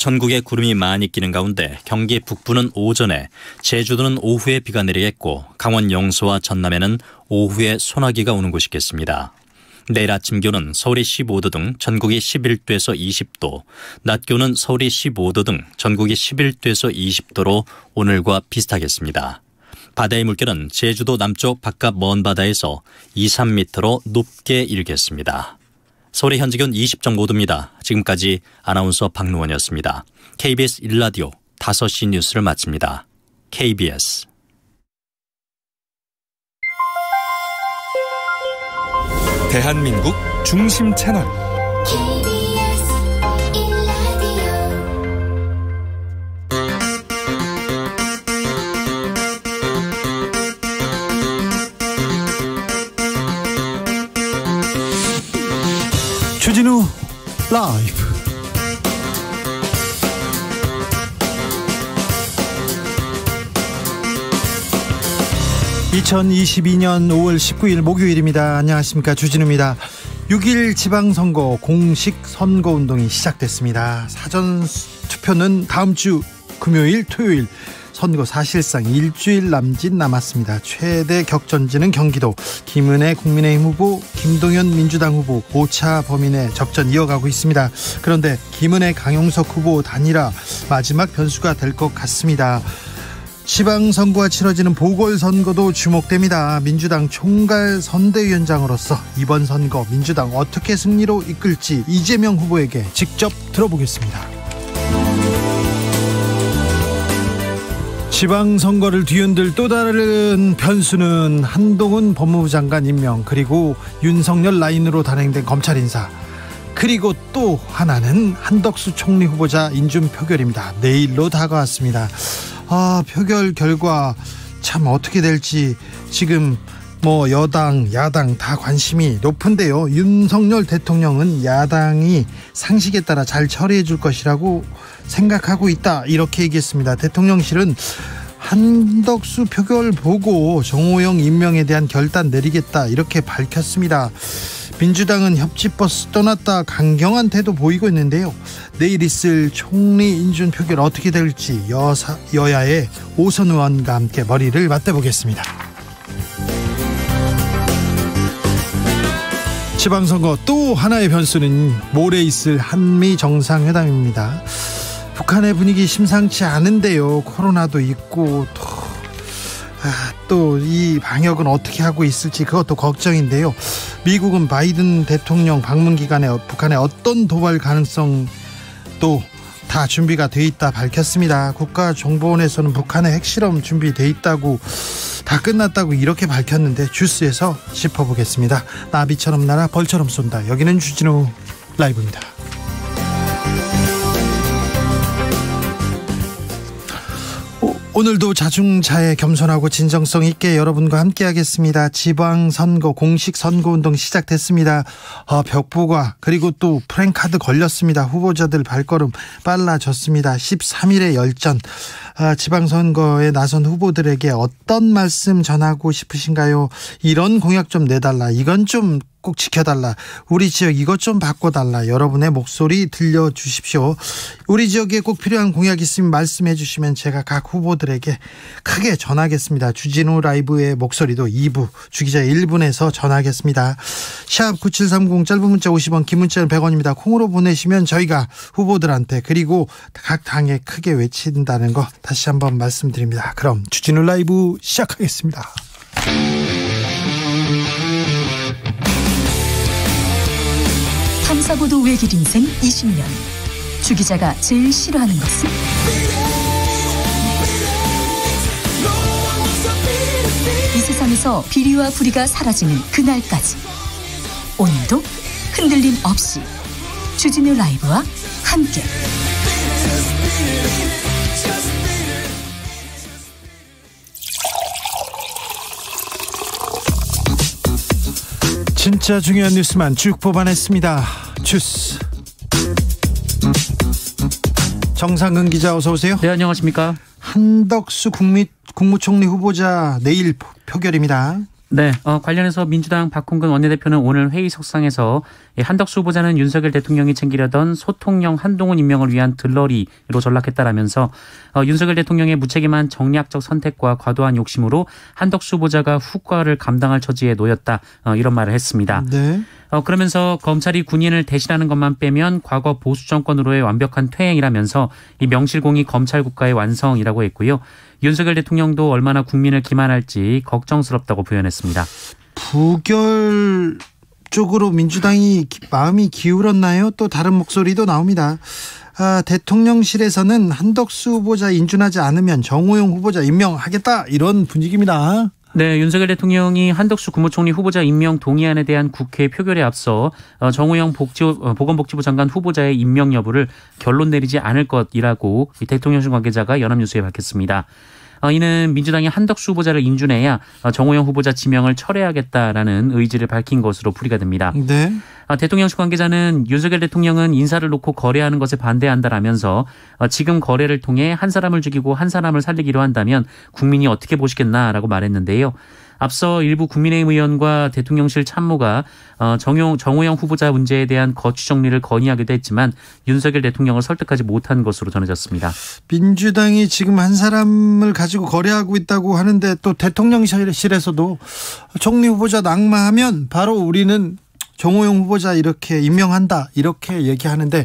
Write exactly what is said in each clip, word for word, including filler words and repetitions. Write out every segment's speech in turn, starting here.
전국에 구름이 많이 끼는 가운데 경기 북부는 오전에, 제주도는 오후에 비가 내리겠고 강원 영서와 전남에는 오후에 소나기가 오는 곳이 있겠습니다. 내일 아침 기온은 서울이 십오 도 등 전국이 십일 도에서 이십 도, 낮 기온은 서울이 십오 도 등 전국이 십일 도에서 이십 도로 오늘과 비슷하겠습니다. 바다의 물결은 제주도 남쪽 바깥 먼 바다에서 이, 삼 미터로 높게 일겠습니다. 서울의 현재 기온 이십 점 오 도입니다. 지금까지 아나운서 박노원이었습니다. 케이비에스 일 라디오 다섯 시 뉴스를 마칩니다. 케이비에스 대한민국 중심 채널 주진우 라이브. 이천이십이 년 오월 십구일 목요일입니다. 안녕하십니까, 주진우입니다. 육 일 지방선거 공식 선거운동이 시작됐습니다. 사전투표는 다음 주 금요일, 토요일, 선거 사실상 일주일 남짓 남았습니다. 최대 격전지는 경기도. 김은혜 국민의힘 후보, 김동연 민주당 후보 오차 범위 내 접전 이어가고 있습니다. 그런데 김은혜 강용석 후보 단일화 마지막 변수가 될 것 같습니다. 지방선거가 치러지는 보궐선거도 주목됩니다. 민주당 총괄 선대위원장으로서 이번 선거 민주당 어떻게 승리로 이끌지 이재명 후보에게 직접 들어보겠습니다. 지방선거를 뒤흔들 또 다른 변수는 한동훈 법무부 장관 임명, 그리고 윤석열 라인으로 단행된 검찰 인사, 그리고 또 하나는 한덕수 총리 후보자 인준 표결입니다. 내일로 다가왔습니다. 아, 표결 결과 참 어떻게 될지 지금 뭐 여당 야당 다 관심이 높은데요. 윤석열 대통령은 야당이 상식에 따라 잘 처리해 줄 것이라고 생각하고 있다, 이렇게 얘기했습니다. 대통령실은 한덕수 표결 보고 정호영 임명에 대한 결단 내리겠다, 이렇게 밝혔습니다. 민주당은 협치버스 떠났다 강경한 태도 보이고 있는데요. 내일 있을 총리 인준 표결 어떻게 될지 여사, 여야의 오선 의원과 함께 머리를 맞대보겠습니다. 지방선거 또 하나의 변수는 모레 있을 한미 정상회담입니다. 북한의 분위기 심상치 않은데요. 코로나도 있고 또 이 방역은 어떻게 하고 있을지 그것도 걱정인데요. 미국은 바이든 대통령 방문 기간에 북한의 어떤 도발 가능성도 다 준비가 돼 있다 밝혔습니다. 국가정보원에서는 북한의 핵실험 준비돼 있다고, 다 끝났다고 이렇게 밝혔는데 주스에서 짚어보겠습니다. 나비처럼 날아 벌처럼 쏜다. 여기는 주진우 라이브입니다. 오늘도 자중자애, 겸손하고 진정성 있게 여러분과 함께 하겠습니다. 지방선거 공식 선거운동 시작됐습니다. 어, 벽보가 그리고 또 프랭카드 걸렸습니다. 후보자들 발걸음 빨라졌습니다. 십삼 일의 열전. 아, 지방선거에 나선 후보들에게 어떤 말씀 전하고 싶으신가요? 이런 공약 좀 내달라, 이건 좀 꼭 지켜달라, 우리 지역 이것 좀 바꿔달라, 여러분의 목소리 들려주십시오. 우리 지역에 꼭 필요한 공약 있으면 말씀해 주시면 제가 각 후보들에게 크게 전하겠습니다. 주진우 라이브의 목소리도 이 부, 주기자 일 분에서 전하겠습니다. 샵 구칠삼공, 짧은 문자 오십 원, 긴 문자는 백 원입니다. 콩으로 보내시면 저희가 후보들한테, 그리고 각 당에 크게 외친다는 거 다시 한번 말씀드립니다. 그럼 주진우 라이브 시작하겠습니다. 탐사보도 외길 인생 이십 년. 주 기자가 제일 싫어하는 것은? 이 세상에서 비리와 부리가 사라지는 그날까지, 오늘도 흔들림 없이 주진우 라이브와 함께 진짜 중요한 뉴스만 쭉 뽑아냈습니다. 주스 정상근 기자, 어서 오세요. 네, 안녕하십니까. 한덕수 국미, 국무총리 후보자 내일 표결입니다. 네, 어, 관련해서 민주당 박홍근 원내대표는 오늘 회의석상에서 한덕수 후보자는 윤석열 대통령이 챙기려던 소통령 한동훈 임명을 위한 들러리로 전락했다라면서 어, 윤석열 대통령의 무책임한 정략적 선택과 과도한 욕심으로 한덕수 후보자가 후과를 감당할 처지에 놓였다. 어, 이런 말을 했습니다. 네. 어, 그러면서 검찰이 군인을 대신하는 것만 빼면 과거 보수 정권으로의 완벽한 퇴행이라면서 이 명실공히 검찰 국가의 완성이라고 했고요. 윤석열 대통령도 얼마나 국민을 기만할지 걱정스럽다고 표현했습니다. 부결 쪽으로 민주당이 마음이 기울었나요? 또 다른 목소리도 나옵니다. 아, 대통령실에서는 한덕수 후보자 인준하지 않으면 정호영 후보자 임명하겠다 이런 분위기입니다. 네, 윤석열 대통령이 한덕수 국무총리 후보자 임명 동의안에 대한 국회 표결에 앞서 정호영 복지, 보건복지부 장관 후보자의 임명 여부를 결론 내리지 않을 것이라고 대통령실 관계자가 연합뉴스에 밝혔습니다. 이는 민주당이 한덕수 후보자를 인준해야 정호영 후보자 지명을 철회하겠다라는 의지를 밝힌 것으로 풀이가 됩니다. 네. 대통령실 관계자는 윤석열 대통령은 인사를 놓고 거래하는 것에 반대한다라면서 지금 거래를 통해 한 사람을 죽이고 한 사람을 살리기로 한다면 국민이 어떻게 보시겠나라고 말했는데요. 앞서 일부 국민의힘 의원과 대통령실 참모가 정용, 정호영 후보자 문제에 대한 거취 정리를 건의하기도 했지만 윤석열 대통령을 설득하지 못한 것으로 전해졌습니다. 민주당이 지금 한 사람을 가지고 거래하고 있다고 하는데 또 대통령실에서도 총리 후보자 낙마하면 바로 우리는 정호영 후보자 이렇게 임명한다 이렇게 얘기하는데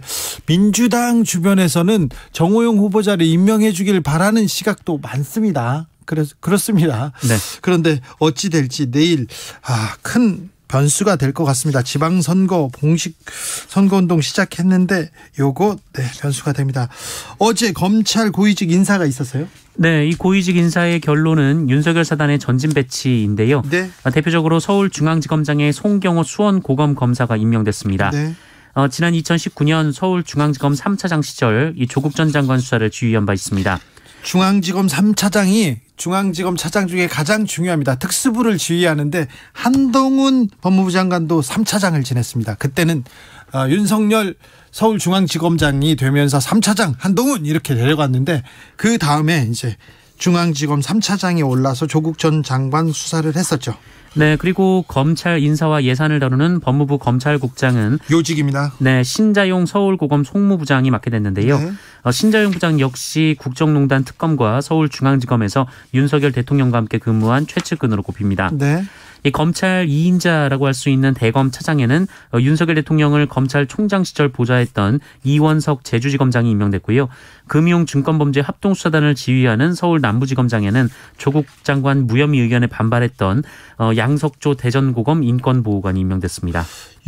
민주당 주변에서는 정호영 후보자를 임명해 주길 바라는 시각도 많습니다. 그래서 그렇습니다. 네. 그런데 어찌 될지 내일 아, 큰 변수가 될 것 같습니다. 지방선거 공식 선거운동 시작했는데 요거 네, 변수가 됩니다. 어제 검찰 고위직 인사가 있었어요? 네, 이 고위직 인사의 결론은 윤석열 사단의 전진 배치인데요. 네. 대표적으로 서울중앙지검장의 송경호 수원고검 검사가 임명됐습니다. 네. 어, 지난 이천십구 년 서울중앙지검 삼 차장 시절 이 조국 전 장관 수사를 지휘한 바 있습니다. 중앙지검 삼 차장이 중앙지검 차장 중에 가장 중요합니다. 특수부를 지휘하는데 한동훈 법무부 장관도 삼 차장을 지냈습니다. 그때는 어, 윤석열 서울중앙지검장이 되면서 삼 차장 한동훈 이렇게 내려갔는데 그 다음에 이제 중앙지검 삼 차장이 올라서 조국 전 장관 수사를 했었죠. 네, 그리고 검찰 인사와 예산을 다루는 법무부 검찰국장은 요직입니다. 네, 신자용 서울고검 송무부장이 맡게 됐는데요. 네. 어, 신자용 부장 역시 국정농단 특검과 서울중앙지검에서 윤석열 대통령과 함께 근무한 최측근으로 꼽힙니다. 네. 이 검찰 이 인자라고 할 수 있는 대검 차장에는 어, 윤석열 대통령을 검찰총장 시절 보좌했던 이원석 제주지검장이 임명됐고요. 금융증권범죄 합동수사단을 지휘하는 서울 남부지검장에는 조국 장관 무혐의 의견에 반발했던 어, 양석조 대전고검 인권보호관이 임명됐습니다.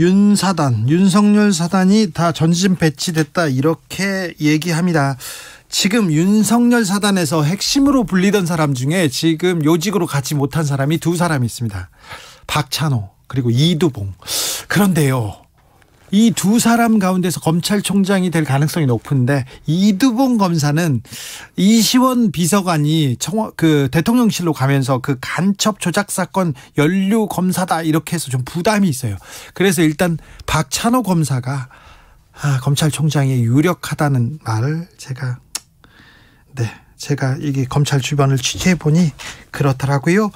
윤사단, 윤석열 사단이 다 전진 배치됐다 이렇게 얘기합니다. 지금 윤석열 사단에서 핵심으로 불리던 사람 중에 지금 요직으로 가지 못한 사람이 두 사람이 있습니다. 박찬호 그리고 이두봉. 그런데요, 이 두 사람 가운데서 검찰총장이 될 가능성이 높은데 이두봉 검사는 이시원 비서관이 청, 그 대통령실로 가면서 그 간첩 조작 사건 연루 검사다 이렇게 해서 좀 부담이 있어요. 그래서 일단 박찬호 검사가 아, 검찰총장이 유력하다는 말을 제가 네, 제가 이게 검찰 주변을 취재해 보니 그렇더라고요.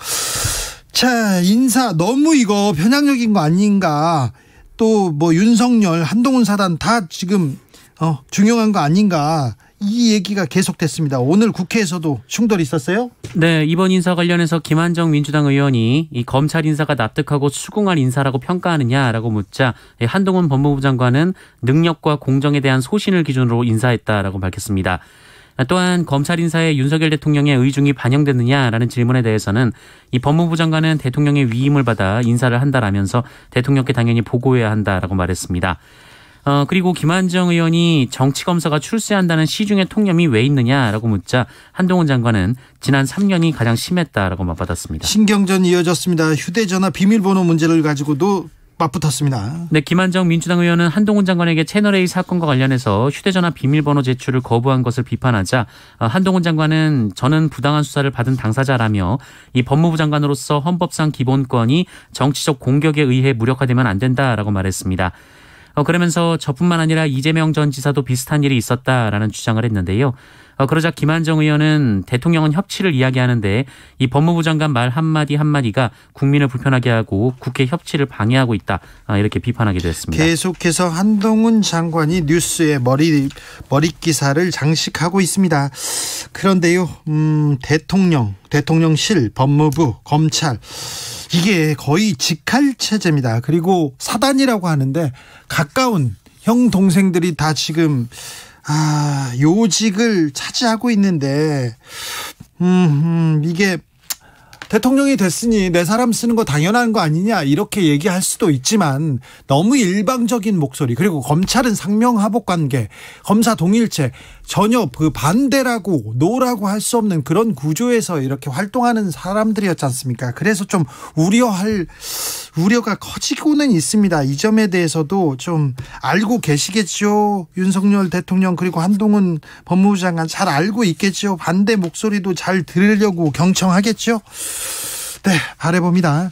자, 인사 너무 이거 편향적인 거 아닌가? 또 뭐 윤석열, 한동훈 사단 다 지금 어, 중요한 거 아닌가? 이 얘기가 계속됐습니다. 오늘 국회에서도 충돌이 있었어요? 네, 이번 인사 관련해서 김한정 민주당 의원이 이 검찰 인사가 납득하고 수긍할 인사라고 평가하느냐라고 묻자 한동훈 법무부 장관은 능력과 공정에 대한 소신을 기준으로 인사했다라고 밝혔습니다. 또한 검찰 인사에 윤석열 대통령의 의중이 반영됐느냐라는 질문에 대해서는 이 법무부 장관은 대통령의 위임을 받아 인사를 한다라면서 대통령께 당연히 보고해야 한다라고 말했습니다. 어, 그리고 김한정 의원이 정치검사가 출세한다는 시중의 통념이 왜 있느냐라고 묻자 한동훈 장관은 지난 삼 년이 가장 심했다라고 맞받았습니다. 신경전이 이어졌습니다. 휴대전화 비밀번호 문제를 가지고도 맞붙었습니다. 네, 김한정 민주당 의원은 한동훈 장관에게 채널A 사건과 관련해서 휴대전화 비밀번호 제출을 거부한 것을 비판하자 한동훈 장관은 저는 부당한 수사를 받은 당사자라며 이 법무부 장관으로서 헌법상 기본권이 정치적 공격에 의해 무력화되면 안 된다라고 말했습니다. 어, 그러면서 저뿐만 아니라 이재명 전 지사도 비슷한 일이 있었다라는 주장을 했는데요. 어, 그러자 김한정 의원은 대통령은 협치를 이야기하는데 이 법무부 장관 말 한마디 한마디가 국민을 불편하게 하고 국회 협치를 방해하고 있다. 아, 이렇게 비판하기도 했습니다. 계속해서 한동훈 장관이 뉴스에 머리, 머리 기사를 장식하고 있습니다. 그런데요, 음, 대통령, 대통령실, 법무부, 검찰, 이게 거의 직할체제입니다. 그리고 사단이라고 하는데 가까운 형 동생들이 다 지금 아, 요직을 차지하고 있는데, 음, 음, 이게 대통령이 됐으니 내 사람 쓰는 거 당연한 거 아니냐 이렇게 얘기할 수도 있지만 너무 일방적인 목소리, 그리고 검찰은 상명하복 관계, 검사 동일체, 전혀 그 반대라고 노라고 할 수 없는 그런 구조에서 이렇게 활동하는 사람들이었지 않습니까? 그래서 좀 우려할 우려가 커지고는 있습니다. 이 점에 대해서도 좀 알고 계시겠죠. 윤석열 대통령 그리고 한동훈 법무부 장관 잘 알고 있겠죠. 반대 목소리도 잘 들으려고 경청하겠죠. 네, 바라봅니다.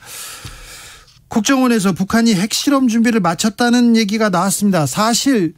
국정원에서 북한이 핵실험 준비를 마쳤다는 얘기가 나왔습니다. 사실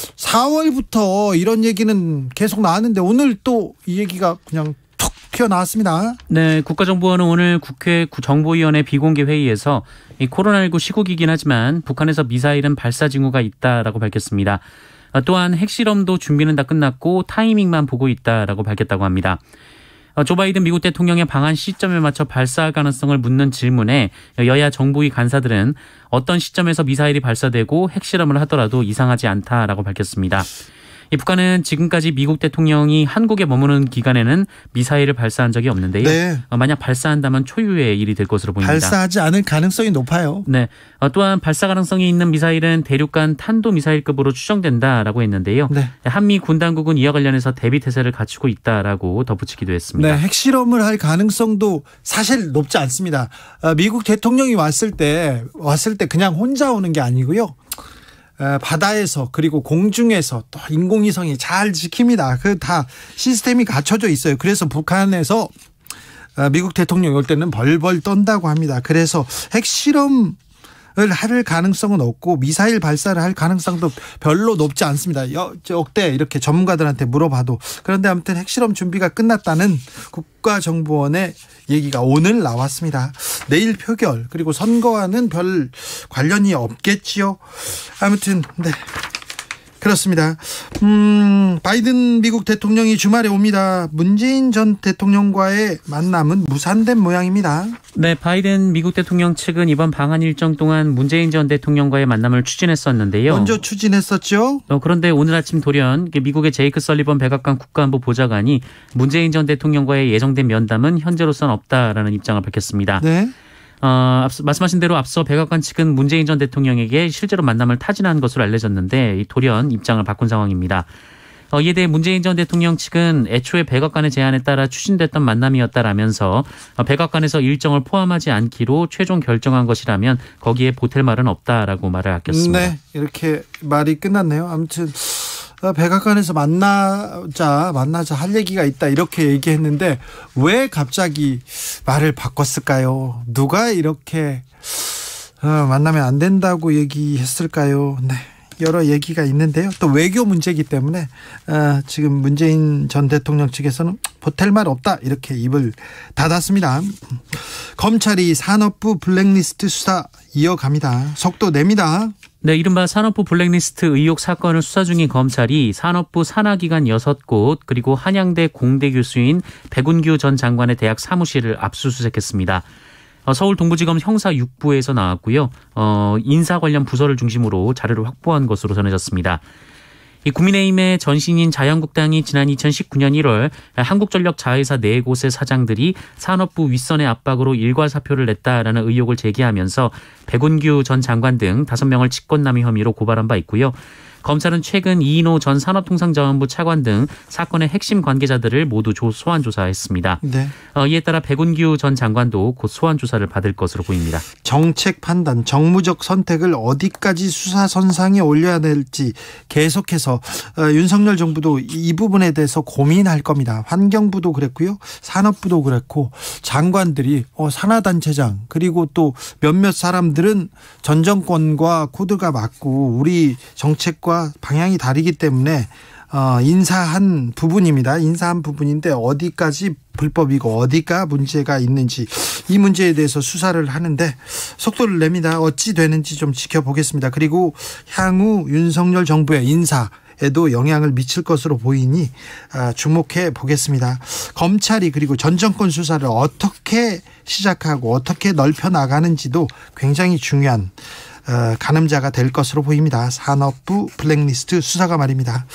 사월부터 이런 얘기는 계속 나왔는데 오늘 또 이 얘기가 그냥 툭 튀어나왔습니다. 네, 국가정보원은 오늘 국회 정보위원회 비공개 회의에서 이 코로나십구 시국이긴 하지만 북한에서 미사일은 발사 징후가 있다라고 밝혔습니다. 또한 핵실험도 준비는 다 끝났고 타이밍만 보고 있다라고 밝혔다고 합니다. 조 바이든 미국 대통령의 방한 시점에 맞춰 발사할 가능성을 묻는 질문에 여야 정보위 간사들은 어떤 시점에서 미사일이 발사되고 핵실험을 하더라도 이상하지 않다라고 밝혔습니다. 이 북한은 지금까지 미국 대통령이 한국에 머무는 기간에는 미사일을 발사한 적이 없는데요. 네. 만약 발사한다면 초유의 일이 될 것으로 보입니다. 발사하지 않을 가능성이 높아요. 네. 또한 발사 가능성이 있는 미사일은 대륙간 탄도미사일급으로 추정된다라고 했는데요. 네. 한미 군 당국은 이와 관련해서 대비 태세를 갖추고 있다라고 덧붙이기도 했습니다. 네, 핵실험을 할 가능성도 사실 높지 않습니다. 미국 대통령이 왔을 때 왔을 때 그냥 혼자 오는 게 아니고요. 바다에서 그리고 공중에서 또 인공위성이 잘 지킵니다. 그 다 시스템이 갖춰져 있어요. 그래서 북한에서 미국 대통령이 올 때는 벌벌 떤다고 합니다. 그래서 핵실험을 할 가능성은 없고 미사일 발사를 할 가능성도 별로 높지 않습니다. 역대 이렇게 전문가들한테 물어봐도. 그런데 아무튼 핵실험 준비가 끝났다는 국가정보원의 얘기가 오늘 나왔습니다. 내일 표결 그리고 선거와는 별 관련이 없겠지요. 아무튼 네, 그렇습니다. 음, 바이든 미국 대통령이 주말에 옵니다. 문재인 전 대통령과의 만남은 무산된 모양입니다. 네, 바이든 미국 대통령 측은 이번 방한 일정 동안 문재인 전 대통령과의 만남을 추진했었는데요. 먼저 추진했었죠. 어, 그런데 오늘 아침 돌연 미국의 제이크 설리번 백악관 국가안보 보좌관이 문재인 전 대통령과의 예정된 면담은 현재로서는 없다라는 입장을 밝혔습니다. 네. 어, 앞서, 말씀하신 대로 앞서 백악관 측은 문재인 전 대통령에게 실제로 만남을 타진한 것으로 알려졌는데 돌연 입장을 바꾼 상황입니다. 어, 이에 대해 문재인 전 대통령 측은 애초에 백악관의 제안에 따라 추진됐던 만남이었다라면서 어, 백악관에서 일정을 포함하지 않기로 최종 결정한 것이라면 거기에 보탤 말은 없다라고 말을 아꼈습니다. 네, 이렇게 말이 끝났네요. 아무튼 백악관에서 만나자 만나자 할 얘기가 있다 이렇게 얘기했는데 왜 갑자기 말을 바꿨을까요? 누가 이렇게 어, 만나면 안 된다고 얘기했을까요? 네, 여러 얘기가 있는데요. 또 외교 문제이기 때문에 어, 지금 문재인 전 대통령 측에서는 보탤 말 없다 이렇게 입을 닫았습니다. 검찰이 산업부 블랙리스트 수사 이어갑니다. 속도 냅니다. 네, 이른바 산업부 블랙리스트 의혹 사건을 수사 중인 검찰이 산업부 산하기관 여섯 곳 그리고 한양대 공대 교수인 백운규 전 장관의 대학 사무실을 압수수색했습니다. 어, 서울 동부지검 형사 육 부에서 나왔고요. 어, 인사 관련 부서를 중심으로 자료를 확보한 것으로 전해졌습니다. 이 국민의힘의 전신인 자유한국당이 지난 이천십구 년 일월 한국전력 자회사 네 곳의 사장들이 산업부 윗선의 압박으로 일괄 사표를 냈다라는 의혹을 제기하면서 백운규 전 장관 등 다섯 명을 직권남용 혐의로 고발한 바 있고요. 검찰은 최근 이인호 전 산업통상자원부 차관 등 사건의 핵심 관계자들을 모두 소환 조사했습니다. 네. 어, 이에 따라 백운규 전 장관도 곧 소환 조사를 받을 것으로 보입니다. 정책 판단, 정무적 선택을 어디까지 수사선상에 올려야 될지 계속해서 어, 윤석열 정부도 이 부분에 대해서 고민할 겁니다. 환경부도 그랬고요. 산업부도 그랬고 장관들이 어, 산하단체장 그리고 또 몇몇 사람들은 전 정권과 코드가 맞고 우리 정책과 방향이 다르기 때문에 어, 인사한 부분입니다. 인사한 부분인데 어디까지 불법이고 어디가 문제가 있는지 이 문제에 대해서 수사를 하는데 속도를 냅니다. 어찌 되는지 좀 지켜보겠습니다. 그리고 향후 윤석열 정부의 인사에도 영향을 미칠 것으로 보이니 주목해 보겠습니다. 검찰이 그리고 전 정권 수사를 어떻게 시작하고 어떻게 넓혀 나가는지도 굉장히 중요한 가늠자가 될 것으로 보입니다. 산업부 블랙리스트 수사가 말입니다.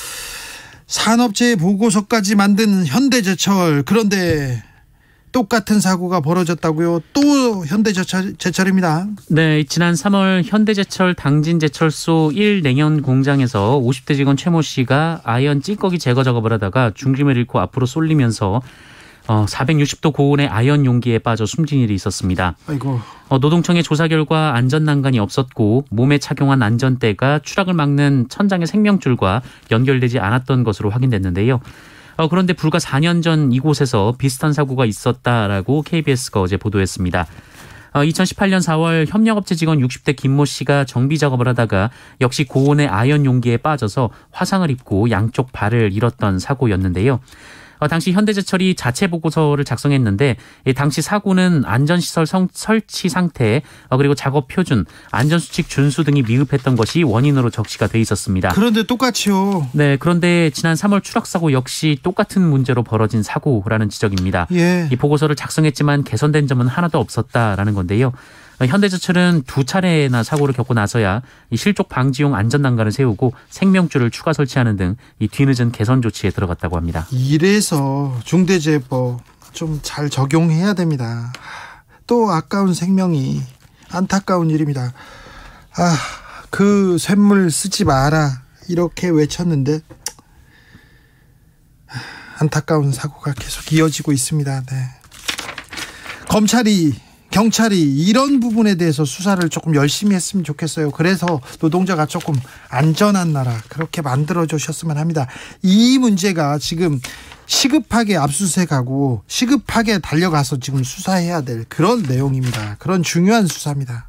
산업재해 보고서까지 만든 현대제철, 그런데 똑같은 사고가 벌어졌다고요? 또 현대제철입니다. 네, 지난 삼월 현대제철 당진제철소 일 냉연 공장에서 오십 대 직원 최모 씨가 아연 찌꺼기 제거 작업을 하다가 중심을 잃고 앞으로 쏠리면서 어, 사백육십 도 고온의 아연 용기에 빠져 숨진 일이 있었습니다. 아이고. 어, 노동청의 조사 결과 안전 난간이 없었고 몸에 착용한 안전대가 추락을 막는 천장의 생명줄과 연결되지 않았던 것으로 확인됐는데요. 어, 그런데 불과 사 년 전 이곳에서 비슷한 사고가 있었다라고 케이비에스가 어제 보도했습니다. 어, 이천십팔 년 사월 협력업체 직원 육십 대 김모 씨가 정비 작업을 하다가 역시 고온의 아연 용기에 빠져서 화상을 입고 양쪽 발을 잃었던 사고였는데요. 어, 당시 현대제철이 자체 보고서를 작성했는데 당시 사고는 안전시설 성, 설치 상태 어, 그리고 작업 표준, 안전수칙 준수 등이 미흡했던 것이 원인으로 적시가 돼 있었습니다. 그런데 똑같이요. 네, 그런데 지난 삼월 추락사고 역시 똑같은 문제로 벌어진 사고라는 지적입니다. 예. 이 보고서를 작성했지만 개선된 점은 하나도 없었다라는 건데요. 현대제철은 두 차례나 사고를 겪고 나서야 이 실족 방지용 안전난간을 세우고 생명줄을 추가 설치하는 등 이 뒤늦은 개선 조치에 들어갔다고 합니다. 이래서 중대재해법 좀 잘 적용해야 됩니다. 또 아까운 생명이 안타까운 일입니다. 아, 그 쇳물 쓰지 마라 이렇게 외쳤는데 안타까운 사고가 계속 이어지고 있습니다. 네. 검찰이 경찰이 이런 부분에 대해서 수사를 조금 열심히 했으면 좋겠어요. 그래서 노동자가 조금 안전한 나라 그렇게 만들어 주셨으면 합니다. 이 문제가 지금 시급하게 압수수색하고 시급하게 달려가서 지금 수사해야 될 그런 내용입니다. 그런 중요한 수사입니다.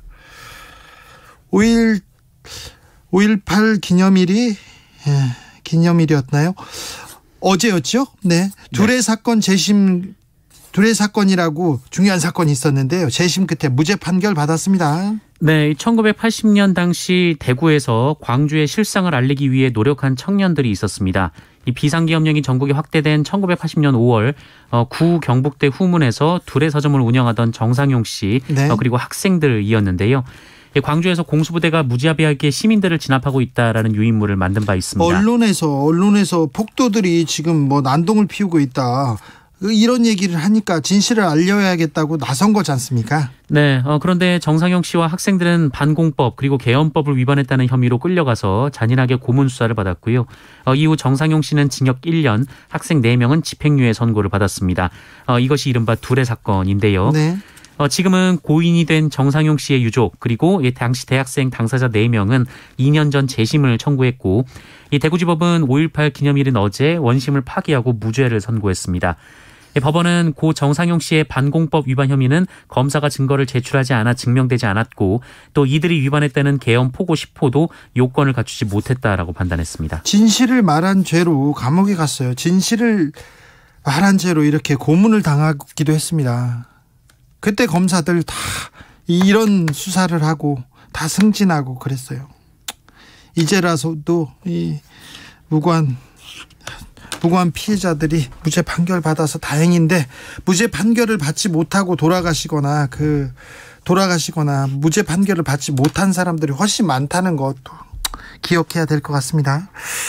오일팔 기념일이 예, 기념일이었나요? 어제였죠? 네. 둘의 네. 사건 재심 둘의 사건이라고 중요한 사건이 있었는데요. 재심 끝에 무죄 판결 받았습니다. 네, 천구백팔십 년 당시 대구에서 광주의 실상을 알리기 위해 노력한 청년들이 있었습니다. 이 비상기업령이 전국에 확대된 천구백팔십 년 오월 어, 구 경북대 후문에서 둘의 서점을 운영하던 정상용 씨 네. 어, 그리고 학생들이었는데요. 광주에서 공수부대가 무자비하게 시민들을 진압하고 있다라는 유인물을 만든 바 있습니다. 언론에서 언론에서 폭도들이 지금 뭐 난동을 피우고 있다. 이런 얘기를 하니까 진실을 알려야겠다고 나선 거지 않습니까? 네. 어, 그런데 정상용 씨와 학생들은 반공법 그리고 계엄법을 위반했다는 혐의로 끌려가서 잔인하게 고문 수사를 받았고요. 어, 이후 정상용 씨는 징역 일 년, 학생 네 명은 집행유예 선고를 받았습니다. 어, 이것이 이른바 둘의 사건인데요. 네. 어, 지금은 고인이 된 정상용 씨의 유족 그리고 당시 대학생 당사자 네 명은 이 년 전 재심을 청구했고 이 대구지법은 오일팔 기념일인 어제 원심을 파기하고 무죄를 선고했습니다. 법원은 고 정상용 씨의 반공법 위반 혐의는 검사가 증거를 제출하지 않아 증명되지 않았고 또 이들이 위반했다는 계엄 포고 십 호도 요건을 갖추지 못했다라고 판단했습니다. 진실을 말한 죄로 감옥에 갔어요. 진실을 말한 죄로 이렇게 고문을 당하기도 했습니다. 그때 검사들 다 이런 수사를 하고 다 승진하고 그랬어요. 이제라서도 이 무고한 무고한 피해자들이 무죄 판결 받아서 다행인데 무죄 판결을 받지 못하고 돌아가시거나 그 돌아가시거나 무죄 판결을 받지 못한 사람들이 훨씬 많다는 것도 기억해야 될 것 같습니다.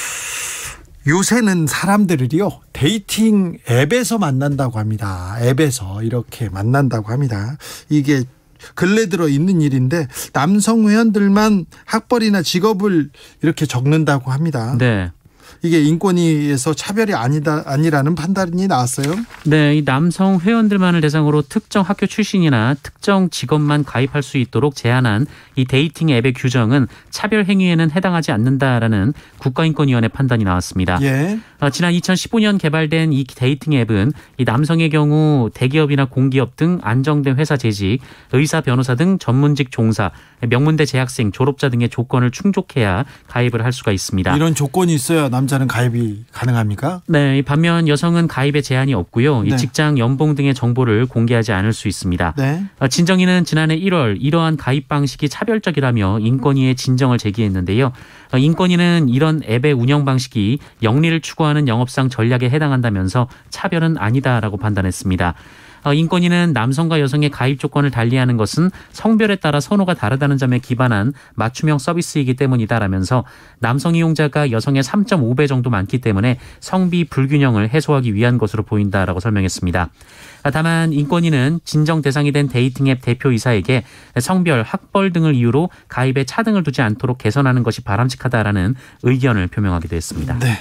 요새는 사람들을요 데이팅 앱에서 만난다고 합니다. 앱에서 이렇게 만난다고 합니다. 이게 근래 들어 있는 일인데 남성 회원들만 학벌이나 직업을 이렇게 적는다고 합니다. 네. 이게 인권위에서 차별이 아니다 아니라는 판단이 나왔어요. 네, 이 남성 회원들만을 대상으로 특정 학교 출신이나 특정 직업만 가입할 수 있도록 제한한 이 데이팅 앱의 규정은 차별 행위에는 해당하지 않는다라는 국가인권위원회 판단이 나왔습니다. 예. 어, 지난 이천십오 년 개발된 이 데이팅 앱은 이 남성의 경우 대기업이나 공기업 등 안정된 회사 재직, 의사, 변호사 등 전문직 종사, 명문대 재학생, 졸업자 등의 조건을 충족해야 가입을 할 수가 있습니다. 이런 조건이 있어야 남자는 가입이 가능합니까? 네, 반면 여성은 가입에 제한이 없고요. 네. 이 직장, 연봉 등의 정보를 공개하지 않을 수 있습니다. 네. 어, 진정위는 지난해 일월 이러한 가입 방식이 차별적이라며 인권위에 진정을 제기했는데요. 어, 인권위는 이런 앱의 운영 방식이 영리를 추구하는 영업상 전략에 해당한다면서 차별은 아니다라고 판단했습니다. 어, 인권위는 남성과 여성의 가입 조건을 달리하는 것은 성별에 따라 선호가 다르다는 점에 기반한 맞춤형 서비스이기 때문이다라면서 남성 이용자가 여성의 삼 점 오 배 정도 많기 때문에 성비 불균형을 해소하기 위한 것으로 보인다라고 설명했습니다. 다만 인권위는 진정 대상이 된 데이팅 앱 대표이사에게 성별, 학벌 등을 이유로 가입에 차등을 두지 않도록 개선하는 것이 바람직하다라는 의견을 표명하기도 했습니다. 네.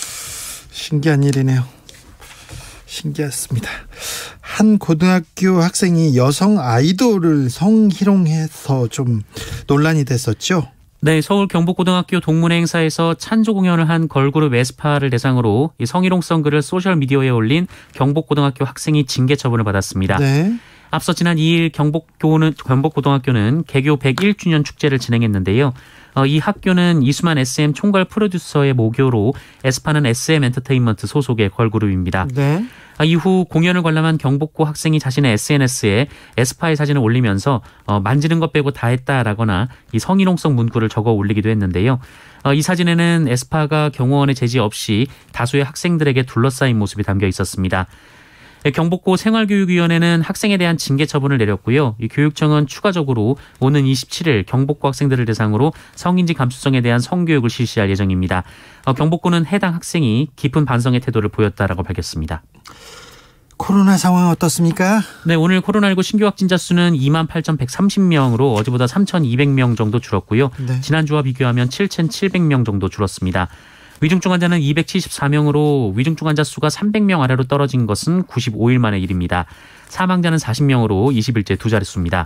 신기한 일이네요. 신기했습니다. 한 고등학교 학생이 여성 아이돌을 성희롱해서 좀 논란이 됐었죠. 네, 서울 경북고등학교 동문회 행사에서 찬조 공연을 한 걸그룹 에스파를 대상으로 이 성희롱성 글을 소셜미디어에 올린 경북고등학교 학생이 징계 처분을 받았습니다. 네. 앞서 지난 이 일 경북교는, 경북고등학교는 개교 백일 주년 축제를 진행했는데요. 어, 이 학교는 이수만 에스엠 총괄 프로듀서의 모교로 에스파는 에스엠 엔터테인먼트 소속의 걸그룹입니다. 네. 아, 이후 공연을 관람한 경북고 학생이 자신의 에스엔에스에 에스파의 사진을 올리면서 어, 만지는 것 빼고 다 했다라거나 이 성희롱성 문구를 적어 올리기도 했는데요. 어, 이 사진에는 에스파가 경호원의 제지 없이 다수의 학생들에게 둘러싸인 모습이 담겨 있었습니다. 경북고 생활교육위원회는 학생에 대한 징계 처분을 내렸고요. 이 교육청은 추가적으로 오는 이십칠 일 경북고 학생들을 대상으로 성인지 감수성에 대한 성교육을 실시할 예정입니다. 어, 경북고는 해당 학생이 깊은 반성의 태도를 보였다라고 밝혔습니다. 코로나 상황 어떻습니까? 네, 오늘 코로나십구 신규 확진자 수는 이만 팔천백삼십 명으로 어제보다 삼천이백 명 정도 줄었고요. 네. 지난주와 비교하면 칠천칠백 명 정도 줄었습니다. 위중증 환자는 이백칠십사 명으로 위중증 환자 수가 삼백 명 아래로 떨어진 것은 구십오 일 만의 일입니다. 사망자는 사십 명으로 이십 일째 두 자릿수입니다.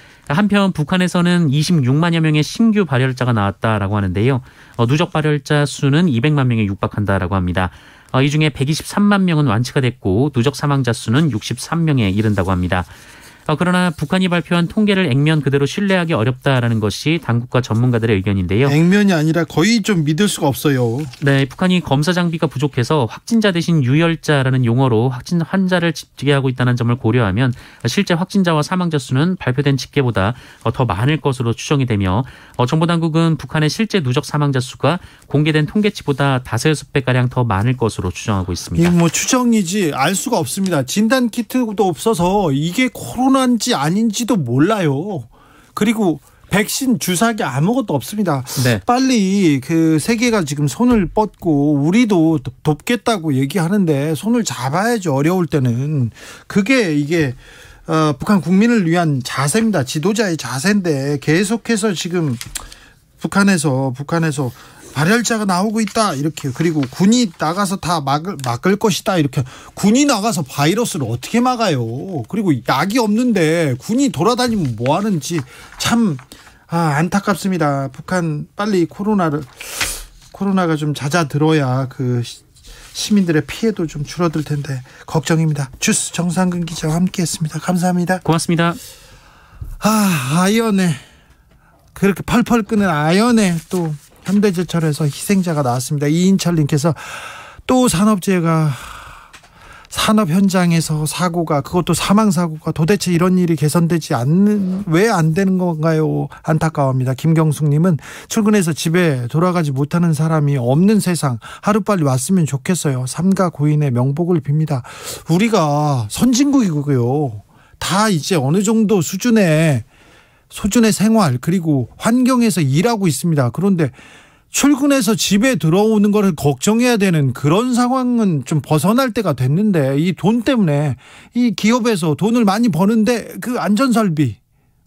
한편 북한에서는 이십육만여 명의 신규 발열자가 나왔다라고 하는데요. 어, 누적 발열자 수는 이백만 명에 육박한다라고 합니다. 어, 이 중에 백이십삼만 명은 완치가 됐고 누적 사망자 수는 육십삼 명에 이른다고 합니다. 어, 그러나 북한이 발표한 통계를 액면 그대로 신뢰하기 어렵다라는 것이 당국과 전문가들의 의견인데요. 액면이 아니라 거의 좀 믿을 수가 없어요. 네, 북한이 검사 장비가 부족해서 확진자 대신 유혈자라는 용어로 확진 환자를 집계하고 있다는 점을 고려하면 실제 확진자와 사망자 수는 발표된 집계보다 더 많을 것으로 추정이 되며 정보당국은 북한의 실제 누적 사망자 수가 공개된 통계치보다 다섯여섯 배가량 더 많을 것으로 추정하고 있습니다. 이게 뭐 추정이지 알 수가 없습니다. 진단 키트도 없어서 이게 코로나인지 아닌지도 몰라요. 그리고 백신 주사기 아무것도 없습니다. 네. 빨리 그 세계가 지금 손을 뻗고 우리도 돕겠다고 얘기하는데 손을 잡아야죠. 어려울 때는. 그게 이게 어, 북한 국민을 위한 자세입니다. 지도자의 자세인데 계속해서 지금 북한에서 북한에서 발열자가 나오고 있다 이렇게. 그리고 군이 나가서 다 막을, 막을 것이다 이렇게. 군이 나가서 바이러스를 어떻게 막아요. 그리고 약이 없는데 군이 돌아다니면 뭐 하는지 참 아, 안타깝습니다. 북한 빨리 코로나를 코로나가 좀 잦아들어야 그 시민들의 피해도 좀 줄어들 텐데 걱정입니다. 주스 정상근 기자와 함께했습니다. 감사합니다. 고맙습니다. 아, 아연에 그렇게 펄펄 끄는 아연에 또 현대제철에서 희생자가 나왔습니다. 이인철님께서 또 산업재해가 산업 현장에서 사고가 그것도 사망사고가 도대체 이런 일이 개선되지 않는 왜 안 되는 건가요? 안타까워합니다. 김경숙님은 출근해서 집에 돌아가지 못하는 사람이 없는 세상 하루빨리 왔으면 좋겠어요. 삼가 고인의 명복을 빕니다. 우리가 선진국이고요. 다 이제 어느 정도 수준의 수준의 생활 그리고 환경에서 일하고 있습니다. 그런데 출근해서 집에 들어오는 것을 걱정해야 되는 그런 상황은 좀 벗어날 때가 됐는데 이 돈 때문에 이 기업에서 돈을 많이 버는데 그 안전설비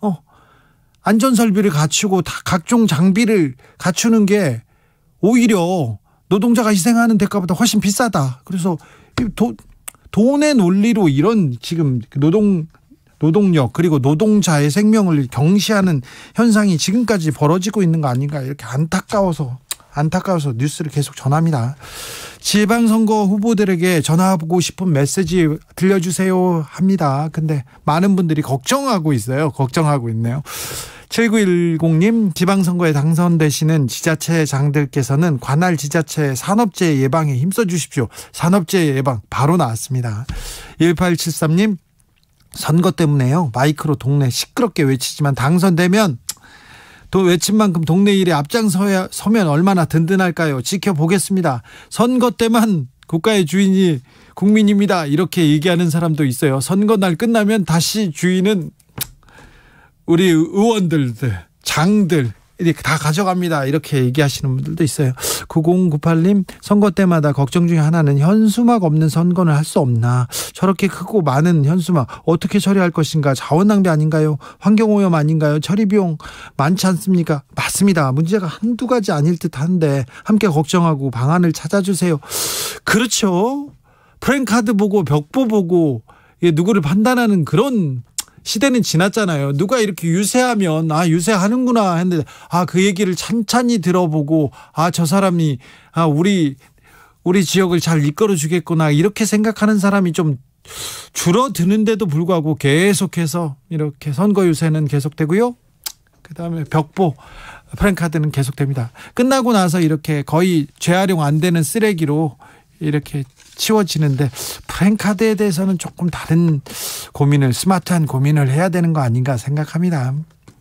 안전설비를 갖추고 다 각종 장비를 갖추는 게 오히려 노동자가 희생하는 대가보다 훨씬 비싸다. 그래서 도, 돈의 논리로 이런 지금 노동 노동력 그리고 노동자의 생명을 경시하는 현상이 지금까지 벌어지고 있는 거 아닌가, 이렇게 안타까워서 안타까워서 뉴스를 계속 전합니다. 지방선거 후보들에게 전하고 싶은 메시지 들려주세요 합니다. 근데 많은 분들이 걱정하고 있어요. 걱정하고 있네요. 칠구일공님, 지방선거에 당선되시는 지자체장들께서는 관할 지자체 산업재해 예방에 힘써 주십시오. 산업재해 예방 바로 나왔습니다. 일팔칠삼님, 선거 때문에요. 마이크로 동네 시끄럽게 외치지만 당선되면 또 외친 만큼 동네 일에 앞장서야 서면 얼마나 든든할까요? 지켜보겠습니다. 선거 때만 국가의 주인이 국민입니다. 이렇게 얘기하는 사람도 있어요. 선거 날 끝나면 다시 주인은 우리 의원들, 장들 이렇게 다 가져갑니다. 이렇게 얘기하시는 분들도 있어요. 구공구팔님, 선거 때마다 걱정 중에 하나는 현수막 없는 선거는 할 수 없나. 저렇게 크고 많은 현수막 어떻게 처리할 것인가. 자원 낭비 아닌가요? 환경오염 아닌가요? 처리 비용 많지 않습니까? 맞습니다. 문제가 한두 가지 아닐 듯한데 함께 걱정하고 방안을 찾아주세요. 그렇죠. 프랭카드 보고 벽보 보고 누구를 판단하는 그런 시대는 지났잖아요. 누가 이렇게 유세하면 아 유세하는구나 했는데 아 그 얘기를 찬찬히 들어보고 아 저 사람이 아 우리 우리 지역을 잘 이끌어 주겠구나 이렇게 생각하는 사람이 좀 줄어드는데도 불구하고 계속해서 이렇게 선거 유세는 계속되고요. 그다음에 벽보 프랭카드는 계속됩니다. 끝나고 나서 이렇게 거의 재활용 안 되는 쓰레기로 이렇게 치워지는데 프랭카드에 대해서는 조금 다른 고민을, 스마트한 고민을 해야 되는 거 아닌가 생각합니다.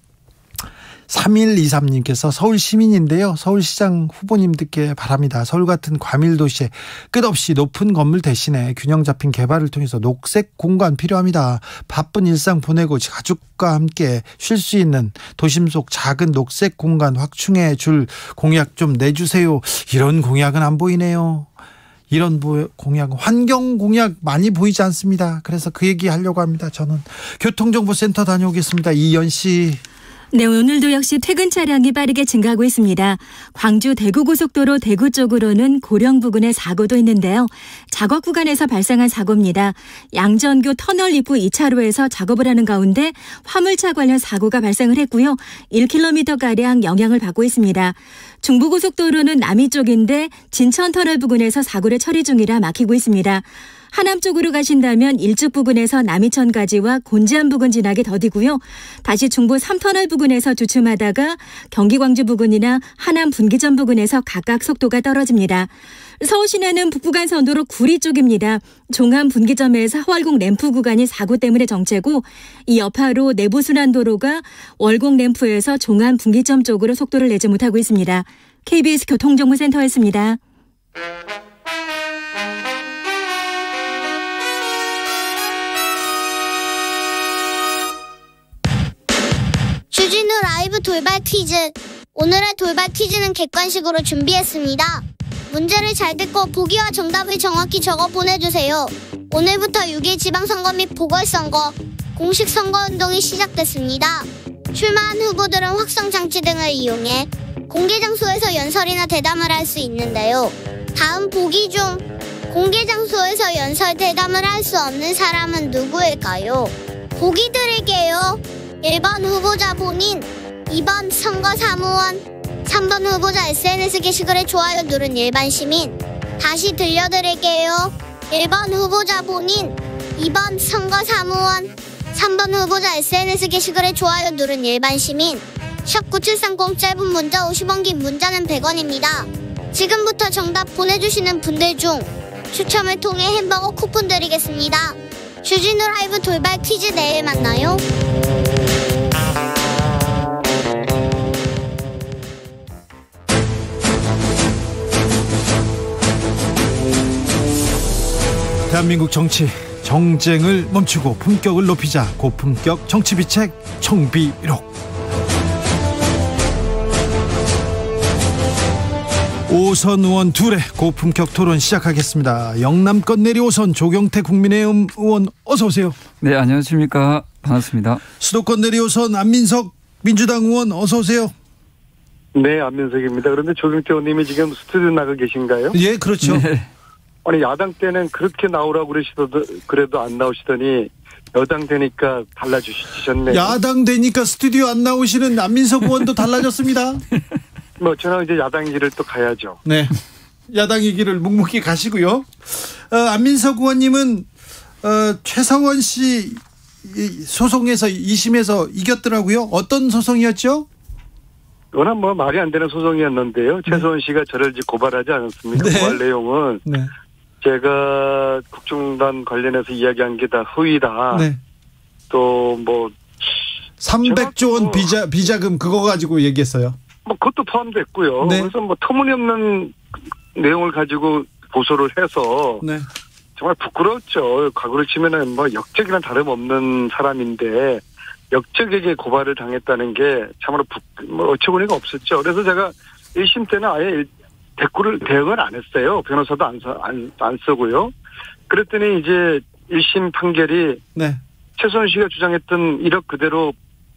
삼일이삼님께서 서울 시민인데요. 서울시장 후보님들께 바랍니다. 서울 같은 과밀 도시에 끝없이 높은 건물 대신에 균형 잡힌 개발을 통해서 녹색 공간 필요합니다. 바쁜 일상 보내고 가족과 함께 쉴 수 있는 도심 속 작은 녹색 공간 확충해 줄 공약 좀 내주세요. 이런 공약은 안 보이네요. 이런 공약, 환경 공약 많이 보이지 않습니다. 그래서 그 얘기 하려고 합니다. 저는 교통정보센터 다녀오겠습니다. 이연 씨. 네, 오늘도 역시 퇴근 차량이 빠르게 증가하고 있습니다. 광주 대구고속도로 대구 쪽으로는 고령 부근에 사고도 있는데요. 작업 구간에서 발생한 사고입니다. 양전교 터널 입구 이 차로에서 작업을 하는 가운데 화물차 관련 사고가 발생을 했고요. 일 킬로미터가량 영향을 받고 있습니다. 중부고속도로는 남이 쪽인데 진천터널 부근에서 사고를 처리 중이라 막히고 있습니다. 하남 쪽으로 가신다면 일죽 부근에서 남이천까지와 곤지암 부근 지나게 더디고요. 다시 중부 삼 터널 부근에서 주춤하다가 경기 광주 부근이나 하남 분기점 부근에서 각각 속도가 떨어집니다. 서울 시내는 북부간선도로 구리 쪽입니다. 종암 분기점에서 하월곡 램프 구간이 사고 때문에 정체고 이 여파로 내부순환도로가 월곡 램프에서 종암 분기점 쪽으로 속도를 내지 못하고 있습니다. 케이비에스 교통정보센터였습니다. 주진우 라이브 돌발 퀴즈. 오늘의 돌발 퀴즈는 객관식으로 준비했습니다. 문제를 잘 듣고 보기와 정답을 정확히 적어 보내주세요. 오늘부터 육 일 지방선거 및 보궐선거 공식 선거운동이 시작됐습니다. 출마한 후보들은 확성장치 등을 이용해 공개장소에서 연설이나 대담을 할 수 있는데요. 다음 보기 중 공개장소에서 연설 대담을 할 수 없는 사람은 누구일까요? 보기 드릴게요. 일 번 후보자 본인, 이 번 선거사무원, 삼 번 후보자 에스엔에스 게시글에 좋아요 누른 일반 시민. 다시 들려드릴게요. 일 번 후보자 본인, 이 번 선거사무원, 삼 번 후보자 에스엔에스 게시글에 좋아요 누른 일반 시민. 샵 구칠삼공 짧은 문자 오십 원, 긴 문자는 백 원입니다. 지금부터 정답 보내주시는 분들 중 추첨을 통해 햄버거 쿠폰 드리겠습니다. 주진우 라이브 돌발 퀴즈 내일 만나요. 대한민국 정치 정쟁을 멈추고 품격을 높이자. 고품격 정치비책 청비록. 오선 의원 둘의 고품격 토론 시작하겠습니다. 영남권 내리오선 조경태 국민의힘 의원 어서 오세요. 네, 안녕하십니까. 반갑습니다. 수도권 내리오선 안민석 민주당 의원 어서 오세요. 네, 안민석입니다. 그런데 조경태 의원님이 지금 스튜디오 나가 계신가요? 예, 그렇죠. 네. 아니, 야당 때는 그렇게 나오라고 그러시더라도 그래도 안 나오시더니 여당 되니까 달라지셨네요. 야당 되니까 스튜디오 안 나오시는 안민석 의원도 달라졌습니다. 뭐 저는 이제 야당 길을 또 가야죠. 네, 야당의 길을 묵묵히 가시고요. 어, 안민석 의원님은 어, 최성원 씨 소송에서 이 심에서 이겼더라고요. 어떤 소송이었죠? 워낙 뭐 말이 안 되는 소송이었는데요. 네. 최소원 씨가 저를 이제 고발하지 않았습니까? 네. 고발 내용은 네. 제가 국정농단 관련해서 이야기한 게 다 허위다. 네. 또 뭐 삼백조 원 뭐 비자 비자금 그거 가지고 얘기했어요. 뭐 그것도 포함됐고요. 네. 그래서 뭐 터무니없는 내용을 가지고 고소를 해서 네. 정말 부끄럽죠. 과거로 치면은 뭐 역적이랑 다름없는 사람인데 역적에게 고발을 당했다는 게 참으로 부, 뭐 어처구니가 없었죠. 그래서 제가 일 심 때는 아예 대꾸를 대응을 안 했어요. 변호사도 안, 안, 안 쓰고요. 그랬더니 이제 일 심 판결이 네. 최소원 씨가 주장했던 일억 그대로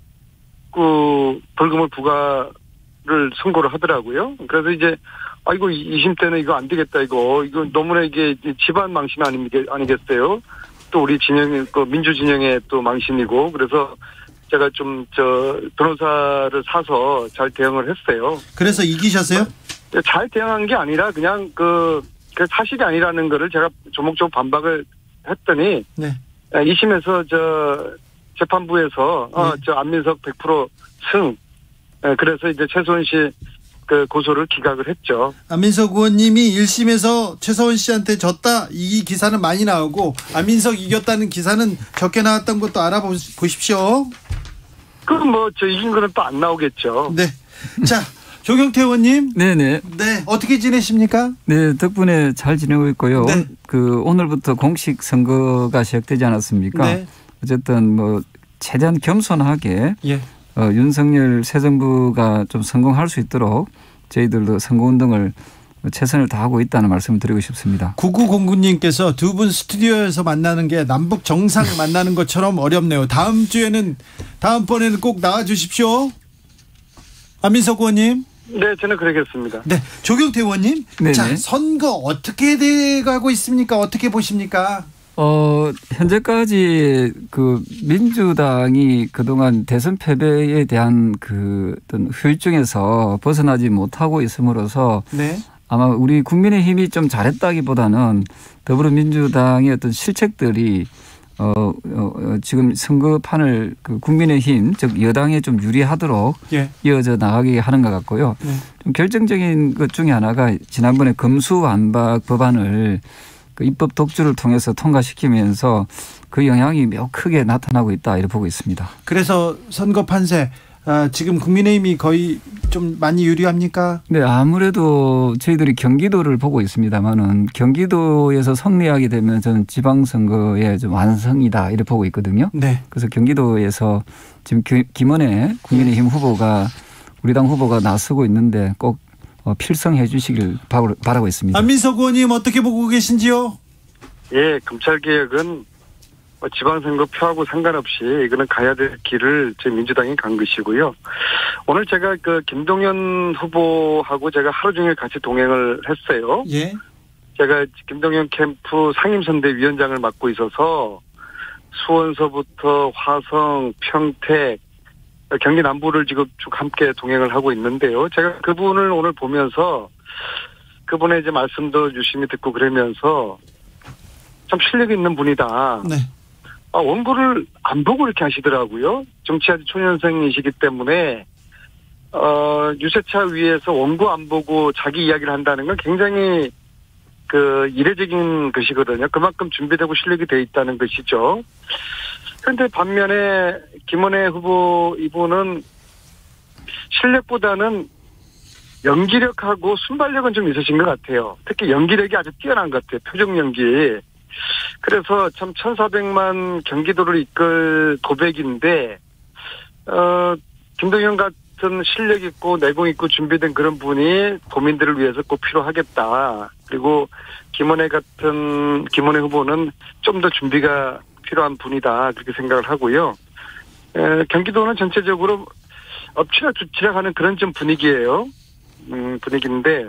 그 벌금을 부과를 선고를 하더라고요. 그래서 이제 아이고 이 심 때는 이거 안 되겠다 이거 이거 너무나 이게 집안 망신 아니겠어요? 또 우리 진영의 그 민주 진영의 또 망신이고 그래서 제가 좀 저 변호사를 사서 잘 대응을 했어요. 그래서 이기셨어요? 잘 대응한 게 아니라 그냥 그, 그 사실이 아니라는 거를 제가 조목조목 반박을 했더니 네. 이 심에서 저 재판부에서 네. 어, 저 안민석 백 퍼센트 승. 그래서 이제 최소원 씨 그 고소를 기각을 했죠. 안민석 의원님이 일 심에서 최서원 씨한테 졌다 이 기사는 많이 나오고 안민석 이겼다는 기사는 적게 나왔던 것도 알아보십시오. 그럼 뭐 저 이긴 거는 또 안 나오겠죠. 네. 자 조경태 의원님. 네네. 네. 어떻게 지내십니까? 네, 덕분에 잘 지내고 있고요. 네. 그 오늘부터 공식 선거가 시작되지 않았습니까? 네. 어쨌든 뭐 최대한 겸손하게 예. 어, 윤석열 새 정부가 좀 성공할 수 있도록 저희들도 선거운동을 최선을 다하고 있다는 말씀을 드리고 싶습니다. 구구공구님께서 두 분 스튜디오에서 만나는 게 남북 정상 만나는 것처럼 어렵네요. 다음 주에는 다음번에는 꼭 나와 주십시오. 안민석 의원님. 네, 저는 그러겠습니다. 네, 조경태 의원님. 네네. 자, 선거 어떻게 돼가고 있습니까? 어떻게 보십니까? 어, 현재까지 그 민주당이 그동안 대선 패배에 대한 그 어떤 후유증에서 벗어나지 못하고 있음으로써 네. 아마 우리 국민의힘이 좀 잘했다기보다는 더불어민주당의 어떤 실책들이 어, 어 지금 선거판을 그 국민의힘 즉 여당에 좀 유리하도록 예. 이어져 나가게 하는 것 같고요. 네. 좀 결정적인 것 중에 하나가 지난번에 검수완박 법안을 그 입법 독주를 통해서 통과시키면서 그 영향이 매우 크게 나타나고 있다 이렇게 보고 있습니다. 그래서 선거 판세 아, 지금 국민의힘이 거의 좀 많이 유리합니까? 네, 아무래도 저희들이 경기도를 보고 있습니다만은 경기도에서 승리하게 되면 저는 지방선거의 좀 완성이다 이렇게 보고 있거든요. 네. 그래서 경기도에서 지금 김원혜 국민의힘 후보가 우리 당 후보가 나서고 있는데 꼭 필성해 주시길 바라고 있습니다. 안민석 의원님 어떻게 보고 계신지요? 예, 검찰개혁은 지방선거 표하고 상관없이 이거는 가야 될 길을 제 민주당이 간 것이고요. 오늘 제가 그 김동연 후보하고 제가 하루 종일 같이 동행을 했어요. 예. 제가 김동연 캠프 상임선대위원장을 맡고 있어서 수원서부터 화성, 평택, 경기 남부를 지금 쭉 함께 동행을 하고 있는데요. 제가 그분을 오늘 보면서 그분의 이제 말씀도 유심히 듣고 그러면서 참 실력 있는 분이다. 네. 아, 원고를 안 보고 이렇게 하시더라고요. 정치 아주 초년생이시기 때문에 어, 유세차 위에서 원고 안 보고 자기 이야기를 한다는 건 굉장히 그 이례적인 것이거든요. 그만큼 준비되고 실력이 돼 있다는 것이죠. 그런데 반면에 김원혜 후보 이분은 실력보다는 연기력하고 순발력은 좀 있으신 것 같아요. 특히 연기력이 아주 뛰어난 것 같아요. 표정 연기. 그래서 참 천사백만 경기도를 이끌 고백인데 어, 김동연 같은 실력 있고 내공 있고 준비된 그런 분이 도민들을 위해서 꼭 필요하겠다. 그리고 김원혜 같은 김원혜 후보는 좀 더 준비가 필요한 분이다 그렇게 생각을 하고요. 에, 경기도는 전체적으로 엎치락뒤치락하는 그런 좀 분위기예요. 음, 분위기인데,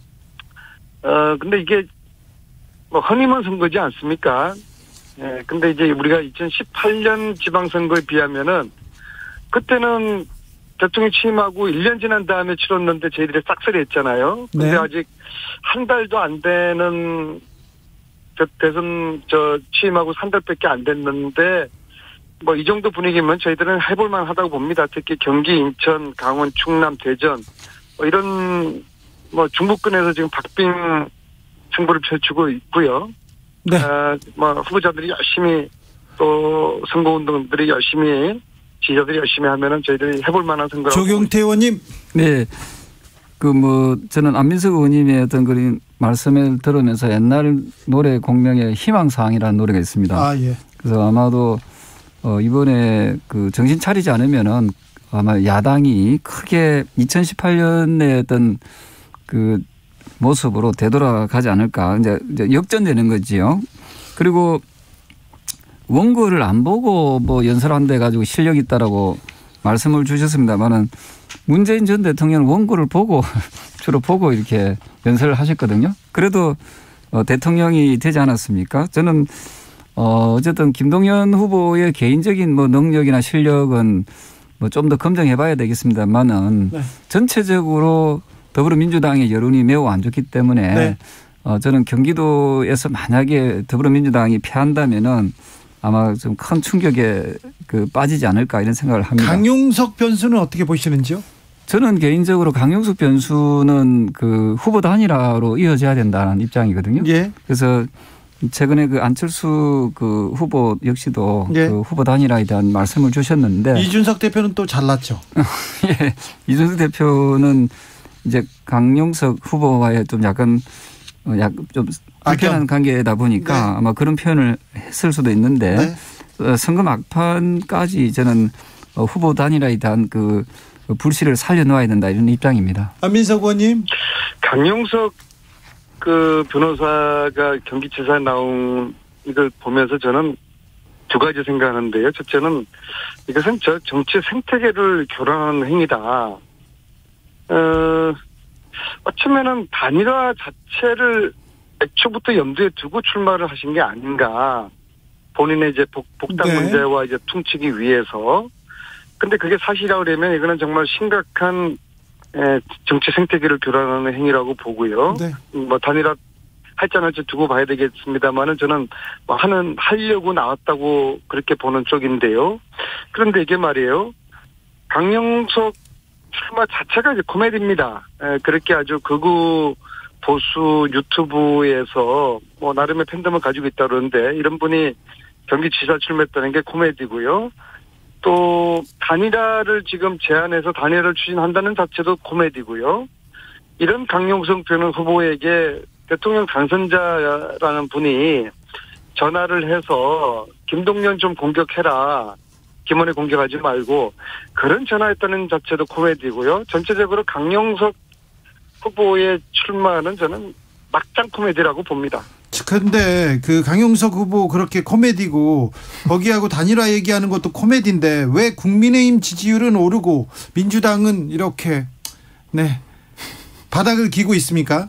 어, 근데 이게 뭐 허니문 선거지 않습니까? 예, 근데 이제 우리가 이천십팔 년 지방선거에 비하면은 그때는 대통령 취임하고 일 년 지난 다음에 치렀는데 저희들이 싹쓸이 했잖아요. 근데 네. 아직 한 달도 안 되는 대선 저 취임하고 한 달밖에 안 됐는데 뭐 이 정도 분위기면 저희들은 해볼만 하다고 봅니다. 특히 경기, 인천, 강원, 충남, 대전 뭐 이런 뭐 중부권에서 지금 박빙 승부를 펼치고 있고요. 네. 어, 뭐 후보자들이 열심히 또 선거운동들이 열심히 지지자들이 열심히 하면은 저희들이 해볼 만한 선거라고. 조경태 의원님. 네. 그 뭐 저는 안민석 의원님의 어떤 그런 말씀을 들으면서 옛날 노래 공명의 희망사항이라는 노래가 있습니다. 아, 예. 그래서 아마도 어 이번에 그 정신 차리지 않으면은 아마 야당이 크게 이천십팔 년에 어떤 그 모습으로 되돌아가지 않을까. 이제, 이제 역전되는 거지요. 그리고 원고를 안 보고 뭐 연설한데 가지고 실력이 있다라고 말씀을 주셨습니다만은 문재인 전 대통령은 원고를 보고 주로 보고 이렇게 연설을 하셨거든요. 그래도 어, 대통령이 되지 않았습니까? 저는 어, 어쨌든 김동연 후보의 개인적인 뭐 능력이나 실력은 뭐 좀 더 검증해 봐야 되겠습니다만은 네. 전체적으로 더불어민주당의 여론이 매우 안 좋기 때문에 네. 어, 저는 경기도에서 만약에 더불어민주당이 패한다면은 아마 좀 큰 충격에 그 빠지지 않을까 이런 생각을 합니다. 강용석 변수는 어떻게 보시는지요? 저는 개인적으로 강용석 변수는 그 후보 단일화로 이어져야 된다는 입장이거든요. 예. 그래서 최근에 그 안철수 그 후보 역시도 예. 그 후보 단일화에 대한 말씀을 주셨는데 이준석 대표는 또 잘났죠. 예. 이준석 대표는 이제 강용석 후보와의 좀 약간 약 좀 불편한 관계다 보니까 네. 아마 그런 표현을 했을 수도 있는데 네. 선거 막판까지 저는 후보 단일화에 대한 그 불씨를 살려놓아야 된다 이런 입장입니다. 안민석 의원님. 강용석 그 변호사가 경기지사에 나온 이걸 보면서 저는 두 가지 생각하는데요. 첫째는 이것은 저 정치 생태계를 교란하는 행위다. 어, 어쩌면은 단일화 자체를 애초부터 염두에 두고 출마를 하신 게 아닌가. 본인의 이제 복, 복당 네. 문제와 이제 퉁치기 위해서. 근데 그게 사실이라고 그러면 이거는 정말 심각한 에, 정치 생태계를 교란하는 행위라고 보고요. 네. 뭐 단일화 할지 안 할지 두고 봐야 되겠습니다만은 저는 뭐 하는 하려고 나왔다고 그렇게 보는 쪽인데요. 그런데 이게 말이에요. 강용석 출마 자체가 이제 코미디입니다. 에, 그렇게 아주 극우 보수 유튜브에서 뭐 나름의 팬덤을 가지고 있다 그러는데 이런 분이 경기지사 출마했다는 게 코미디고요. 또 단일화를 지금 제안해서 단일화를 추진한다는 자체도 코미디고요. 이런 강용석 변호 후보에게 대통령 당선자라는 분이 전화를 해서 김동연 좀 공격해라. 김원회 공격하지 말고 그런 전화했다는 자체도 코미디고요. 전체적으로 강용석 후보의 출마는 저는 막장 코미디라고 봅니다. 그런데 그 강용석 후보 그렇게 코미디고 거기하고 단일화 얘기하는 것도 코미디인데 왜 국민의힘 지지율은 오르고 민주당은 이렇게 네 바닥을 기고 있습니까?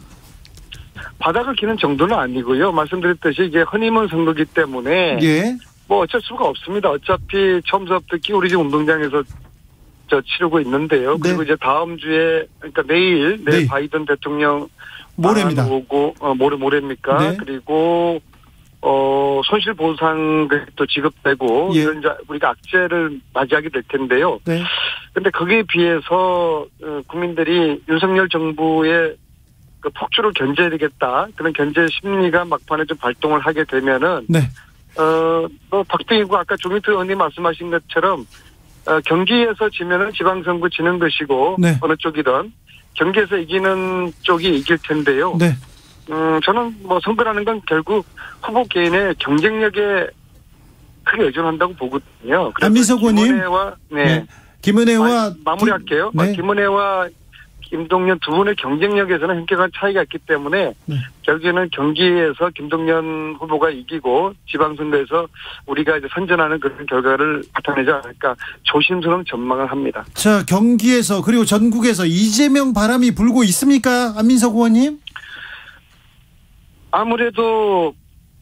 바닥을 기는 정도는 아니고요. 말씀드렸듯이 이게 허니문 선거기 때문에 예. 뭐 어쩔 수가 없습니다. 어차피 처음부터 끼우리지 운동장에서 저 치르고 있는데요. 네. 그리고 이제 다음 주에 그러니까 내일 내일 네. 바이든 대통령 모레입니다. 오고 어, 모레 모레입니까? 네. 그리고 어 손실 보상도 지급되고 예. 이런 우리가 악재를 맞이하게 될 텐데요. 네. 근데 거기에 비해서 국민들이 윤석열 정부의 그 폭주를 견제해야 되겠다 그런 견제 심리가 막판에 좀 발동을 하게 되면은 네. 어뭐 박빙이고 아까 조민태 의원님 말씀하신 것처럼. 어, 경기에서 지면은 지방선거 지는 것이고 네. 어느 쪽이든 경기에서 이기는 쪽이 이길 텐데요. 네. 음, 저는 뭐 선거라는 건 결국 후보 개인의 경쟁력에 크게 의존한다고 보거든요. 안민석 의원님. 김은혜와 네. 네. 김은혜와 마, 마무리할게요. 네. 김은혜와 김동연 두 분의 경쟁력에서는 현격한 차이가 있기 때문에 네. 결국에는 경기에서 김동연 후보가 이기고 지방선거에서 우리가 이제 선전하는 그런 결과를 나타내지 않을까 조심스러운 전망을 합니다. 자, 경기에서 그리고 전국에서 이재명 바람이 불고 있습니까? 안민석 의원님? 아무래도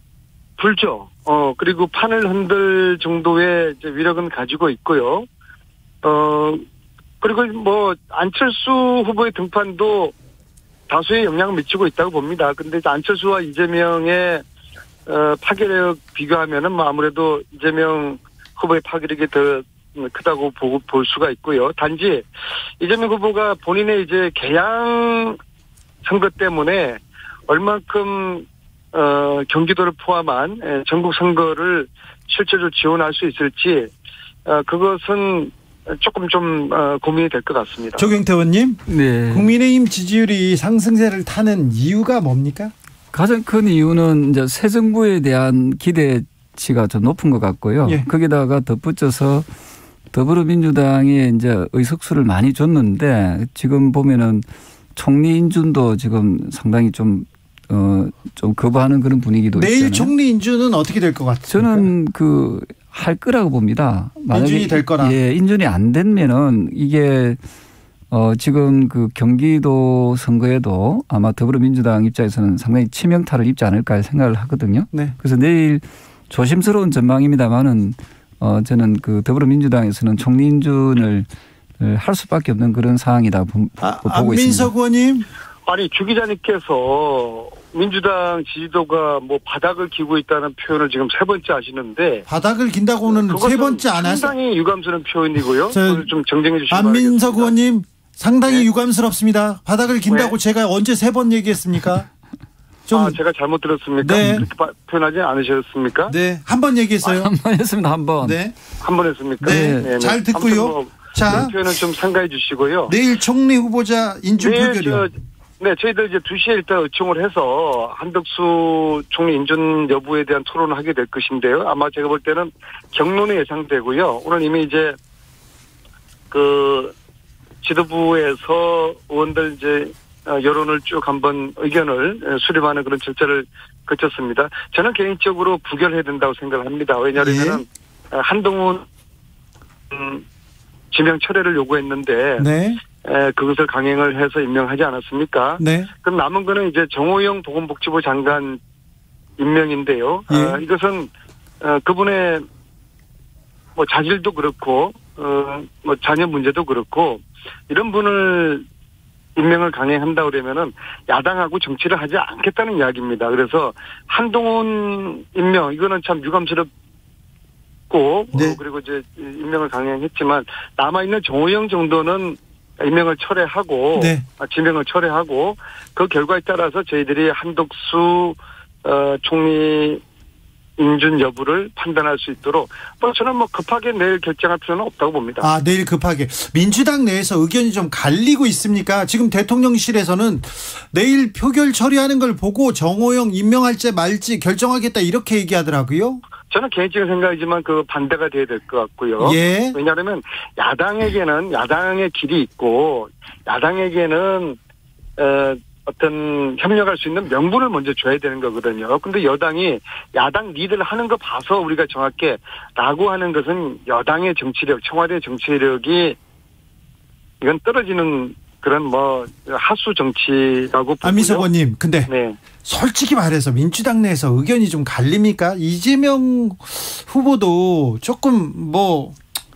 불죠. 어, 그리고 판을 흔들 정도의 이제 위력은 가지고 있고요. 어, 그리고 뭐, 안철수 후보의 등판도 다수의 영향을 미치고 있다고 봅니다. 근데 안철수와 이재명의, 어, 파괴력 비교하면은 뭐 아무래도 이재명 후보의 파괴력이 더 크다고 보고 볼 수가 있고요. 단지 이재명 후보가 본인의 이제 개항 선거 때문에 얼만큼 어, 경기도를 포함한 전국 선거를 실제로 지원할 수 있을지 어, 그것은 조금 좀 어, 고민이 될 것 같습니다. 조경태 의원님, 네. 국민의힘 지지율이 상승세를 타는 이유가 뭡니까? 가장 큰 이유는 이제 새 정부에 대한 기대치가 좀 높은 것 같고요. 예. 거기다가 덧붙여서 더불어민주당이 이제 의석수를 많이 줬는데 지금 보면은 총리 인준도 지금 상당히 좀 어, 좀 거부하는 그런 분위기도 내일 있잖아요. 총리 인준은 어떻게 될 것 같습니까? 저는 그 할 거라고 봅니다. 인준이 될 거라. 예, 인준이 안 되면은 이게 어, 지금 그 경기도 선거에도 아마 더불어민주당 입장에서는 상당히 치명타를 입지 않을까 생각을 하거든요. 네. 그래서 내일 조심스러운 전망입니다만은 어, 저는 그 더불어민주당에서는 총리 인준을 할 수밖에 없는 그런 상황이다 보, 아, 보고 안민석 있습니다. 의원님. 아니, 주 기자님께서 민주당 지지도가 뭐 바닥을 기고 있다는 표현을 지금 세 번째 하시는데 바닥을 긴다고는 세 번째 안 하세요. 상당히 유감스러운 표현이고요. 저, 그걸 좀 정정해 주시기 안민석 바라겠습니다. 의원님 상당히 네. 유감스럽습니다. 바닥을 긴다고 네. 제가 언제 세 번 얘기했습니까? 좀 아, 제가 잘못 들었습니까? 네. 그렇게 바, 표현하지 않으셨습니까? 네, 한 번 얘기했어요. 한 번 했습니다. 한 번. 네. 한 번 했습니까? 네, 잘 듣고요. 아무튼 뭐 자. 그런 표현은 좀 삼가해 주시고요. 내일 총리 후보자 인준 내일 표결이요. 저, 네, 저희들 이제 두 시에 일단 의총을 해서 한덕수 총리 인준 여부에 대한 토론을 하게 될 것인데요. 아마 제가 볼 때는 경론이 예상되고요. 오늘 이미 이제 그 지도부에서 의원들 이제 여론을 쭉 한번 의견을 수렴하는 그런 절차를 거쳤습니다. 저는 개인적으로 부결해야 된다고 생각을 합니다. 왜냐하면 예. 한동훈 지명 철회를 요구했는데 네. 에, 그것을 강행을 해서 임명하지 않았습니까? 네. 그럼 남은 거는 이제 정호영 보건복지부 장관 임명인데요. 예. 어, 이것은 어, 그분의 뭐 자질도 그렇고 어, 뭐 자녀 문제도 그렇고 이런 분을 임명을 강행한다 그러면은 야당하고 정치를 하지 않겠다는 이야기입니다. 그래서 한동훈 임명 이거는 참 유감스럽고 네. 어, 그리고 이제 임명을 강행했지만 남아 있는 정호영 정도는 임명을 철회하고 네. 지명을 철회하고 그 결과에 따라서 저희들이 한덕수 어, 총리 인준 여부를 판단할 수 있도록 뭐 저는 뭐 급하게 내일 결정할 필요는 없다고 봅니다. 아, 내일 급하게. 민주당 내에서 의견이 좀 갈리고 있습니까? 지금 대통령실에서는 내일 표결 처리하는 걸 보고 정호영 임명할지 말지 결정하겠다 이렇게 얘기하더라고요. 저는 개인적인 생각이지만 그 반대가 돼야 될 것 같고요. 예. 왜냐하면 야당에게는 야당의 길이 있고 야당에게는 어, 어떤 협력할 수 있는 명분을 먼저 줘야 되는 거거든요. 근데 여당이 야당 리드를 하는 거 봐서 우리가 정확히 라고 하는 것은 여당의 정치력, 청와대 정치력이 이건 떨어지는 그런 뭐 하수 정치라고 보고요. 안민석 의원님, 근데 네. 솔직히 말해서 민주당 내에서 의견이 좀 갈립니까? 이재명 후보도 조금 뭐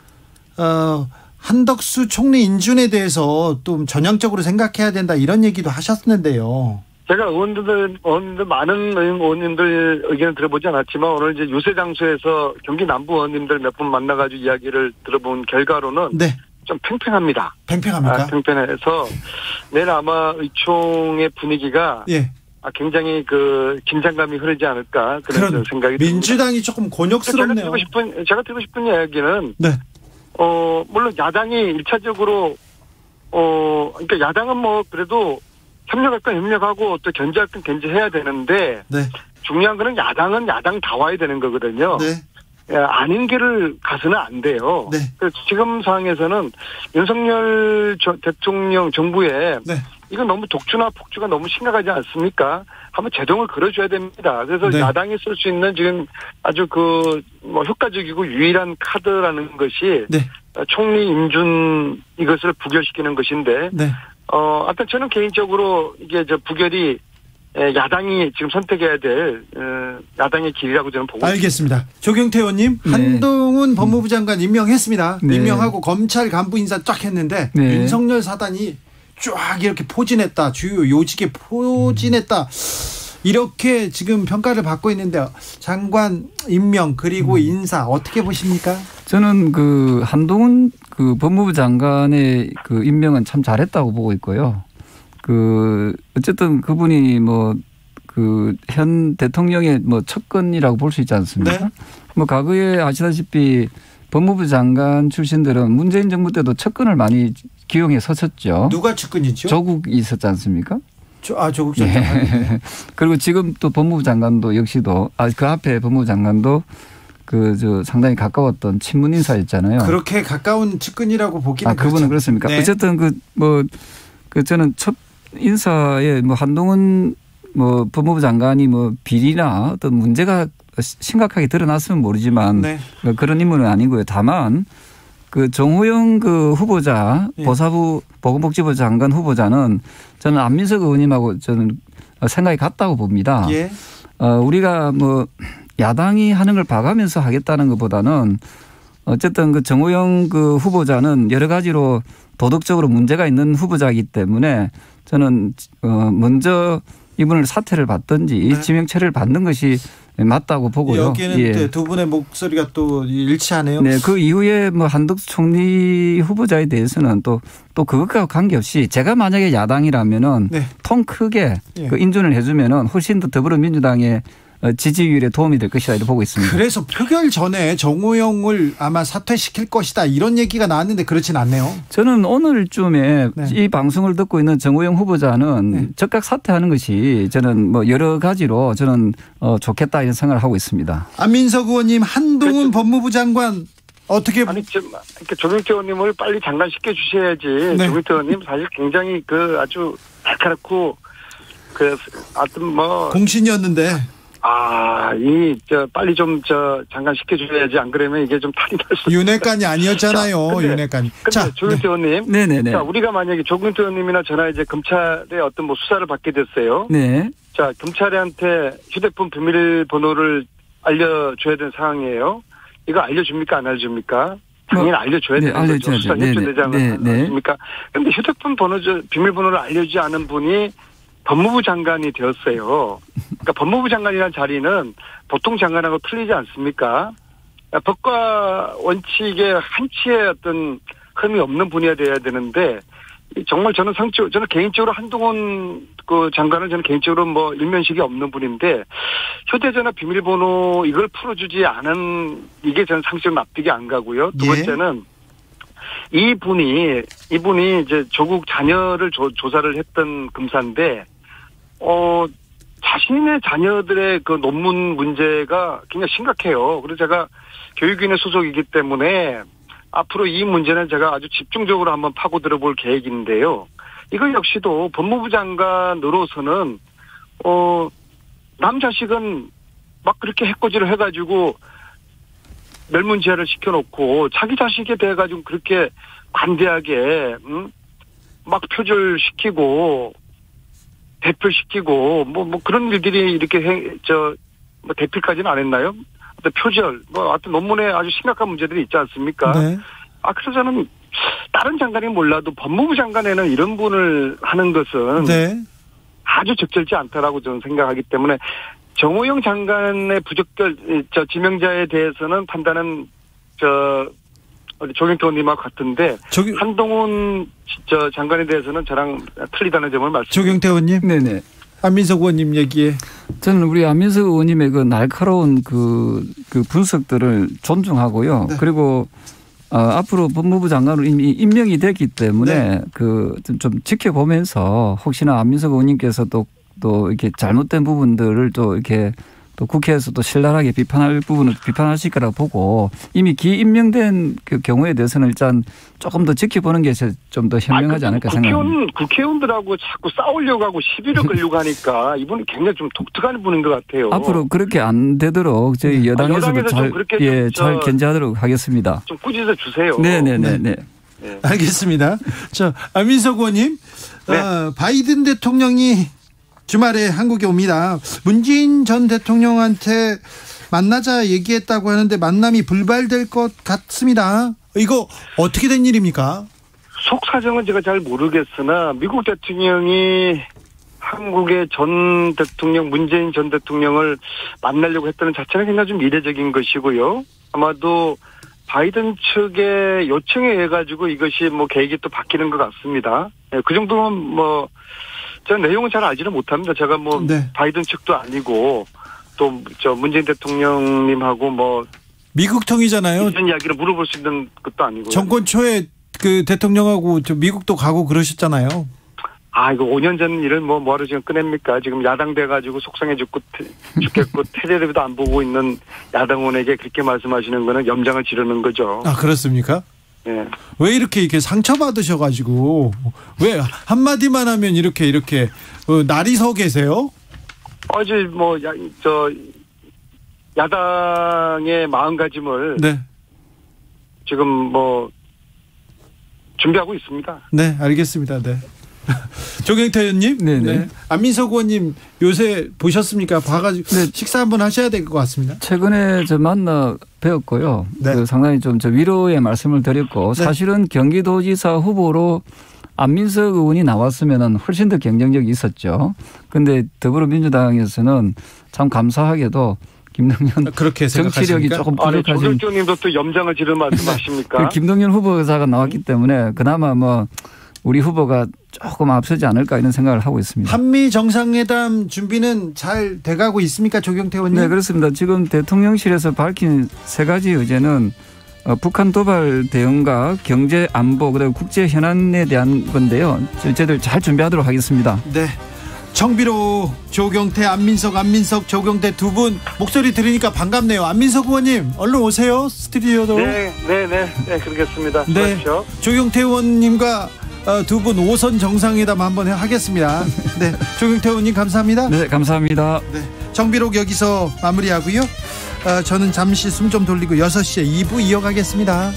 어, 한덕수 총리 인준에 대해서 좀 전향적으로 생각해야 된다 이런 얘기도 하셨는데요. 제가 의원들, 의원들 많은 의원님들 의견을 들어보지 않았지만 오늘 이제 유세 장소에서 경기 남부 의원님들 몇 분 만나가지고 이야기를 들어본 결과로는 네. 좀 팽팽합니다. 팽팽합니까? 아, 팽팽해서 내일 아마 의총의 분위기가 예. 아, 굉장히 그 긴장감이 흐르지 않을까 그런, 그런 생각이 듭니다. 민주당이 조금 곤욕스럽네요. 제가 드리고 싶은 제가 드리고 싶은 이야기는 네. 어 물론 야당이 일차적으로 어 그러니까 야당은 뭐 그래도 협력할 건 협력하고 또 견제할 건 견제해야 되는데 네. 중요한 거는 야당은 야당 다 와야 되는 거거든요. 네. 아닌 길을 가서는 안 돼요. 네. 지금 상황에서는 윤석열 대통령 정부에 네. 이건 너무 독주나 폭주가 너무 심각하지 않습니까? 한번 제동을 걸어줘야 됩니다. 그래서 네. 야당이 쓸 수 있는 지금 아주 그 뭐 효과적이고 유일한 카드라는 것이 네. 총리 임준 이것을 부결시키는 것인데, 네. 어, 하여튼 저는 개인적으로 이게 저 부결이 야당이 지금 선택해야 될 야당의 길이라고 저는 보고 알겠습니다. 있습니다. 조경태 의원님, 네. 한동훈 법무부 장관 임명했습니다. 네. 임명하고 검찰 간부 인사 쫙 했는데 네. 윤석열 사단이 쫙 이렇게 포진했다. 주요 요직에 포진했다. 이렇게 지금 평가를 받고 있는데 장관 임명 그리고 인사 어떻게 보십니까? 저는 그 한동훈 그 법무부 장관의 그 임명은 참 잘했다고 보고 있고요. 그 어쨌든 그분이 뭐 그 현 대통령의 뭐 척근이라고 볼 수 있지 않습니까? 네. 뭐 과거에 아시다시피 법무부 장관 출신들은 문재인 정부 때도 척근을 많이 기용해 섰었죠. 누가 척근이죠? 조국이 있었지 않습니까? 조, 아 조국 전 장관. 네. 그리고 지금 또 법무부 장관도 역시도 아 그 앞에 법무부 장관도 그 저 상당히 가까웠던 친문 인사였잖아요. 그렇게 가까운 측근이라고 보기는 아 그분은 그렇죠. 그렇습니까? 네. 어쨌든 그 뭐 그 저는 첫 인사에 뭐 한동훈 뭐 법무부 장관이 뭐 비리나 어떤 문제가 심각하게 드러났으면 모르지만 네. 그런 인물은 아니고요. 다만 그 정호영 그 후보자 네. 보사부 보건복지부 장관 후보자는 저는 안민석 의원님하고 저는 생각이 같다고 봅니다. 예. 어, 우리가 뭐 야당이 하는 걸 봐가면서 하겠다는 것보다는 어쨌든 그 정호영 그 후보자는 여러 가지로 도덕적으로 문제가 있는 후보자이기 때문에 저는 어 먼저 이분을 사퇴를 받든지 네. 지명 처리를 받는 것이 맞다고 보고요. 여기는 예. 두 분의 목소리가 또 일치하네요. 네, 그 이후에 뭐 한덕수 총리 후보자에 대해서는 또 또 그것과 관계없이 제가 만약에 야당이라면은 네. 통 크게 예. 그 인준을 해주면은 훨씬 더 더불어민주당의 지지율에 도움이 될 것이다 이렇게 보고 있습니다. 그래서 표결 전에 정호영을 아마 사퇴시킬 것이다 이런 얘기가 나왔는데 그렇진 않네요. 저는 오늘쯤에 네. 이 방송을 듣고 있는 정호영 후보자는 네. 즉각 사퇴하는 것이 저는 뭐 여러 가지로 저는 어 좋겠다 이런 생각을 하고 있습니다. 안민석 의원님, 한동훈 그렇죠. 법무부 장관 어떻게 아니 좀 그러니까 조경태 의원님을 빨리 장관시켜 주셔야지. 네. 조경태 의원님 사실 굉장히 그 아주 날카롭고 그 하여튼 뭐 공신이었는데. 아, 이, 저, 빨리 좀, 저, 잠깐 시켜줘야지. 안 그러면 이게 좀 탈이 날 수 있어요. 윤회관이 아니었잖아요. 자, 근데, 윤회관이. 근데 자, 조경태 의원님. 네. 네네네. 자, 우리가 만약에 조경태 의원님이나 저나 이제 검찰의 어떤 뭐 수사를 받게 됐어요. 네. 자, 검찰한테 휴대폰 비밀번호를 알려줘야 되는 상황이에요. 이거 알려줍니까? 안 알려줍니까? 당연히 뭐, 알려줘야 네, 되는 거죠. 수사 협조대장은 네, 네. 알려줍니까? 그런데 휴대폰 번호, 비밀번호를 알려주지 않은 분이 법무부 장관이 되었어요. 그러니까 법무부 장관이라는 자리는 보통 장관하고 틀리지 않습니까? 법과 원칙에 한치의 어떤 흠이 없는 분야가 돼야 되는데 정말 저는 상처, 저는 개인적으로 한동훈 그 장관은 저는 개인적으로 뭐 일면식이 없는 분인데 휴대전화 비밀번호 이걸 풀어주지 않은 이게 저는 상식적으로 납득이 안 가고요. 두 번째는 이 분이, 이분이 이제 조국 자녀를 조, 조사를 했던 검사인데, 어, 자신의 자녀들의 그 논문 문제가 굉장히 심각해요. 그래서 제가 교육위원회 소속이기 때문에 앞으로 이 문제는 제가 아주 집중적으로 한번 파고들어 볼 계획인데요. 이거 역시도 법무부 장관으로서는, 어, 남 자식은 막 그렇게 해코지를 해가지고 멸문지화를 시켜놓고 자기 자식에 대해 가지고 그렇게 관대하게 음? 막 표절시키고 대표시키고 뭐 뭐 그런 일들이 이렇게 해, 저 뭐 대필까지는 안 했나요? 어떤 표절 뭐 하여튼 논문에 아주 심각한 문제들이 있지 않습니까? 네. 아 그래서 저는 다른 장관이 몰라도 법무부 장관에는 이런 분을 하는 것은 네. 아주 적절치 않다라고 저는 생각하기 때문에. 정호영 장관의 부적절 저 지명자에 대해서는 판단은 저 조경태 의원님하고 같은데 저기, 한동훈 저 장관에 대해서는 저랑 틀리다는 점을 말씀. 조경태 의원님, 네네. 안민석 의원님 얘기에 저는 우리 안민석 의원님의 그 날카로운 그, 그 분석들을 존중하고요. 네. 그리고 어, 앞으로 법무부 장관으로 이미 임명이 됐기 때문에 네. 그 좀 지켜보면서 혹시나 안민석 의원님께서 또 또 이렇게 잘못된 부분들을 또 이렇게 또 국회에서도 신랄하게 비판할 부분을 비판하실 거라고 보고 이미 기임명된 그 경우에 대해서는 일단 조금 더 지켜보는 게 좀 더 현명하지 않을까 생각합니다. 국회의원, 국회의원들하고 자꾸 싸우려고 하고 시비를 걸려고 하니까 이분은 굉장히 좀 독특한 분인 것 같아요. 앞으로 그렇게 안 되도록 저희 여당에서도 아, 잘, 예, 잘 견제하도록 하겠습니다. 좀 꾸짖어 주세요. 네네네. 네. 네. 알겠습니다. 저 안민석 의원님, 네. 어, 바이든 대통령이 주말에 한국에 옵니다. 문재인 전 대통령한테 만나자 얘기했다고 하는데 만남이 불발될 것 같습니다. 이거 어떻게 된 일입니까? 속 사정은 제가 잘 모르겠으나 미국 대통령이 한국의 전 대통령 문재인 전 대통령을 만나려고 했다는 자체는 굉장히 좀 이례적인 것이고요. 아마도 바이든 측의 요청에 의해 가지고 이것이 뭐 계획이 또 바뀌는 것 같습니다. 그 정도면 뭐 제가 내용은 잘 알지는 못합니다. 제가 뭐 네. 바이든 측도 아니고 또 저 문재인 대통령님하고 뭐 미국 통이잖아요. 이런 이야기를 물어볼 수 있는 것도 아니고. 정권 초에 그 대통령하고 저 미국도 가고 그러셨잖아요. 아, 이거 오 년 전 일을 뭐 뭐하러 지금 꺼냅니까? 지금 야당 돼가지고 속상해 죽고 죽겠고 텔레비도 안 보고 있는 야당원에게 그렇게 말씀하시는 거는 염장을 지르는 거죠. 아, 그렇습니까? 예. 왜 이렇게 이렇게 상처받으셔가지고 왜 한마디만 하면 이렇게 이렇게 어, 날이 서 계세요? 어제 뭐 야, 저 야당의 마음가짐을 네. 지금 뭐 준비하고 있습니다. 네, 알겠습니다. 네. 조경태 의원님, 네네. 네. 안민석 의원님 요새 보셨습니까? 봐가지고 네. 식사 한번 하셔야 될 것 같습니다. 최근에 저 만나 뵈었고요. 네. 그 상당히 좀 저 위로의 말씀을 드렸고 네. 사실은 경기도지사 후보로 안민석 의원이 나왔으면 훨씬 더 경쟁력이 있었죠. 그런데 더불어민주당에서는 참 감사하게도 김동연 그렇게 정치력이 조금 부족하신. 조경태 의원님도 또 염장을 지르는 말씀하십니까? 그 김동연 후보 의사가 나왔기 때문에 그나마 뭐 우리 후보가 조금 앞서지 않을까 이런 생각을 하고 있습니다. 한미 정상회담 준비는 잘 돼가고 있습니까, 조경태 의원님? 네, 그렇습니다. 지금 대통령실에서 밝힌 세 가지 의제는 어, 북한 도발 대응과 경제 안보 그리고 국제 현안에 대한 건데요. 저희들 잘 준비하도록 하겠습니다. 네. 정비로 조경태, 안민석, 안민석, 조경태 두 분 목소리 들으니까 반갑네요. 안민석 의원님 얼른 오세요. 스튜디오도. 네, 네, 네, 네, 그러겠습니다. 네. 그렇죠. 조경태 의원님과 어, 두 분 오선 정상회담 한번 하겠습니다. 네, 조경태 의원님 감사합니다. 네, 감사합니다. 네, 정비록 여기서 마무리하고요. 어, 저는 잠시 숨 좀 돌리고 여섯 시에 이 부 이어가겠습니다.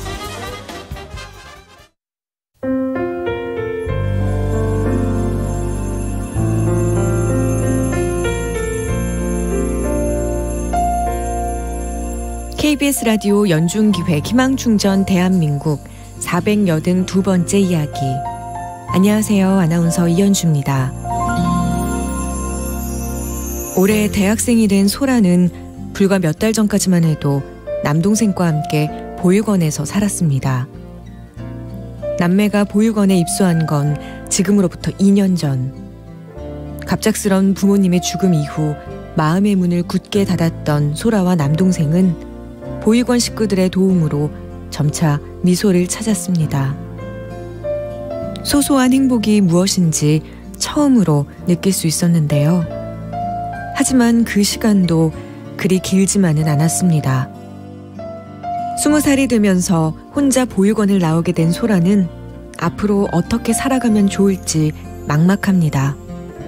케이비에스 라디오 연중기획 희망충전 대한민국 사백팔십이 번째 이야기. 안녕하세요. 아나운서 이현주입니다. 올해 대학생이 된 소라는 불과 몇 달 전까지만 해도 남동생과 함께 보육원에서 살았습니다. 남매가 보육원에 입소한 건 지금으로부터 이 년 전. 갑작스런 부모님의 죽음 이후 마음의 문을 굳게 닫았던 소라와 남동생은 보육원 식구들의 도움으로 점차 미소를 찾았습니다. 소소한 행복이 무엇인지 처음으로 느낄 수 있었는데요. 하지만 그 시간도 그리 길지만은 않았습니다. 스무 살이 되면서 혼자 보육원을 나오게 된 소라는 앞으로 어떻게 살아가면 좋을지 막막합니다.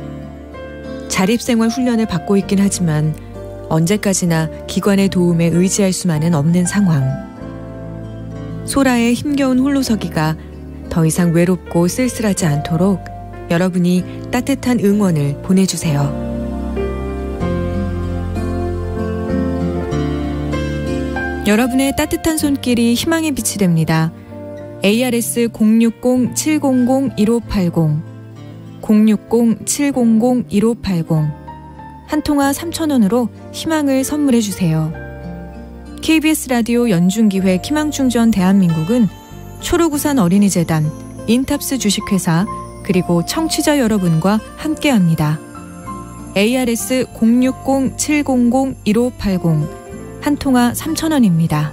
자립생활 훈련을 받고 있긴 하지만 언제까지나 기관의 도움에 의지할 수만은 없는 상황. 소라의 힘겨운 홀로서기가 더 이상 외롭고 쓸쓸하지 않도록 여러분이 따뜻한 응원을 보내주세요. 여러분의 따뜻한 손길이 희망의 빛이 됩니다. 에이아르에스 공육공 칠공공 일오팔공 공육공 칠공공 일오팔공 한 통화 삼천 원으로 희망을 선물해 주세요. 케이비에스 라디오 연중기획 희망충전 대한민국은 초록우산 어린이재단, 인탑스 주식회사 그리고 청취자 여러분과 함께합니다. 에이아르에스 공육공 칠공공 일오팔공 한 통화 삼천 원입니다.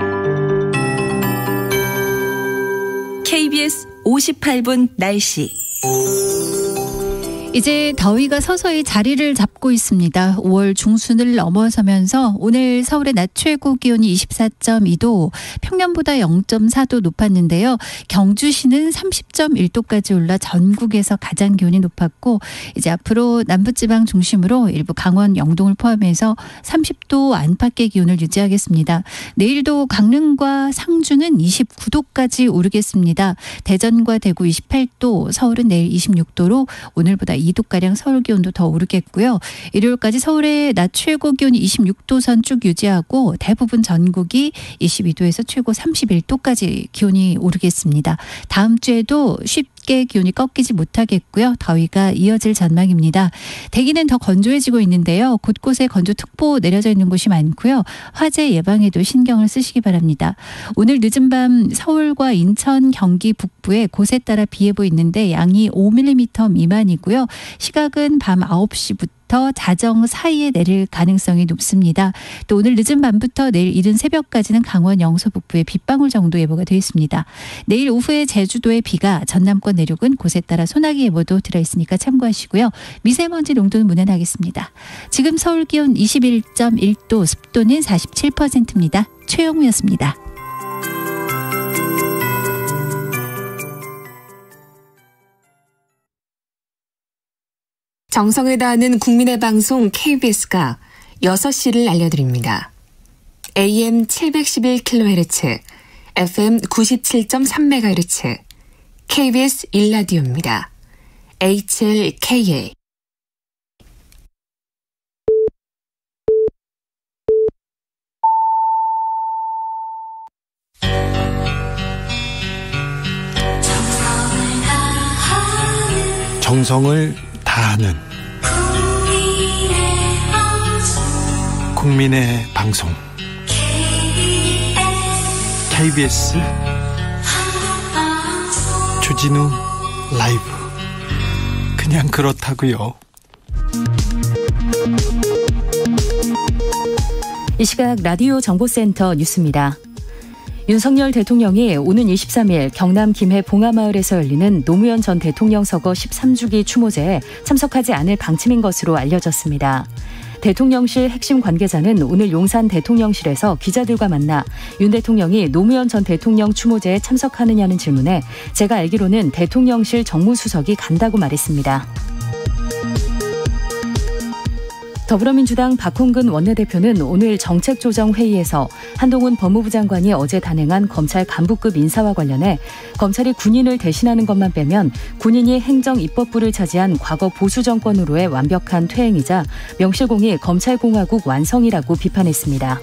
케이비에스 오십팔 분 날씨. 이제 더위가 서서히 자리를 잡고 있습니다. 오월 중순을 넘어서면서 오늘 서울의 낮 최고 기온이 이십사 점 이 도, 평년보다 영 점 사 도 높았는데요. 경주시는 삼십 점 일 도까지 올라 전국에서 가장 기온이 높았고, 이제 앞으로 남부지방 중심으로 일부 강원, 영동을 포함해서 삼십 도 안팎의 기온을 유지하겠습니다. 내일도 강릉과 상주는 이십구 도까지 오르겠습니다. 대전과 대구 이십팔 도, 서울은 내일 이십육 도로 오늘보다 이 도가량 서울 기온도 더 오르겠고요. 일요일까지 서울의 낮 최고 기온이 이십육 도 선 쭉 유지하고 대부분 전국이 이십이 도에서 최고 삼십일 도까지 기온이 오르겠습니다. 다음 주에도 쉽게 기온이 꺾이지 못하겠고요. 더위가 이어질 전망입니다. 대기는 더 건조해지고 있는데요. 곳곳에 건조특보 내려져 있는 곳이 많고요. 화재 예방에도 신경을 쓰시기 바랍니다. 오늘 늦은 밤 서울과 인천, 경기 북부에 곳에 따라 비 예보 있는데 양이 오 밀리미터 미만이고요. 시각은 밤 아홉 시부터 자정 사이에 내릴 가능성이 높습니다. 또 오늘 늦은 밤부터 내일 이른 새벽까지는 강원 영서 북부에 빗방울 정도 예보가 되어 있습니다. 내일 오후에 제주도에 비가, 전남권 내륙은 곳에 따라 소나기 예보도 들어있으니까 참고하시고요. 미세먼지 농도는 무난하겠습니다. 지금 서울 기온 이십일 점 일 도, 습도는 사십칠 퍼센트입니다. 최영우였습니다. 정성을 다하는 국민의 방송 케이비에스가 여섯 시를 알려드립니다. 에이엠 칠백십일 킬로헤르츠, 에프엠 구십칠 점 삼 메가헤르츠, 케이비에스 일 라디오입니다. 에이치엘케이에이. 정성을 다하는 국민의 방송 케이비에스 주진우 라이브. 그냥 그렇다고요. 이 시각 라디오 정보센터 뉴스입니다. 윤석열 대통령이 오는 이십삼 일 경남 김해 봉하마을에서 열리는 노무현 전 대통령 서거 십삼 주기 추모제에 참석하지 않을 방침인 것으로 알려졌습니다. 대통령실 핵심 관계자는 오늘 용산 대통령실에서 기자들과 만나 윤 대통령이 노무현 전 대통령 추모제에 참석하느냐는 질문에 제가 알기로는 대통령실 정무수석이 간다고 말했습니다. 더불어민주당 박홍근 원내대표는 오늘 정책조정회의에서 한동훈 법무부 장관이 어제 단행한 검찰 간부급 인사와 관련해 검찰이 군인을 대신하는 것만 빼면 군인이 행정입법부를 차지한 과거 보수정권으로의 완벽한 퇴행이자 명실공히 검찰공화국 완성이라고 비판했습니다.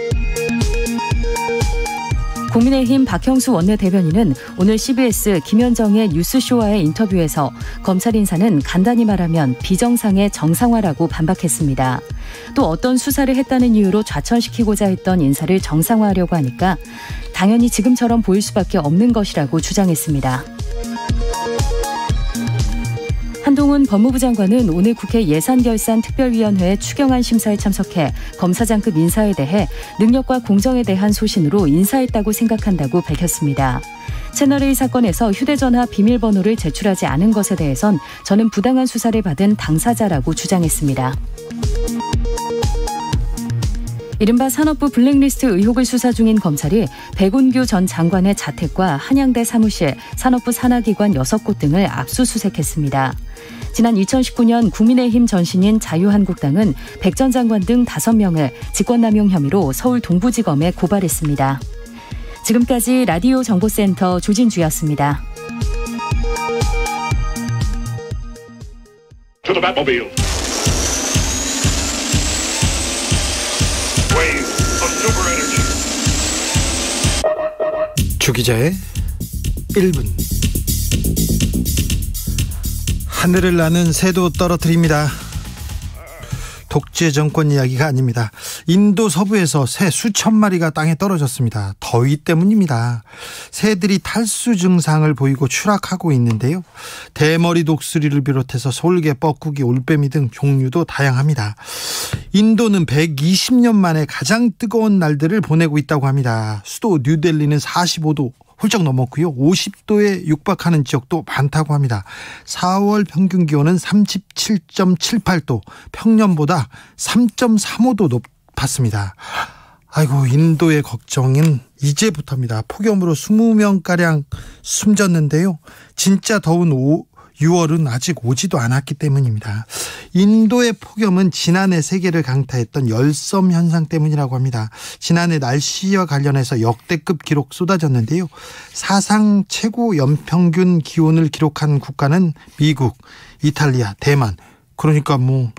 국민의힘 박형수 원내대변인은 오늘 씨비에스 김현정의 뉴스쇼와의 인터뷰에서 검찰 인사는 간단히 말하면 비정상의 정상화라고 반박했습니다. 또 어떤 수사를 했다는 이유로 좌천시키고자 했던 인사를 정상화하려고 하니까 당연히 지금처럼 보일 수밖에 없는 것이라고 주장했습니다. 한동훈 법무부 장관은 오늘 국회 예산결산특별위원회 추경안 심사에 참석해 검사장급 인사에 대해 능력과 공정에 대한 소신으로 인사했다고 생각한다고 밝혔습니다. 채널A 사건에서 휴대전화 비밀번호를 제출하지 않은 것에 대해선 저는 부당한 수사를 받은 당사자라고 주장했습니다. 이른바 산업부 블랙리스트 의혹을 수사 중인 검찰이 백운규 전 장관의 자택과 한양대 사무실, 산업부 산하기관 여섯 곳 등을 압수수색했습니다. 지난 이천십구 년 국민의힘 전신인 자유한국당은 백 전 장관 등 다섯 명을 직권남용 혐의로 서울 동부지검에 고발했습니다. 지금까지 라디오 정보센터 조진주였습니다. 주기자의 일 분. 하늘을 나는 새도 떨어뜨립니다. 독재 정권 이야기가 아닙니다. 인도 서부에서 새 수천 마리가 땅에 떨어졌습니다. 더위 때문입니다. 새들이 탈수 증상을 보이고 추락하고 있는데요. 대머리 독수리를 비롯해서 솔개, 뻐꾸기, 올빼미 등 종류도 다양합니다. 인도는 백이십 년 만에 가장 뜨거운 날들을 보내고 있다고 합니다. 수도 뉴델리는 사십오 도, 훌쩍 넘었고요. 오십 도에 육박하는 지역도 많다고 합니다. 사월 평균 기온은 삼십칠 점 칠팔 도, 평년보다 삼 점 삼오 도 높았습니다. 아이고, 인도의 걱정은 이제부터입니다. 폭염으로 이십 명가량 숨졌는데요. 진짜 더운 오, 유월은 아직 오지도 않았기 때문입니다. 인도의 폭염은 지난해 세계를 강타했던 열섬 현상 때문이라고 합니다. 지난해 날씨와 관련해서 역대급 기록 쏟아졌는데요. 사상 최고 연평균 기온을 기록한 국가는 미국, 이탈리아, 대만. 그러니까 뭐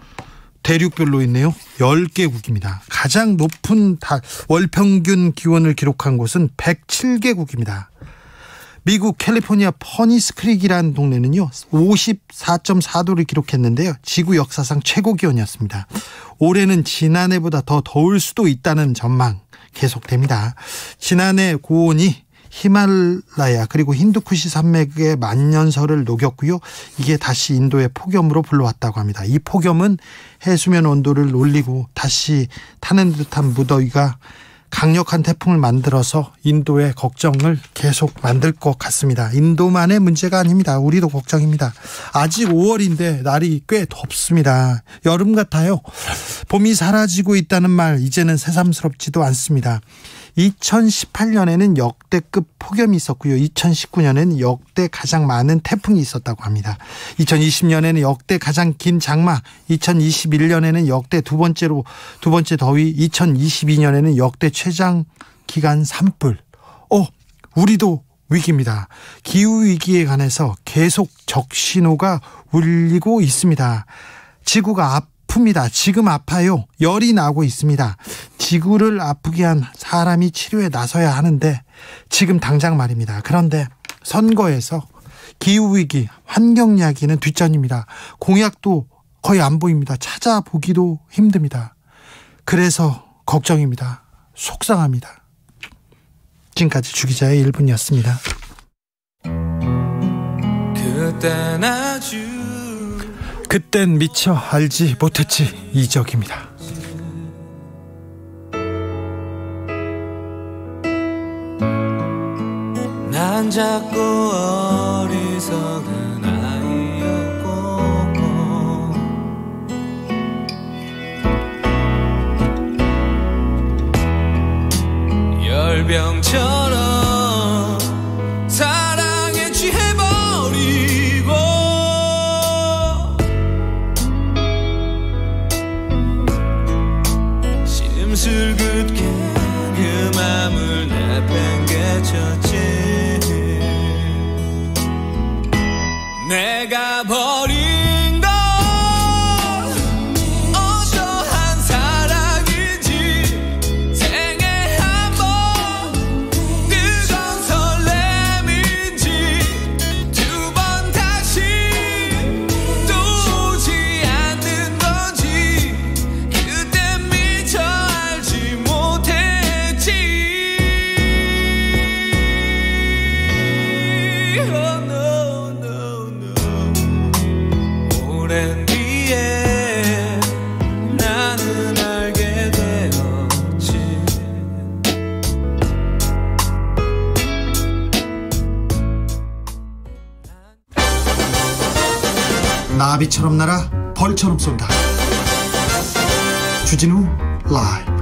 대륙별로 있네요. 열 개국입니다. 가장 높은 월평균 기온을 기록한 곳은 백칠 개국입니다. 미국 캘리포니아 퍼니스 크릭이라는 동네는요 오십사 점 사 도를 기록했는데요. 지구 역사상 최고 기온이었습니다. 올해는 지난해보다 더 더울 수도 있다는 전망 계속됩니다. 지난해 고온이 히말라야 그리고 힌두쿠시 산맥의 만년설을 녹였고요. 이게 다시 인도의 폭염으로 불러왔다고 합니다. 이 폭염은 해수면 온도를 올리고 다시 타는 듯한 무더위가 강력한 태풍을 만들어서 인도의 걱정을 계속 만들 것 같습니다. 인도만의 문제가 아닙니다. 우리도 걱정입니다. 아직 오월인데 날이 꽤 덥습니다. 여름 같아요. 봄이 사라지고 있다는 말 이제는 새삼스럽지도 않습니다. 이천십팔 년에는 역대급 폭염이 있었고요. 이천십구 년에는 역대 가장 많은 태풍이 있었다고 합니다. 이천이십 년에는 역대 가장 긴 장마, 이천이십일 년에는 역대 두 번째로 두 번째 더위, 이천이십이 년에는 역대 최장 기간 산불. 어, 우리도 위기입니다. 기후 위기에 관해서 계속 적신호가 울리고 있습니다. 지구가 앞 아픕니다. 지금 아파요. 열이 나고 있습니다. 지구를 아프게 한 사람이 치료에 나서야 하는데 지금 당장 말입니다. 그런데 선거에서 기후위기, 환경 이야기는 뒷전입니다. 공약도 거의 안 보입니다. 찾아보기도 힘듭니다. 그래서 걱정입니다. 속상합니다. 지금까지 주기자의 일 분이었습니다. 그땐 아주 그땐 미처 알지 못했지 이적입니다. 난 자꾸 어리석은 아이였고 열병처럼 사랑에 취해버리고 슬긋게 그 맘을 내팽개쳤지. 내가 버린 건 어떠한 사랑인지 생애 한 번 뜨거운 설렘인지 두 번 다시 또 오지 않는 건지 그땐 미쳐 나비처럼 날아 벌처럼 쏜다. 주진우 라이브.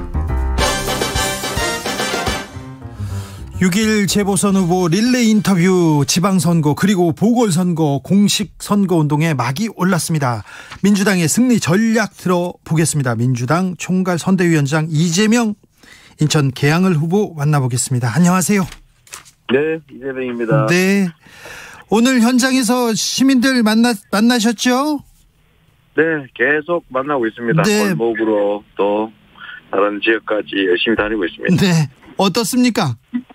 육 일 재보선 후보 릴레이 인터뷰, 지방선거 그리고 보궐선거 공식 선거운동에 막이 올랐습니다. 민주당의 승리 전략 들어보겠습니다. 민주당 총괄 선대위원장 이재명 인천 계양을 후보 만나보겠습니다. 안녕하세요. 네, 이재명입니다. 네. 오늘 현장에서 시민들 만나, 만나셨죠? 네, 계속 만나고 있습니다. 네. 골목으로 또 다른 지역까지 열심히 다니고 있습니다. 네. 어떻습니까?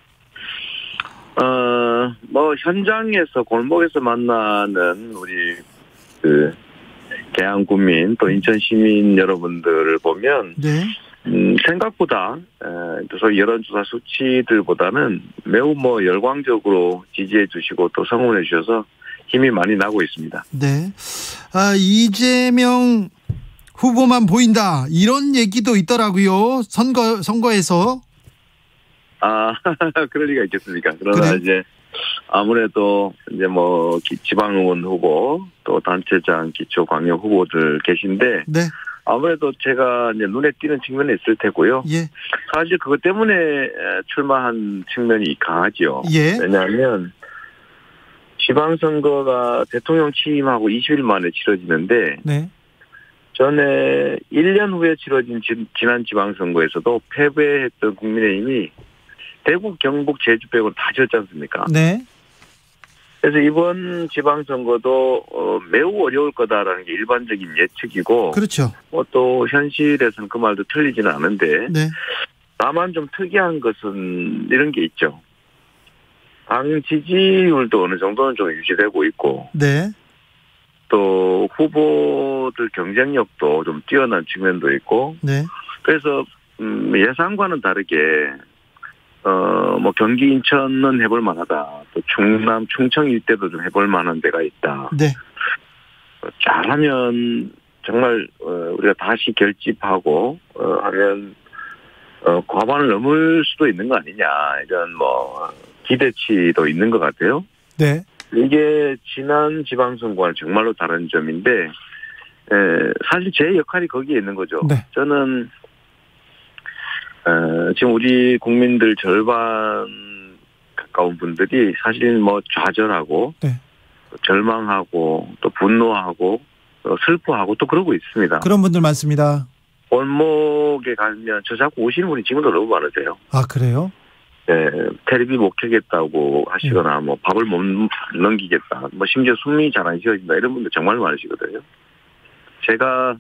어, 뭐, 현장에서, 골목에서 만나는 우리, 그, 계양 군민, 또 인천 시민 여러분들을 보면, 네. 음, 생각보다, 에, 소위 여론조사 수치들보다는 매우 뭐 열광적으로 지지해 주시고 또 성원해 주셔서 힘이 많이 나고 있습니다. 네. 아, 이재명 후보만 보인다. 이런 얘기도 있더라고요. 선거, 선거에서. 아, 그럴 리가 있겠습니까? 그러나 그래? 이제 아무래도 이제 뭐 지방의원 후보 또 단체장 기초광역 후보들 계신데 네. 아무래도 제가 이제 눈에 띄는 측면이 있을 테고요. 예. 사실 그것 때문에 출마한 측면이 강하죠. 예. 왜냐하면 지방선거가 대통령 취임하고 이십 일 만에 치러지는데 네. 전에 일 년 후에 치러진 지난 지방선거에서도 패배했던 국민의힘이 대구, 경북, 제주 빼고는 다 졌지 않습니까? 네. 그래서 이번 지방선거도 어, 매우 어려울 거다라는 게 일반적인 예측이고, 그렇죠. 뭐 또 현실에서는 그 말도 틀리지는 않은데, 네. 다만 좀 특이한 것은 이런 게 있죠. 당 지지율도 어느 정도는 좀 유지되고 있고, 네. 또 후보들 경쟁력도 좀 뛰어난 측면도 있고, 네. 그래서 음, 예상과는 다르게. 어, 뭐, 경기, 인천은 해볼 만하다. 또 충남, 충청 일대도 좀 해볼 만한 데가 있다. 네. 어, 잘하면 정말, 어, 우리가 다시 결집하고, 어, 하면, 어, 과반을 넘을 수도 있는 거 아니냐. 이런 뭐, 기대치도 있는 것 같아요. 네. 이게 지난 지방선거와는 정말로 다른 점인데, 에, 사실 제 역할이 거기에 있는 거죠. 네. 저는, 어, 지금 우리 국민들 절반 가까운 분들이 사실 뭐 좌절하고, 네. 절망하고, 또 분노하고, 또 슬퍼하고 또 그러고 있습니다. 그런 분들 많습니다. 골목에 가면 저 자꾸 오시는 분이 지금도 너무 많으세요. 아, 그래요? 네, 텔레비 못 켜겠다고 하시거나, 뭐 밥을 못 넘기겠다, 뭐 심지어 숨이 잘 안 쉬어진다 이런 분들 정말 많으시거든요. 제가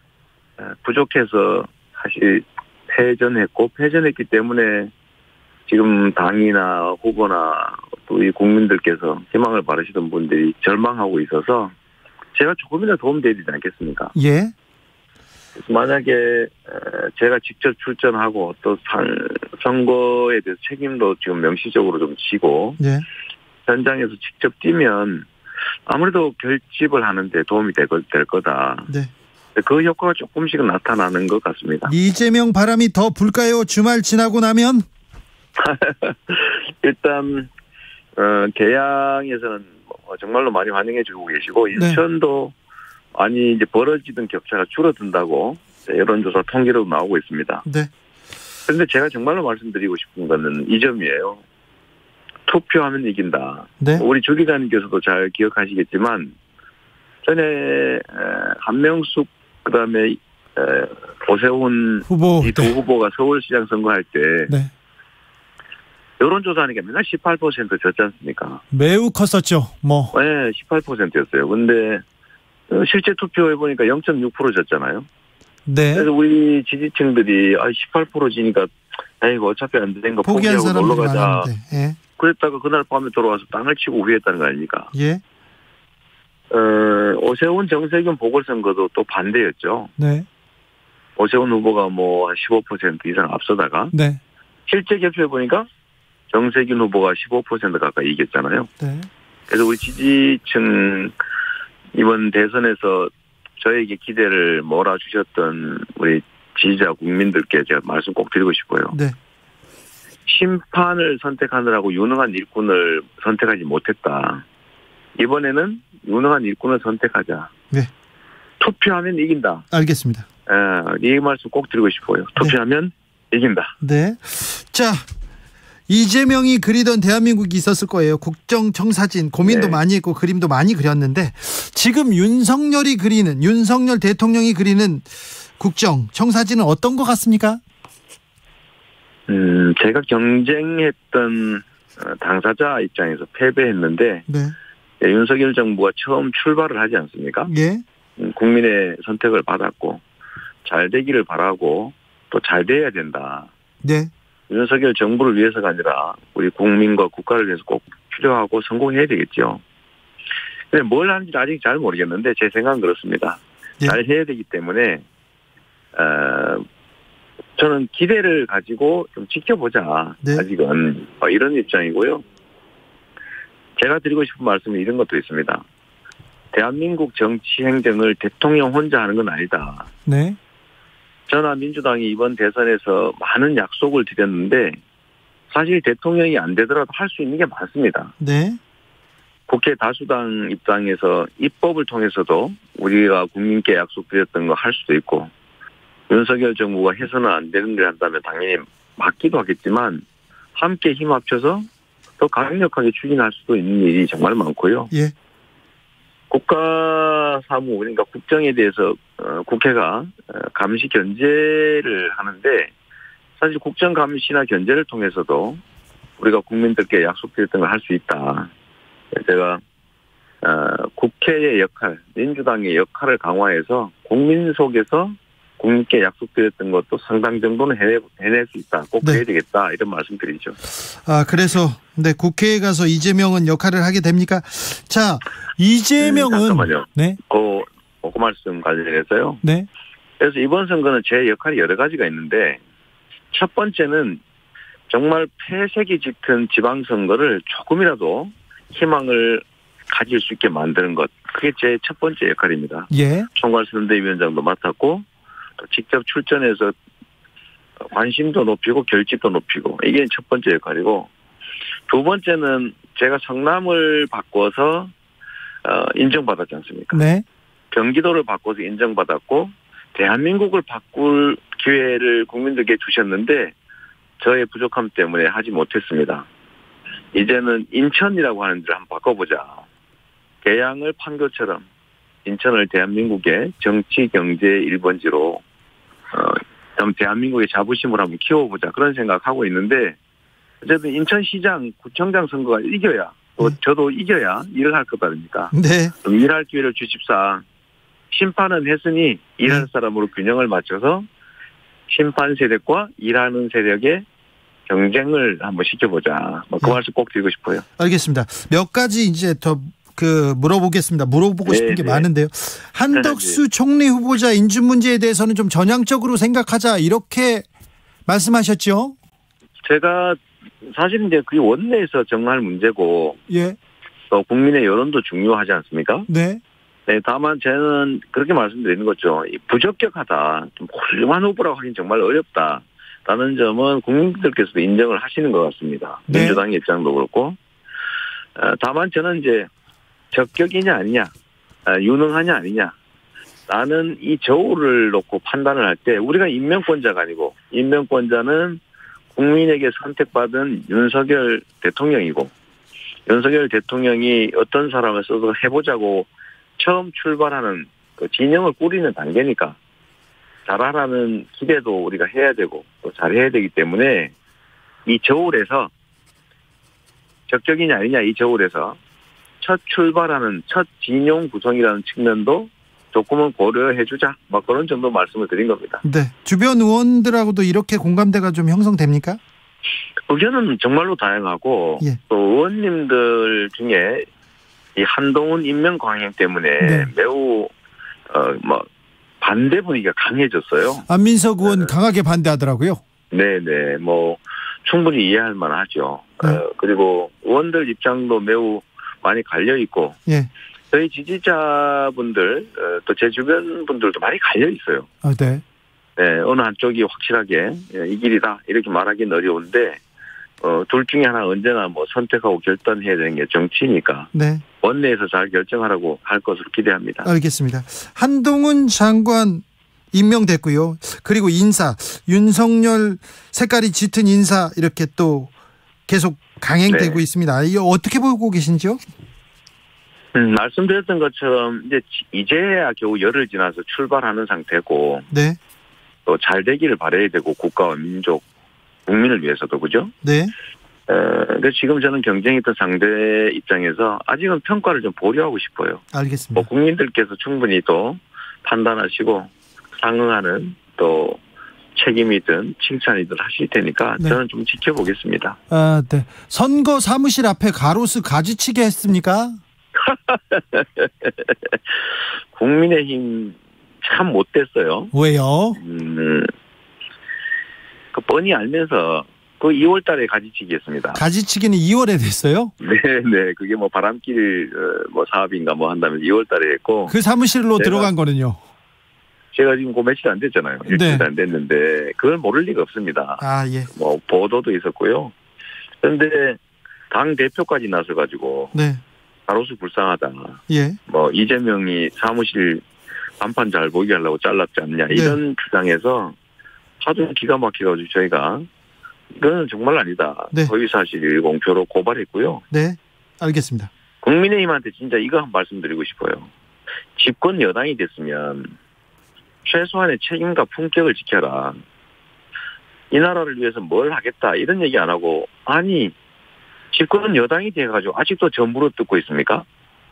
부족해서 사실 패전했고 패전했기 때문에 지금 당이나 후보나 또 이 국민들께서 희망을 바라시던 분들이 절망하고 있어서 제가 조금이라도 도움되지 않겠습니까? 예. 만약에 제가 직접 출전하고 또 선거에 대해서 책임도 지금 명시적으로 좀 지고 예. 현장에서 직접 뛰면 아무래도 결집을 하는데 도움이 될, 될 거다. 네. 그 효과가 조금씩은 나타나는 것 같습니다. 이재명 바람이 더 불까요? 주말 지나고 나면? 일단 어, 개항에서는 정말로 많이 환영해주고 계시고 인천도 네. 많이 이제 벌어지던 격차가 줄어든다고 여론조사 통계로 나오고 있습니다. 네. 그런데 제가 정말로 말씀드리고 싶은 거는 이 점이에요. 투표하면 이긴다. 네. 우리 주 기자님께서도 잘 기억하시겠지만 전에 한명숙 그다음에 오세훈 후보 이 두 네. 후보가 서울시장 선거할 때 네. 여론조사하니까 맨날 십팔 퍼센트 졌지 않습니까? 매우 컸었죠. 뭐. 네, 십팔 퍼센트였어요. 근데 실제 투표해 보니까 영 점 육 퍼센트 졌잖아요. 네. 그래서 우리 지지층들이 아 십팔 퍼센트 지니까 에이고 어차피 안 되는 거 포기하고 놀러 가자. 예. 그랬다가 그날 밤에 돌아와서 땅을 치고 후회했다는 거 아닙니까? 예. 어, 오세훈 정세균 보궐선거도 또 반대였죠. 네. 오세훈 후보가 뭐 한 십오 퍼센트 이상 앞서다가 네. 실제 개표해 보니까 정세균 후보가 십오 퍼센트 가까이 이겼잖아요. 네. 그래서 우리 지지층 이번 대선에서 저에게 기대를 몰아주셨던 우리 지지자 국민들께 제가 말씀 꼭 드리고 싶어요. 네. 심판을 선택하느라고 유능한 일꾼을 선택하지 못했다. 이번에는 유능한 일꾼을 선택하자. 네. 투표하면 이긴다. 알겠습니다. 아, 이 말씀 꼭 드리고 싶어요. 투표하면 네. 이긴다. 네. 자, 이재명이 그리던 대한민국이 있었을 거예요. 국정청사진 고민도 네. 많이 했고 그림도 많이 그렸는데 지금 윤석열이 그리는 윤석열 대통령이 그리는 국정청사진은 어떤 것 같습니까? 음, 제가 경쟁했던 당사자 입장에서 패배했는데 네. 네, 윤석열 정부가 처음 출발을 하지 않습니까? 예. 음, 국민의 선택을 받았고 잘 되기를 바라고 또 잘 돼야 된다. 네. 윤석열 정부를 위해서가 아니라 우리 국민과 국가를 위해서 꼭 필요하고 성공해야 되겠죠. 근데 뭘 하는지 아직 잘 모르겠는데 제 생각은 그렇습니다. 예. 잘 해야 되기 때문에 어, 저는 기대를 가지고 좀 지켜보자. 네. 아직은 이런 입장이고요. 제가 드리고 싶은 말씀은 이런 것도 있습니다. 대한민국 정치 행정을 대통령 혼자 하는 건 아니다. 네. 저나 민주당이 이번 대선에서 많은 약속을 드렸는데 사실 대통령이 안 되더라도 할 수 있는 게 많습니다. 네. 국회 다수당 입장에서 입법을 통해서도 우리가 국민께 약속드렸던 거 할 수도 있고, 윤석열 정부가 해서는 안 되는 일 한다면 당연히 막기도 하겠지만 함께 힘 합쳐서 더 강력하게 추진할 수도 있는 일이 정말 많고요. 예. 국가사무, 그러니까 국정에 대해서 국회가 감시 견제를 하는데, 사실 국정 감시나 견제를 통해서도 우리가 국민들께 약속드렸던 걸 할 수 있다. 제가 국회의 역할, 민주당의 역할을 강화해서 국민 속에서 국민께 약속드렸던 것도 상당 정도는 해내, 해낼 수 있다. 꼭 네. 해야 되겠다. 이런 말씀드리죠. 아, 그래서 네, 국회에 가서 이재명은 역할을 하게 됩니까? 자, 이재명은. 음, 잠깐만요. 네. 그, 그 말씀 관련해서요. 네. 그래서 이번 선거는 제 역할이 여러 가지가 있는데, 첫 번째는 정말 폐색이 짙은 지방선거를 조금이라도 희망을 가질 수 있게 만드는 것. 그게 제 첫 번째 역할입니다. 예. 총괄선대위원장도 맡았고, 또 직접 출전해서 관심도 높이고 결집도 높이고, 이게 첫 번째 역할이고, 두 번째는 제가 성남을 바꿔서 어, 인정받았지 않습니까? 네. 경기도를 바꿔서 인정받았고, 대한민국을 바꿀 기회를 국민들께 주셨는데 저의 부족함 때문에 하지 못했습니다. 이제는 인천이라고 하는 데를 한번 바꿔보자. 계양을 판교처럼 인천을 대한민국의 정치, 경제 일 번지로 어, 대한민국의 자부심을 한번 키워보자. 그런 생각하고 있는데, 어쨌든 인천시장, 구청장 선거가 이겨야, 또 저도 이겨야 일을 할 것 아닙니까? 네. 좀 일할 기회를 주십사. 심판은 했으니 일하는 사람으로 균형을 맞춰서 심판 세력과 일하는 세력의 경쟁을 한번 시켜보자. 뭐 그 네. 말씀 꼭 드리고 싶어요. 알겠습니다. 몇 가지 이제 더 그 물어보겠습니다. 물어보고 싶은 네, 게 네. 많은데요. 한덕수 총리 후보자 인준 문제에 대해서는 좀 전향적으로 생각하자, 이렇게 말씀하셨죠? 제가 사실 이제 그 원내에서 정할 문제고, 예. 또 국민의 여론도 중요하지 않습니까? 네. 네, 다만 저는 그렇게 말씀드리는 거죠. 부적격하다, 좀 훌륭한 후보라고 하긴 정말 어렵다. 라는 점은 국민들께서도 인정을 하시는 것 같습니다. 네. 민주당의 입장도 그렇고. 다만 저는 이제 적격이냐 아니냐, 유능하냐 아니냐, 라는 이 저울을 놓고 판단을 할 때 우리가 임명권자가 아니고, 임명권자는 국민에게 선택받은 윤석열 대통령이고, 윤석열 대통령이 어떤 사람을 써서 해보자고 처음 출발하는 그 진영을 꾸리는 단계니까 잘하라는 기대도 우리가 해야 되고 또 잘해야 되기 때문에, 이 저울에서 적격이냐 아니냐, 이 저울에서 첫 출발하는 첫 진영 구성이라는 측면도 조금은 고려해주자, 막 그런 정도 말씀을 드린 겁니다. 네. 주변 의원들하고도 이렇게 공감대가 좀 형성됩니까? 의견은 정말로 다양하고, 예. 또 의원님들 중에 이 한동훈 임명 강행 때문에 네. 매우 어 뭐 반대 분위기가 강해졌어요. 안민석 의원 강하게 반대하더라고요. 네네, 뭐 충분히 이해할 만하죠. 네. 어, 그리고 의원들 입장도 매우 많이 갈려 있고, 예. 저희 지지자분들, 어, 또 제 주변 분들도 많이 갈려 있어요. 아, 네. 네, 어느 한쪽이 확실하게 이 길이다 이렇게 말하기는 어려운데, 어, 둘 중에 하나 언제나 뭐 선택하고 결단해야 되는 게 정치니까. 네. 원내에서 잘 결정하라고 할 것으로 기대합니다. 알겠습니다. 한동훈 장관 임명됐고요. 그리고 인사, 윤석열 색깔이 짙은 인사, 이렇게 또 계속 강행되고 네. 있습니다. 이거 어떻게 보고 계신지요? 음, 말씀드렸던 것처럼 이제 이제야 겨우 열흘 지나서 출발하는 상태고, 네. 또 잘 되기를 바라야 되고, 국가와 민족, 국민을 위해서도, 그죠? 네. 어, 근데 지금 저는 경쟁했던 상대 입장에서 아직은 평가를 좀 보류하고 싶어요. 알겠습니다. 뭐 국민들께서 충분히 또 판단하시고 상응하는 또 책임이든 칭찬이든 하실 테니까 네. 저는 좀 지켜보겠습니다. 아, 네. 선거 사무실 앞에 가로수 가지치기 했습니까? 국민의힘 참 못됐어요. 왜요? 음, 그 뻔히 알면서 그 이월 달에 가지치기 했습니다. 가지치기는 이월에 됐어요? 네네. 그게 뭐 바람길 뭐 사업인가 뭐 한다면 이월 달에 했고. 그 사무실로 제가, 들어간 거는요? 제가 지금 그 며칠 안 됐잖아요. 일주일도 네. 안 됐는데 그걸 모를 리가 없습니다. 아, 예. 뭐 보도도 있었고요. 그런데 당 대표까지 나서가지고 네. 가로수 불쌍하다. 예. 뭐 이재명이 사무실 간판 잘 보이게 하려고 잘랐지 않냐 이런 네. 주장에서 하도 기가 막혀가지고 저희가 이거는 정말 아니다. 네. 허위사실 공표로 고발했고요. 네, 알겠습니다. 국민의힘한테 진짜 이거 한 말씀드리고 싶어요. 집권 여당이 됐으면 최소한의 책임과 품격을 지켜라. 이 나라를 위해서 뭘 하겠다 이런 얘기 안 하고 아니 집권 여당이 돼가지고 아직도 전부로 뜯고 있습니까?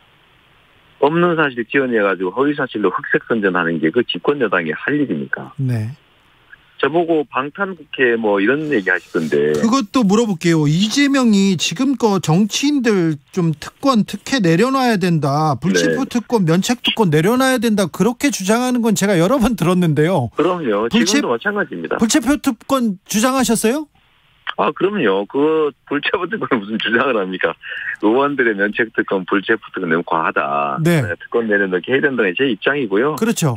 없는 사실 지어내가지고 허위사실로 흑색선전하는 게 그 집권 여당이 할 일입니까? 네. 저보고 방탄국회 뭐 이런 얘기 하시던데. 그것도 물어볼게요. 이재명이 지금껏 정치인들 좀 특권, 특혜 내려놔야 된다. 불체포 네. 특권, 면책 특권 내려놔야 된다. 그렇게 주장하는 건 제가 여러 번 들었는데요. 그럼요. 불체, 지금도 마찬가지입니다. 불체포 특권 주장하셨어요? 아, 그럼요. 그 불체포 특권을 무슨 주장을 합니까? 의원들의 면책 특권, 불체포 특권 너무 과하다. 네. 특권 내려놓게 해야 된다는 제 입장이고요. 그렇죠.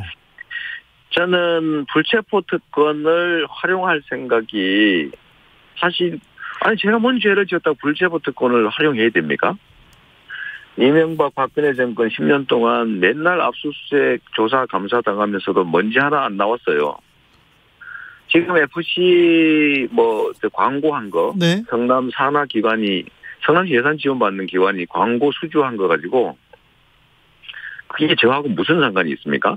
저는 불체포 특권을 활용할 생각이 사실 아니 제가 뭔 죄를 지었다고 불체포 특권을 활용해야 됩니까? 이명박 박근혜 정권 십 년 동안 맨날 압수수색 조사 감사 당하면서도 먼지 하나 안 나왔어요. 지금 에프씨 뭐 광고한 거 네. 성남 산하 기관이 성남시 예산 지원받는 기관이 광고 수주한 거 가지고 그게 저하고 무슨 상관이 있습니까?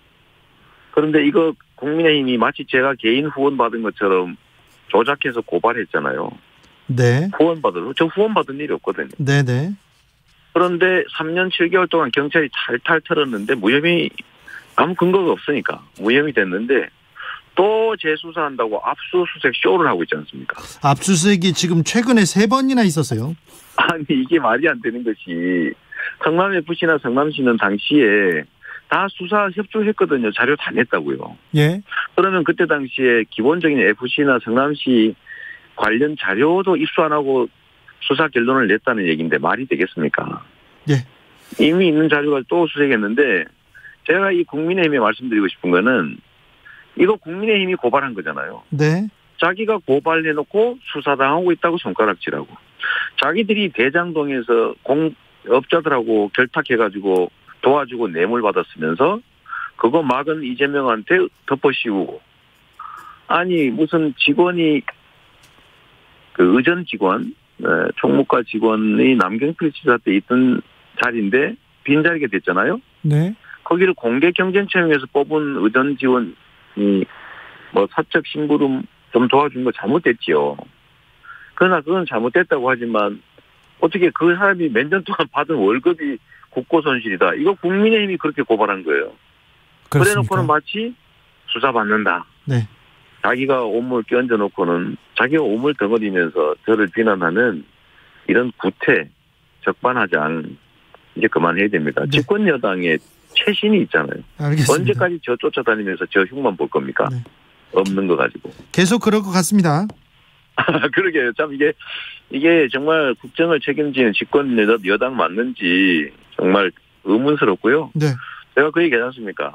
그런데 이거 국민의힘이 마치 제가 개인 후원 받은 것처럼 조작해서 고발했잖아요. 네. 후원 받은 저 후원 받은 일이 없거든요. 네네. 그런데 삼 년 칠 개월 동안 경찰이 탈탈 털었는데 무혐의 아무 근거가 없으니까 무혐의 됐는데 또 재수사한다고 압수수색 쇼를 하고 있지 않습니까? 압수수색이 지금 최근에 세 번이나 있었어요. 아니 이게 말이 안 되는 것이 성남에프씨나 성남시는 당시에 다 수사 협조했거든요. 자료 다 냈다고요. 예. 그러면 그때 당시에 기본적인 에프씨나 성남시 관련 자료도 입수 안 하고 수사 결론을 냈다는 얘기인데 말이 되겠습니까? 예. 이미 있는 자료가 또 수색했는데 제가 이 국민의힘에 말씀드리고 싶은 거는 이거 국민의힘이 고발한 거잖아요. 네. 자기가 고발해놓고 수사당하고 있다고 손가락질하고 자기들이 대장동에서 공업자들하고 결탁해가지고 도와주고 뇌물 받았으면서 그거 막은 이재명한테 덮어씌우고 아니 무슨 직원이 그 의전 직원 총무과 직원이 남경필 지사 때 있던 자리인데 빈자리가 됐잖아요. 네. 거기를 공개 경쟁 채용해서 뽑은 의전 직원이 뭐 사적 심부름 좀 도와준 거 잘못됐지요. 그러나 그건 잘못됐다고 하지만 어떻게 그 사람이 몇 년 동안 받은 월급이 국고 손실이다. 이거 국민의힘이 그렇게 고발한 거예요. 그래놓고는 마치 수사받는다. 네. 자기가 오물 끼얹어놓고는 자기가 오물 덩어리면서 저를 비난하는 이런 구태, 적반하장 이제 그만해야 됩니다. 네. 집권 여당의 최신이 있잖아요. 알겠습니다. 언제까지 저 쫓아다니면서 저 흉만 볼 겁니까? 네. 없는 거 가지고. 계속 그럴 것 같습니다. 그러게요. 참 이게 이게 정말 국정을 책임지는 집권 여당 맞는지 정말 의문스럽고요. 네. 제가 그 얘기 하지 않습니까?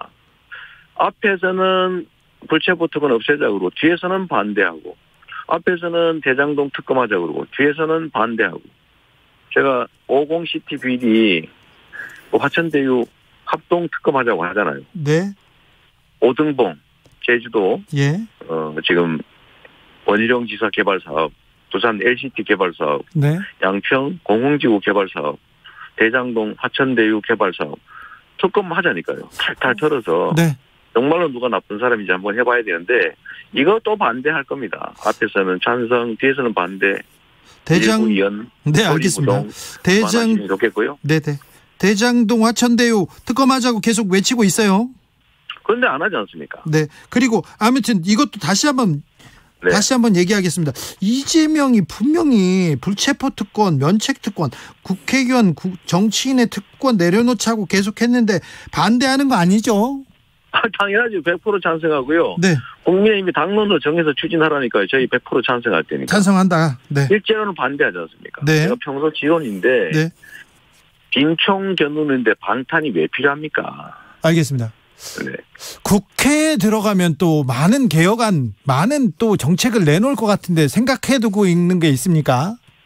앞에서는 불체포 특권 없애자고 그러고 뒤에서는 반대하고 앞에서는 대장동 특검하자고 그러고 뒤에서는 반대하고 제가 오십 시티 비리 화천대유 합동 특검하자고 하잖아요. 네. 오등봉 제주도 예. 어 지금 원희룡 지사 개발 사업, 부산 엘시티 개발 사업, 네. 양평 공흥지구 개발 사업, 대장동 화천대유 개발 사업 특검 하자니까요. 탈탈 털어서 네. 정말로 누가 나쁜 사람인지 한번 해봐야 되는데 이거 또 반대할 겁니다. 앞에서는 찬성, 뒤에서는 반대. 대장 연, 네 알겠습니다. 대장 좋겠고요. 네네. 대장동 화천대유 특검하자고 계속 외치고 있어요. 그런데 안 하지 않습니까? 네. 그리고 아무튼 이것도 다시 한번 네. 다시 한번 얘기하겠습니다. 이재명이 분명히 불체포 특권, 면책 특권, 국회의원, 정치인의 특권 내려놓자고 계속했는데 반대하는 거 아니죠? 아, 당연하죠. 백 퍼센트 찬성하고요. 네. 국민의힘이 당론으로 정해서 추진하라니까요. 저희 백 퍼센트 찬성할 테니까. 찬성한다. 네. 실제로는 반대하지 않습니까? 네. 제가 평소 지론인데 네. 빈총 겨누는데 방탄이 왜 필요합니까? 알겠습니다. 네. 국회에 들어가면 또 많은 개혁안, 많은 또 정책을 내놓을 것 같은데 생각해두고 있는 게 있습니까?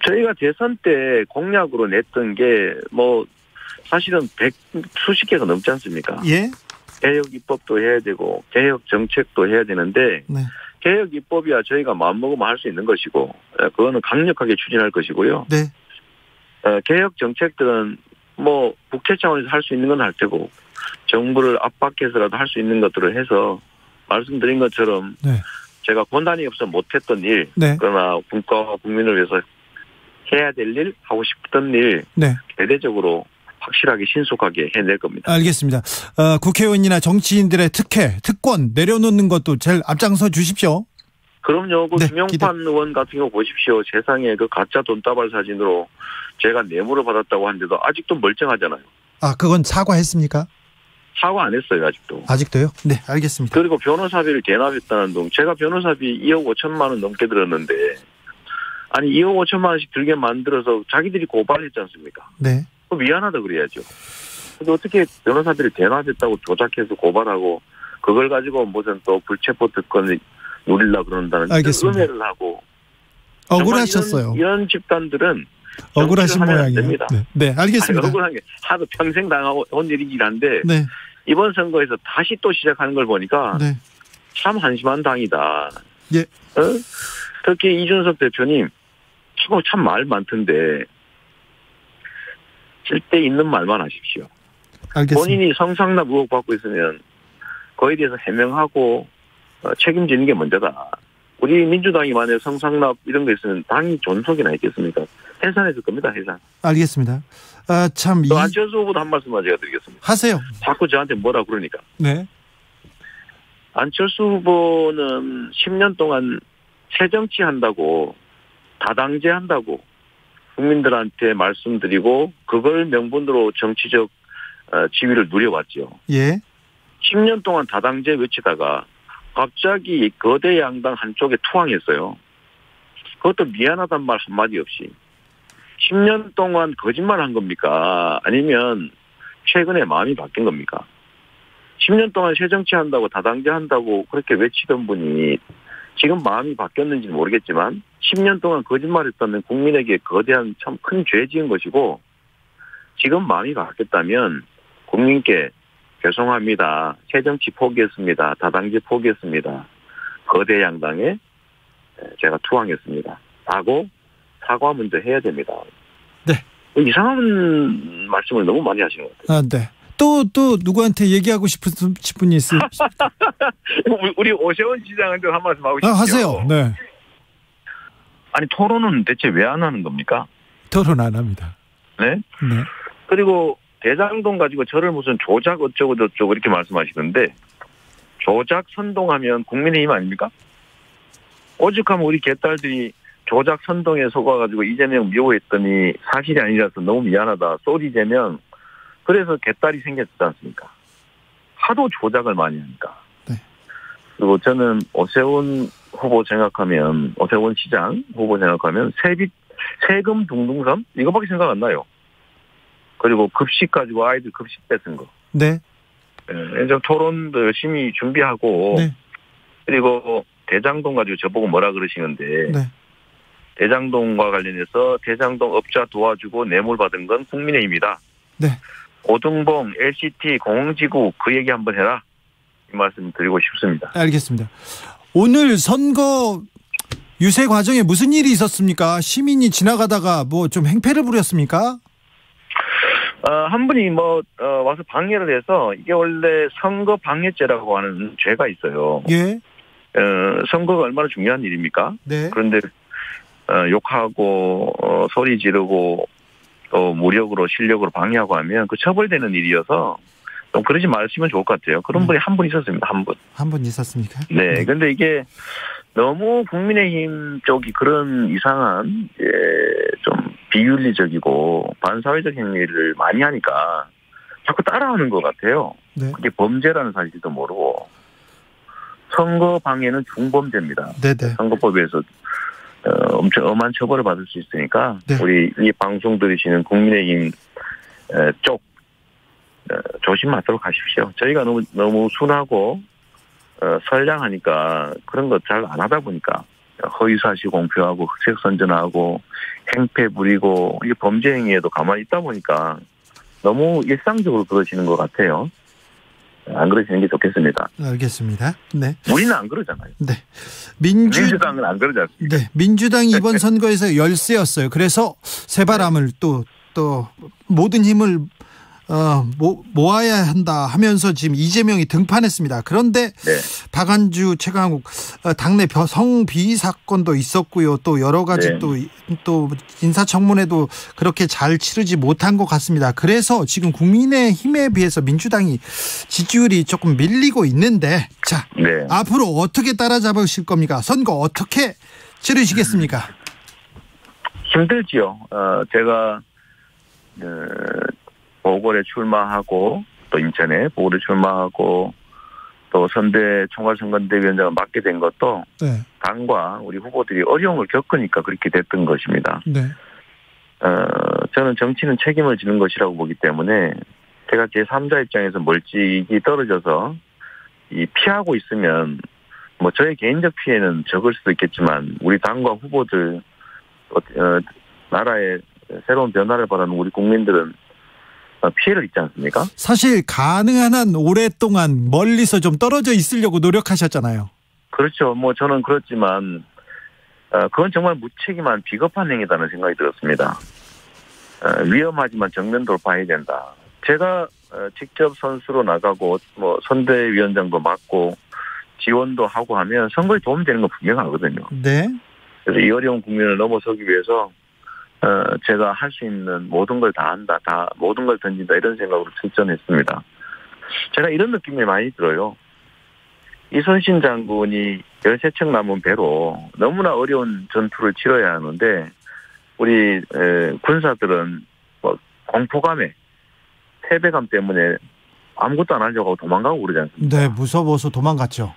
저희가 대선 때 공약으로 냈던 게 뭐 사실은 백 수십 개가 넘지 않습니까? 예. 개혁 입법도 해야 되고 개혁 정책도 해야 되는데 네. 개혁 입법이야 저희가 마음먹으면 할 수 있는 것이고 그거는 강력하게 추진할 것이고요. 네. 어, 개혁 정책들은 뭐 국회 차원에서 할 수 있는 건 할 테고 정부를 압박해서라도 할 수 있는 것들을 해서 말씀드린 것처럼 네. 제가 권한이 없어 못했던 일 네. 그러나 국가와 국민을 위해서 해야 될 일 하고 싶던 일 네. 대대적으로 확실하게 신속하게 해낼 겁니다. 알겠습니다. 어, 국회의원이나 정치인들의 특혜, 특권 내려놓는 것도 제일 앞장서 주십시오. 그럼요. 그 네, 김용판 기대. 의원 같은 거 보십시오. 세상에 그 가짜 돈다발 사진으로 제가 뇌물을 받았다고 하는데도 아직도 멀쩡하잖아요. 아, 그건 사과했습니까? 사과 안 했어요, 아직도. 아직도요? 네, 알겠습니다. 그리고 변호사비를 대납했다는 동 제가 변호사비 이억 오천만 원 넘게 들었는데 아니 이억 오천만 원씩 들게 만들어서 자기들이 고발했지 않습니까? 네. 미안하다 그래야죠. 근데 어떻게 변호사비를 대납했다고 조작해서 고발하고 그걸 가지고 무슨 또 불체포 특권을 누리려고 그런다는 알겠습니다. 음해를 하고 억울하셨어요. 이런, 이런 집단들은 억울하신 모양이에요. 됩니다. 네, 네, 알겠습니다. 아니, 억울한 게 하도 평생 당하고 온 일이긴 한데 네. 이번 선거에서 다시 또 시작하는 걸 보니까 네. 참 한심한 당이다. 예. 어? 특히 이준석 대표님 참, 참 말 많던데 쓸데 있는 말만 하십시오. 알겠습니다. 본인이 성상납 의혹 받고 있으면 그에 대해서 해명하고 어, 책임지는 게 먼저다. 우리 민주당이 만약에 성상납 이런 거 있으면 당이 존속이나 있겠습니까? 해산했을 겁니다. 해산. 알겠습니다. 아, 참. 또 이... 안철수 후보도 한 말씀만 제가 드리겠습니다. 하세요. 자꾸 저한테 뭐라 그러니까. 네. 안철수 후보는 십 년 동안 새정치 한다고 다당제 한다고 국민들한테 말씀드리고 그걸 명분으로 정치적 지위를 누려왔죠. 예. 십 년 동안 다당제 외치다가 갑자기 거대 양당 한쪽에 투항했어요. 그것도 미안하단 말 한마디 없이. 십 년 동안 거짓말 한 겁니까? 아니면 최근에 마음이 바뀐 겁니까? 십 년 동안 새정치 한다고 다당제 한다고 그렇게 외치던 분이 지금 마음이 바뀌었는지는 모르겠지만 십 년 동안 거짓말했다면 국민에게 거대한 참 큰 죄 지은 것이고 지금 마음이 바뀌었다면 국민께 죄송합니다. 새정치 포기했습니다. 다당제 포기했습니다. 거대 양당에 제가 투항했습니다. 라고 사과 먼저 해야 됩니다. 네. 이상한 말씀을 너무 많이 하시는 것 같아요. 아, 네. 또, 또, 누구한테 얘기하고 싶은, 싶은 일 있으세요? 우리 오세훈 시장한테 한 말씀 하고 싶어요. 아, 하세요. 네. 아니, 토론은 대체 왜 안 하는 겁니까? 토론 안 합니다. 네? 네. 그리고 대장동 가지고 저를 무슨 조작 어쩌고 저쩌고 이렇게 말씀하시는데 조작 선동하면 국민의힘 아닙니까? 오죽하면 우리 개딸들이 조작 선동에 속아가지고 이재명 미워했더니 사실이 아니라서 너무 미안하다. 쏘리 재명. 그래서 개딸이 생겼지 않습니까? 하도 조작을 많이 하니까. 네. 그리고 저는 오세훈 후보 생각하면 오세훈 시장 후보 생각하면 세비 세금 둥둥섬 이거밖에 생각 안 나요. 그리고 급식 가지고 아이들 급식 뺏은 거. 네. 네, 좀 토론도 열심히 준비하고 네. 그리고 대장동 가지고 저보고 뭐라 그러시는데 네. 대장동과 관련해서 대장동 업자 도와주고 뇌물 받은 건 국민의힘이다. 네. 고등봉, 엘시티, 공흥지구 그 얘기 한번 해라. 이 말씀 드리고 싶습니다. 알겠습니다. 오늘 선거 유세 과정에 무슨 일이 있었습니까? 시민이 지나가다가 뭐 좀 행패를 부렸습니까? 어, 한 분이 뭐 어, 와서 방해를 해서 이게 원래 선거 방해죄라고 하는 죄가 있어요. 예. 어, 선거가 얼마나 중요한 일입니까? 네. 그런데 어, 욕하고 어, 소리 지르고 또 무력으로 실력으로 방해하고 하면 그 처벌되는 일이어서 좀 그러지 마시면 좋을 것 같아요. 그런 음. 분이 한 분 있었습니다. 한 분. 한 분 있었습니까? 네. 근데 이게 너무 국민의힘 쪽이 그런 이상한 예, 좀 비윤리적이고 반사회적 행위를 많이 하니까 자꾸 따라하는 것 같아요. 네. 그게 범죄라는 사실도 모르고 선거 방해는 중범죄입니다. 네네. 선거법에서 어, 엄청 엄한 처벌을 받을 수 있으니까 네. 우리 이 방송 들으시는 국민의힘 에, 쪽 어, 조심하도록 하십시오. 저희가 너무 너무 순하고 어, 선량하니까 그런 거 잘 안 하다 보니까 허위사실 공표하고 흑색 선전하고 행패 부리고 이 범죄 행위에도 가만히 있다 보니까 너무 일상적으로 그러시는 것 같아요. 안 그러시는 게 좋겠습니다. 알겠습니다. 네. 우리는 안 그러잖아요. 네. 민주... 민주당은 안 그러지 않습니까? 네. 민주당이 이번 선거에서 열세였어요. 그래서 새바람을 또, 또 모든 힘을 어, 모, 모아야 한다 하면서 지금 이재명이 등판했습니다. 그런데 네. 박안주, 최강욱 어, 당내 성비위 사건도 있었고요. 또 여러 가지 네. 또, 또 인사청문회도 그렇게 잘 치르지 못한 것 같습니다. 그래서 지금 국민의힘에 비해서 민주당이 지지율이 조금 밀리고 있는데 자 네. 앞으로 어떻게 따라잡으실 겁니까? 선거 어떻게 치르시겠습니까? 힘들지요. 어, 제가 어, 보궐에 출마하고 또 인천에 보궐에 출마하고 또 선대 총괄선거대위원장을 맡게 된 것도 네. 당과 우리 후보들이 어려움을 겪으니까 그렇게 됐던 것입니다. 네. 어, 저는 정치는 책임을 지는 것이라고 보기 때문에 제가 제삼자 입장에서 멀찍이 떨어져서 이 피하고 있으면 뭐 저의 개인적 피해는 적을 수도 있겠지만 우리 당과 후보들 어, 나라의 새로운 변화를 바라는 우리 국민들은 피해를 입지 않습니까? 사실 가능한 한 오랫동안 멀리서 좀 떨어져 있으려고 노력하셨잖아요. 그렇죠. 뭐 저는 그렇지만 그건 정말 무책임한 비겁한 행위다는 생각이 들었습니다. 위험하지만 정면 돌파해야 된다. 제가 직접 선수로 나가고 뭐 선대위원장도 맡고 지원도 하고 하면 선거에 도움되는 건 분명하거든요. 네. 그래서 이 어려운 국면을 넘어서기 위해서 어, 제가 할 수 있는 모든 걸 다 한다, 다, 모든 걸 던진다, 이런 생각으로 출전했습니다. 제가 이런 느낌이 많이 들어요. 이순신 장군이 열세 척 남은 배로 너무나 어려운 전투를 치러야 하는데, 우리, 에, 군사들은 뭐 공포감에, 패배감 때문에 아무것도 안 하려고 도망가고 그러지 않습니까? 네, 무서워서 도망갔죠.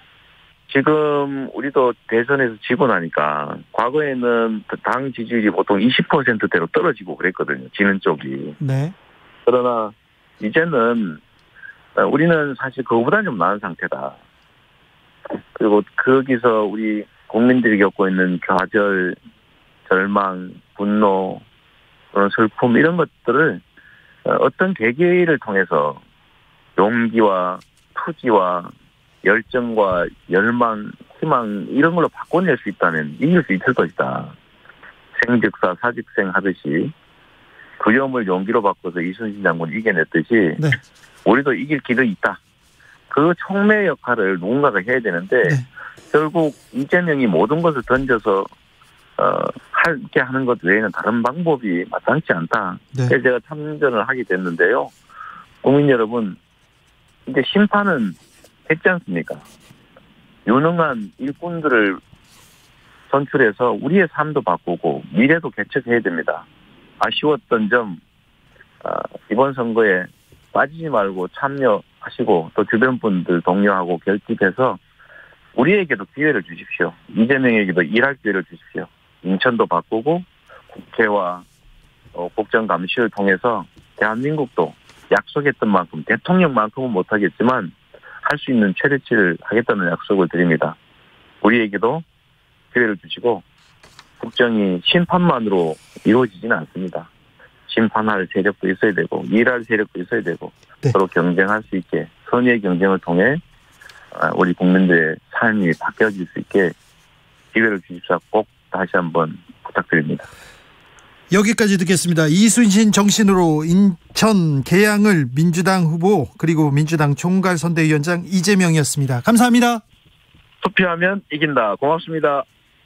지금 우리도 대선에서 지고 나니까 과거에는 당 지지율이 보통 이십 퍼센트대로 떨어지고 그랬거든요. 지는 쪽이. 네. 그러나 이제는 우리는 사실 그거보다 좀 나은 상태다. 그리고 거기서 우리 국민들이 겪고 있는 좌절, 절망, 분노, 그런 슬픔 이런 것들을 어떤 계기를 통해서 용기와 투지와 열정과 열망, 희망 이런 걸로 바꿔낼 수 있다면 이길 수 있을 것이다. 생즉사 사직생 하듯이 두려움을 용기로 바꿔서 이순신 장군을 이겨냈듯이 네. 우리도 이길 길이 있다. 그 촉매 역할을 누군가가 해야 되는데 네. 결국 이재명이 모든 것을 던져서 어, 하게 하는 것 외에는 다른 방법이 마땅치 않다. 네. 그래서 제가 참전을 하게 됐는데요. 국민 여러분, 이제 심판은 했지 않습니까? 유능한 일꾼들을 선출해서 우리의 삶도 바꾸고 미래도 개척해야 됩니다. 아쉬웠던 점 어, 이번 선거에 빠지지 말고 참여하시고 또 주변 분들 동료하고 결집해서 우리에게도 기회를 주십시오. 이재명에게도 일할 기회를 주십시오. 인천도 바꾸고 국회와 어, 국정감시를 통해서 대한민국도 약속했던 만큼 대통령만큼은 못하겠지만 할 수 있는 최대치를 하겠다는 약속을 드립니다. 우리에게도 기회를 주시고 국정이 심판만으로 이루어지지는 않습니다. 심판할 세력도 있어야 되고 일할 세력도 있어야 되고 네. 서로 경쟁할 수 있게 선의의 경쟁을 통해 우리 국민들의 삶이 바뀌어질 수 있게 기회를 주십사 꼭 다시 한번 부탁드립니다. 여기까지 듣겠습니다. 이순신 정신으로 인천 계양을 민주당 후보 그리고 민주당 총괄선대위원장 이재명이었습니다. 감사합니다. 투표하면 이긴다. 고맙습니다.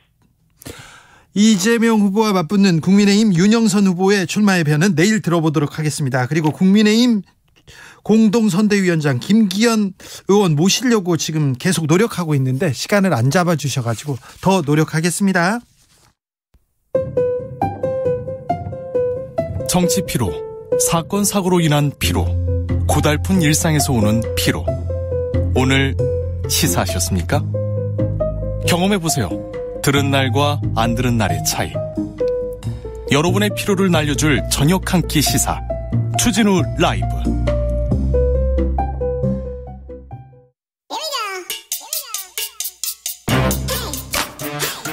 이재명 후보와 맞붙는 국민의힘 윤영선 후보의 출마의 변은 내일 들어보도록 하겠습니다. 그리고 국민의힘 공동선대위원장 김기현 의원 모시려고 지금 계속 노력하고 있는데 시간을 안 잡아주셔가지고 더 노력하겠습니다. 정치 피로, 사건 사고로 인한 피로, 고달픈 일상에서 오는 피로. 오늘 시사하셨습니까? 경험해보세요. 들은 날과 안 들은 날의 차이. 여러분의 피로를 날려줄 저녁 한 끼 시사 추진우 라이브.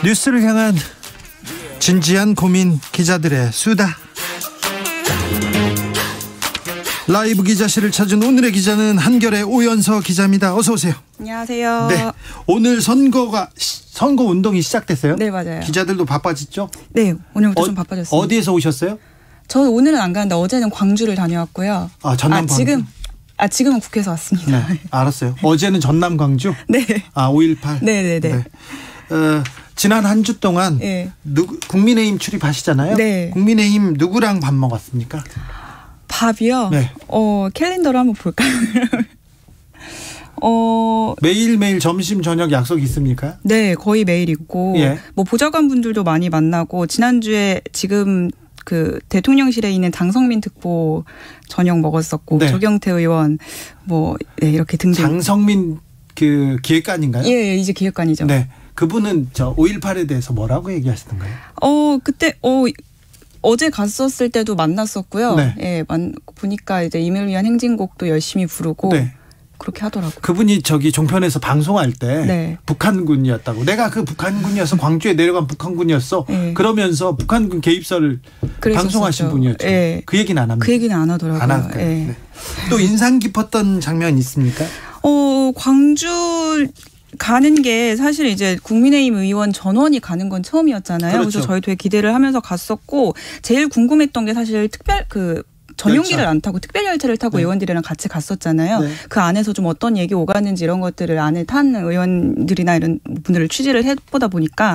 뉴스를 향한 진지한 고민, 기자들의 수다. 라이브 기자실을 찾은 오늘의 기자는 한결의 오연서 기자입니다. 어서 오세요. 안녕하세요. 네, 오늘 선거가 선거 운동이 시작됐어요? 네, 맞아요. 기자들도 바빠졌죠? 네, 오늘부터 어, 좀 바빠졌습니다. 어디에서 오셨어요? 저는 오늘은 안 가는데 어제는 광주를 다녀왔고요. 아, 전남 광주. 아, 지금 아 지금은 국회에서 왔습니다. 네, 알았어요. 어제는 전남 광주? 네. 아, 오일팔. 네, 네, 네. 네. 어, 지난 한 주 동안 네. 누구, 국민의힘 출입하시잖아요. 네. 국민의힘 누구랑 밥 먹었습니까? 밥이요? 네. 어, 캘린더를 한번 볼까요? 어, 매일매일 점심 저녁 약속 있습니까? 네, 거의 매일 있고 예. 뭐 보좌관 분들도 많이 만나고 지난주에 지금 그 대통령실에 있는 장성민 특보 저녁 먹었었고 네. 조경태 의원 뭐 네, 이렇게 등등. 장성민 그 기획관인가요? 예, 예, 이제 기획관이죠. 네. 그분은 저 오일팔에 대해서 뭐라고 얘기하시던가요? 어, 그때 어 어제 갔었을 때도 만났었고요. 네. 예, 만, 보니까 이제 임을 위한 행진곡도 열심히 부르고 네. 그렇게 하더라고요. 그분이 저기 종편에서 방송할 때 네. 북한군이었다고. 내가 그 북한군이어서 광주에 내려간 북한군이었어. 네. 그러면서 북한군 개입설을 그랬었었죠. 방송하신 분이었죠. 네. 그 얘기는 안 합니다. 그 얘기는 안 하더라고요. 안 할까요? 예. 네. 또 인상 깊었던 장면 있습니까? 어, 광주 가는 게 사실 이제 국민의힘 의원 전원이 가는 건 처음이었잖아요. 그렇죠. 그래서 저희 되게 기대를 하면서 갔었고 제일 궁금했던 게 사실 특별 그 전용기를 열차. 안 타고 특별 열차를 타고 네. 의원들이랑 같이 갔었잖아요. 네. 그 안에서 좀 어떤 얘기 오가는지 이런 것들을 안에 탄 의원들이나 이런 분들을 취재를 해보다 보니까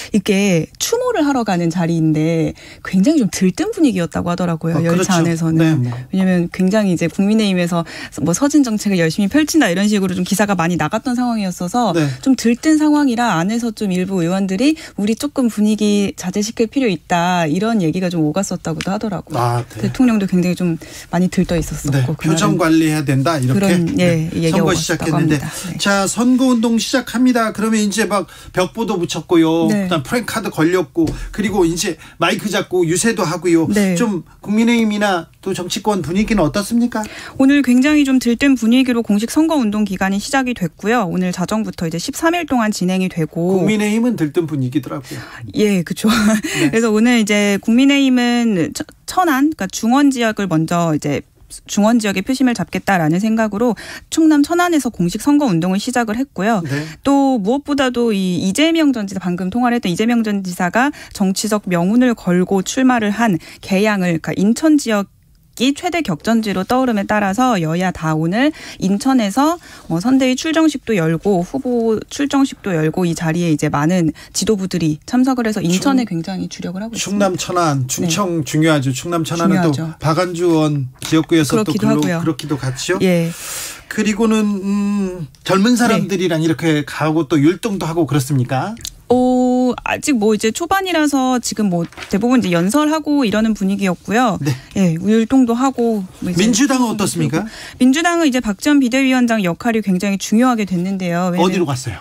이게 추모를 하러 가는 자리인데 굉장히 좀 들뜬 분위기였다고 하더라고요. 어, 열차 그렇죠. 안에서는. 네, 네. 왜냐하면 굉장히 이제 국민의힘에서 뭐 서진 정책을 열심히 펼친다 이런 식으로 좀 기사가 많이 나갔던 상황이었어서 네. 좀 들뜬 상황이라 안에서 좀 일부 의원들이 우리 조금 분위기 자제시킬 필요 있다 이런 얘기가 좀 오갔었다고도 하더라고요. 아, 네. 대통령도 굉장히 좀 많이 들떠 있었었고. 네, 표정 관리해야 된다 이렇게 그런, 예, 네, 선거 시작했는데 네. 자 선거 운동 시작합니다. 그러면 이제 막 벽보도 붙였고요. 네. 그다음 프랭카드 걸렸고 그리고 이제 마이크 잡고 유세도 하고요. 네. 좀 국민의힘이나 또 정치권 분위기는 어떻습니까? 오늘 굉장히 좀 들뜬 분위기로 공식 선거 운동 기간이 시작이 됐고요. 오늘 자정부터 이제 십삼 일 동안 진행이 되고. 국민의힘은 들뜬 분위기더라고요. 예, 그렇죠. 네. 그래서 오늘 이제 국민의힘은 천안, 그러니까 중원 지역을 먼저 이제 중원 지역의 표심을 잡겠다라는 생각으로 충남 천안에서 공식 선거 운동을 시작을 했고요. 네. 또 무엇보다도 이 이재명 전 지사 방금 통화를 했던 이재명 전 지사가 정치적 명운을 걸고 출마를 한 개양을 그러니까 인천 지역 이 최대 격전지로 떠오름에 따라서 여야 다 오늘 인천에서 뭐 선대위 출정식도 열고 후보 출정식도 열고 이 자리에 이제 많은 지도부들이 참석을 해서 인천에 충, 굉장히 주력을 하고 있습니다. 충남 천안, 충청 네. 중요하죠. 충남 천안은 중요하죠. 또 박안주 의원 지역구에서 또 글로, 하고요. 그렇기도 같죠. 예. 그리고는 음, 젊은 사람들이랑 네. 이렇게 가고 또 율동도 하고 그렇습니까? 어, 아직 뭐 이제 초반이라서 지금 뭐 대부분 이제 연설하고 이러는 분위기였고요. 네. 예, 율동도 하고. 뭐 민주당은 어떻습니까? 민주당은 이제 박지원 비대위원장 역할이 굉장히 중요하게 됐는데요. 어디로 갔어요?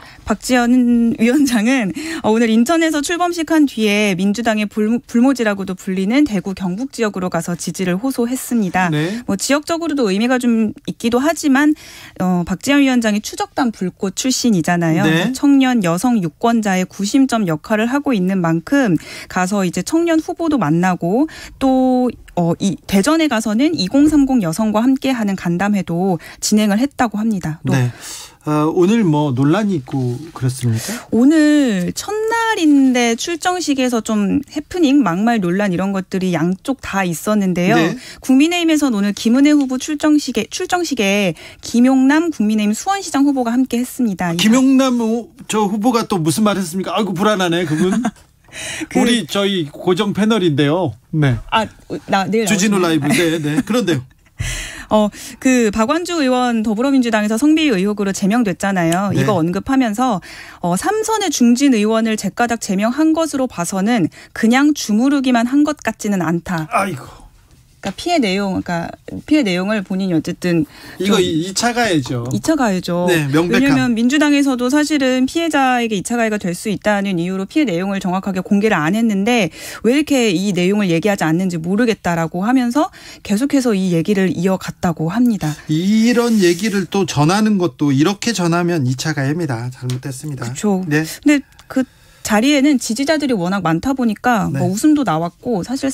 박지원 위원장은 오늘 인천에서 출범식한 뒤에 민주당의 불모지라고도 불리는 대구 경북 지역으로 가서 지지를 호소했습니다. 네. 뭐 지역적으로도 의미가 좀 있기도 하지만 어, 박지원 위원장이 추적단 불꽃 출신이잖아요. 네. 청년 여성 유권자의 구심점 역할을 하고 있는 만큼 가서 이제 청년 후보도 만나고 또 어, 이 대전에 가서는 이공삼공 여성과 함께하는 간담회도 진행을 했다고 합니다. 또 네. 어, 오늘 뭐 논란이 있고 그렇습니까? 오늘 첫날인데 출정식에서 좀 해프닝, 막말 논란 이런 것들이 양쪽 다 있었는데요. 네. 국민의힘에서는 오늘 김은혜 후보 출정식에 출정식에 김용남 국민의힘 수원시장 후보가 함께 했습니다. 김용남 저 후보가 또 무슨 말 했습니까? 아이고 불안하네 그분. 그, 우리 저희 고정 패널인데요. 네. 아, 나 내일 주진우 라이브. 네, 네. 그런데요. 어, 그 박완주 의원 더불어민주당에서 성비위 의혹으로 제명됐잖아요. 네. 이거 언급하면서 어, 삼선의 중진 의원을 제가닥 제명한 것으로 봐서는 그냥 주무르기만 한 것 같지는 않다. 아이고. 그러니까 피해 내용, 그러니까 피해 내용을 본인이 어쨌든 이거 이 차 가해죠. 이 차 가해죠. 네, 명백한. 왜냐하면 민주당에서도 사실은 피해자에게 이 차 가해가 될 수 있다는 이유로 피해 내용을 정확하게 공개를 안 했는데 왜 이렇게 이 내용을 얘기하지 않는지 모르겠다라고 하면서 계속해서 이 얘기를 이어갔다고 합니다. 이런 얘기를 또 전하는 것도 이렇게 전하면 이 차 가해입니다. 잘못됐습니다. 그렇죠. 네. 근데 그 자리에는 지지자들이 워낙 많다 보니까 네. 뭐 웃음도 나왔고 사실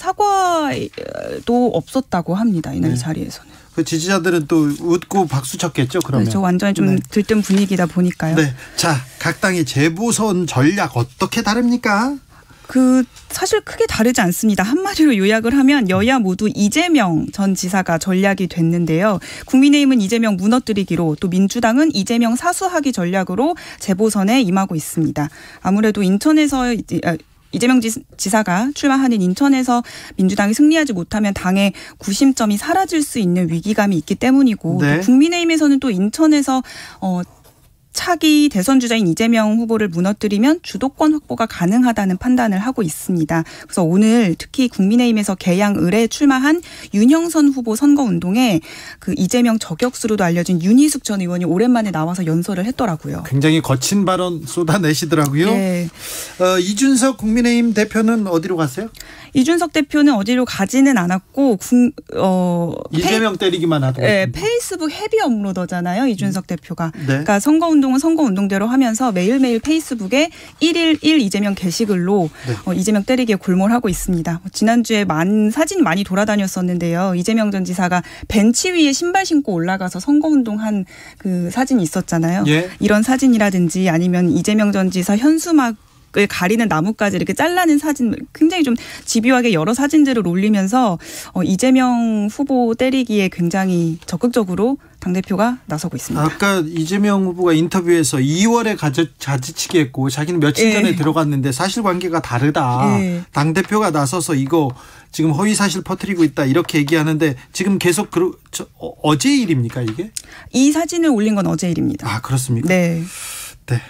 사과도 없었다고 합니다. 이날 네. 자리에서는. 그 지지자들은 또 웃고 박수 쳤겠죠. 그러면. 그렇죠. 완전히 좀 네. 들뜬 분위기다 보니까요. 네. 자, 각 당의 재보선 전략 어떻게 다릅니까? 그 사실 크게 다르지 않습니다. 한마디로 요약을 하면 여야 모두 이재명 전 지사가 전략이 됐는데요. 국민의힘은 이재명 무너뜨리기로, 또 민주당은 이재명 사수하기 전략으로 재보선에 임하고 있습니다. 아무래도 인천에서 이재명 지사가 출마하는 인천에서 민주당이 승리하지 못하면 당의 구심점이 사라질 수 있는 위기감이 있기 때문이고, 네. 또 국민의힘에서는 또 인천에서 어 차기 대선 주자인 이재명 후보를 무너뜨리면 주도권 확보가 가능하다는 판단을 하고 있습니다. 그래서 오늘 특히 국민의힘에서 개양을에 출마한 윤형선 후보 선거운동에 그 이재명 저격수로도 알려진 윤희숙 전 의원이 오랜만에 나와서 연설을 했더라고요. 굉장히 거친 발언 쏟아내시더라고요. 네. 어, 이준석 국민의힘 대표는 어디로 갔어요? 이준석 대표는 어디로 가지는 않았고 국, 어, 이재명 페이, 때리기만 하더라고요. 네, 페이스북 헤비 업로더잖아요. 이준석 대표가. 네. 그러니까 선거운동은 선거운동대로 하면서 매일매일 페이스북에 일일일 이재명 게시글로 네. 어, 이재명 때리기에 골몰하고 있습니다. 지난주에 많은 사진이 많이 돌아다녔었는데요. 이재명 전 지사가 벤치 위에 신발 신고 올라가서 선거운동한 그 사진이 있었잖아요. 예. 이런 사진이라든지 아니면 이재명 전 지사 현수막 을 가리는 나뭇가지 이렇게 잘라낸 사진, 굉장히 좀 집요하게 여러 사진들을 올리면서 어, 이재명 후보 때리기에 굉장히 적극적으로 당대표가 나서고 있습니다. 아까 이재명 후보가 인터뷰에서 이월에 자지치기 했고 자기는 며칠 전에 예. 들어갔는데 사실관계가 다르다. 예. 당대표가 나서서 이거 지금 허위사실 퍼뜨리고 있다 이렇게 얘기하는데 지금 계속 그, 저, 어, 어제 일입니까 이게? 이 사진을 올린 건 어제 일입니다. 아 그렇습니까? 네. 네.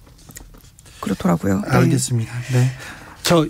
그렇더라고요. 알겠습니다. 네. 네. 저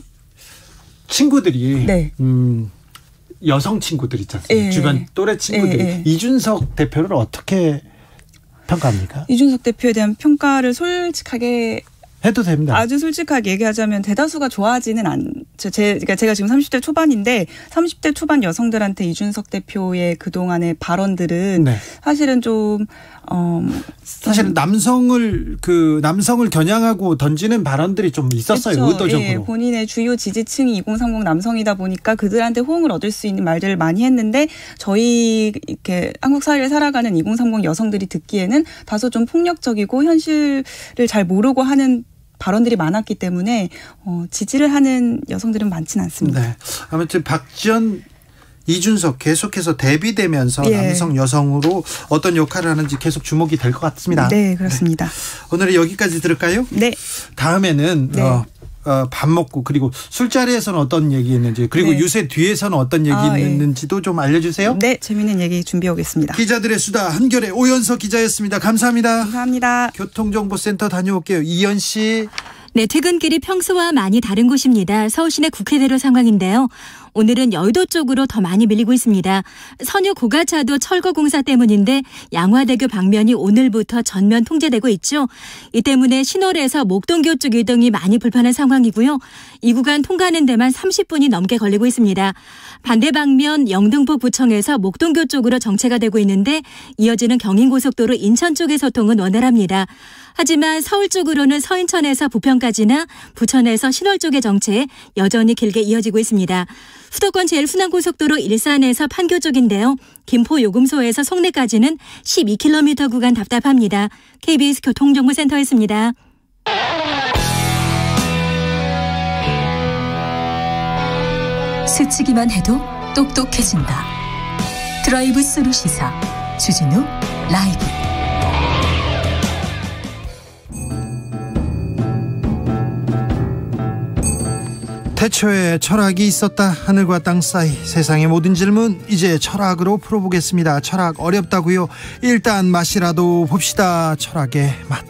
친구들이 네. 음, 여성 친구들 있지 않습니까? 네. 주변 또래 친구들이 네. 이준석 대표를 어떻게 평가합니까? 이준석 대표에 대한 평가를 솔직하게 해도 됩니다. 아주 솔직하게 얘기하자면 대다수가 좋아하지는 않죠. 제, 그러니까 제가 지금 삼십 대 초반인데 삼십 대 초반 여성들한테 이준석 대표의 그동안의 발언들은 네. 사실은 좀 어, 사실은 남성을 그 남성을 겨냥하고 던지는 발언들이 좀 있었어요. 그렇죠. 의도적으로. 예, 본인의 주요 지지층이 이공삼공 남성이다 보니까 그들한테 호응을 얻을 수 있는 말들을 많이 했는데 저희 이렇게 한국 사회를 살아가는 이공삼공 여성들이 듣기에는 다소 좀 폭력적이고 현실을 잘 모르고 하는 발언들이 많았기 때문에 어, 지지를 하는 여성들은 많지는 않습니다. 네. 아무튼 박지원 이준석 계속해서 대비되면서 예. 남성 여성으로 어떤 역할을 하는지 계속 주목이 될 것 같습니다. 네, 그렇습니다. 네. 오늘은 여기까지 들을까요? 네. 다음에는 네. 어, 어, 밥 먹고 그리고 술자리에서는 어떤 얘기 있는지 그리고 네. 유세 뒤에서는 어떤 얘기 아, 있는지도 예. 좀 알려주세요. 네, 재미있는 얘기 준비해 오겠습니다. 기자들의 수다 한결의 오연서 기자였습니다. 감사합니다. 감사합니다. 교통정보센터 다녀올게요. 이현 씨. 네, 퇴근길이 평소와 많이 다른 곳입니다. 서울시내 국회대로 상황인데요. 오늘은 여의도 쪽으로 더 많이 밀리고 있습니다. 선유 고가차도 철거 공사 때문인데 양화대교 방면이 오늘부터 전면 통제되고 있죠. 이 때문에 신월에서 목동교 쪽 이동이 많이 불편한 상황이고요. 이 구간 통과하는 데만 삼십 분이 넘게 걸리고 있습니다. 반대 방면 영등포 구청에서 목동교 쪽으로 정체가 되고 있는데 이어지는 경인고속도로 인천 쪽의 소통은 원활합니다. 하지만 서울 쪽으로는 서인천에서 부평까지나 부천에서 신월 쪽의 정체 여전히 길게 이어지고 있습니다. 수도권 제일 순환고속도로 일산에서 판교 쪽인데요. 김포 요금소에서 송내까지는 십이 킬로미터 구간 답답합니다. 케이비에스 교통정보센터였습니다. 스치기만 해도 똑똑해진다. 드라이브 스루 시사 주진우 라이브. 태초에 철학이 있었다. 하늘과 땅 사이 세상의 모든 질문 이제 철학으로 풀어보겠습니다. 철학 어렵다고요? 일단 맛이라도 봅시다. 철학의 맛.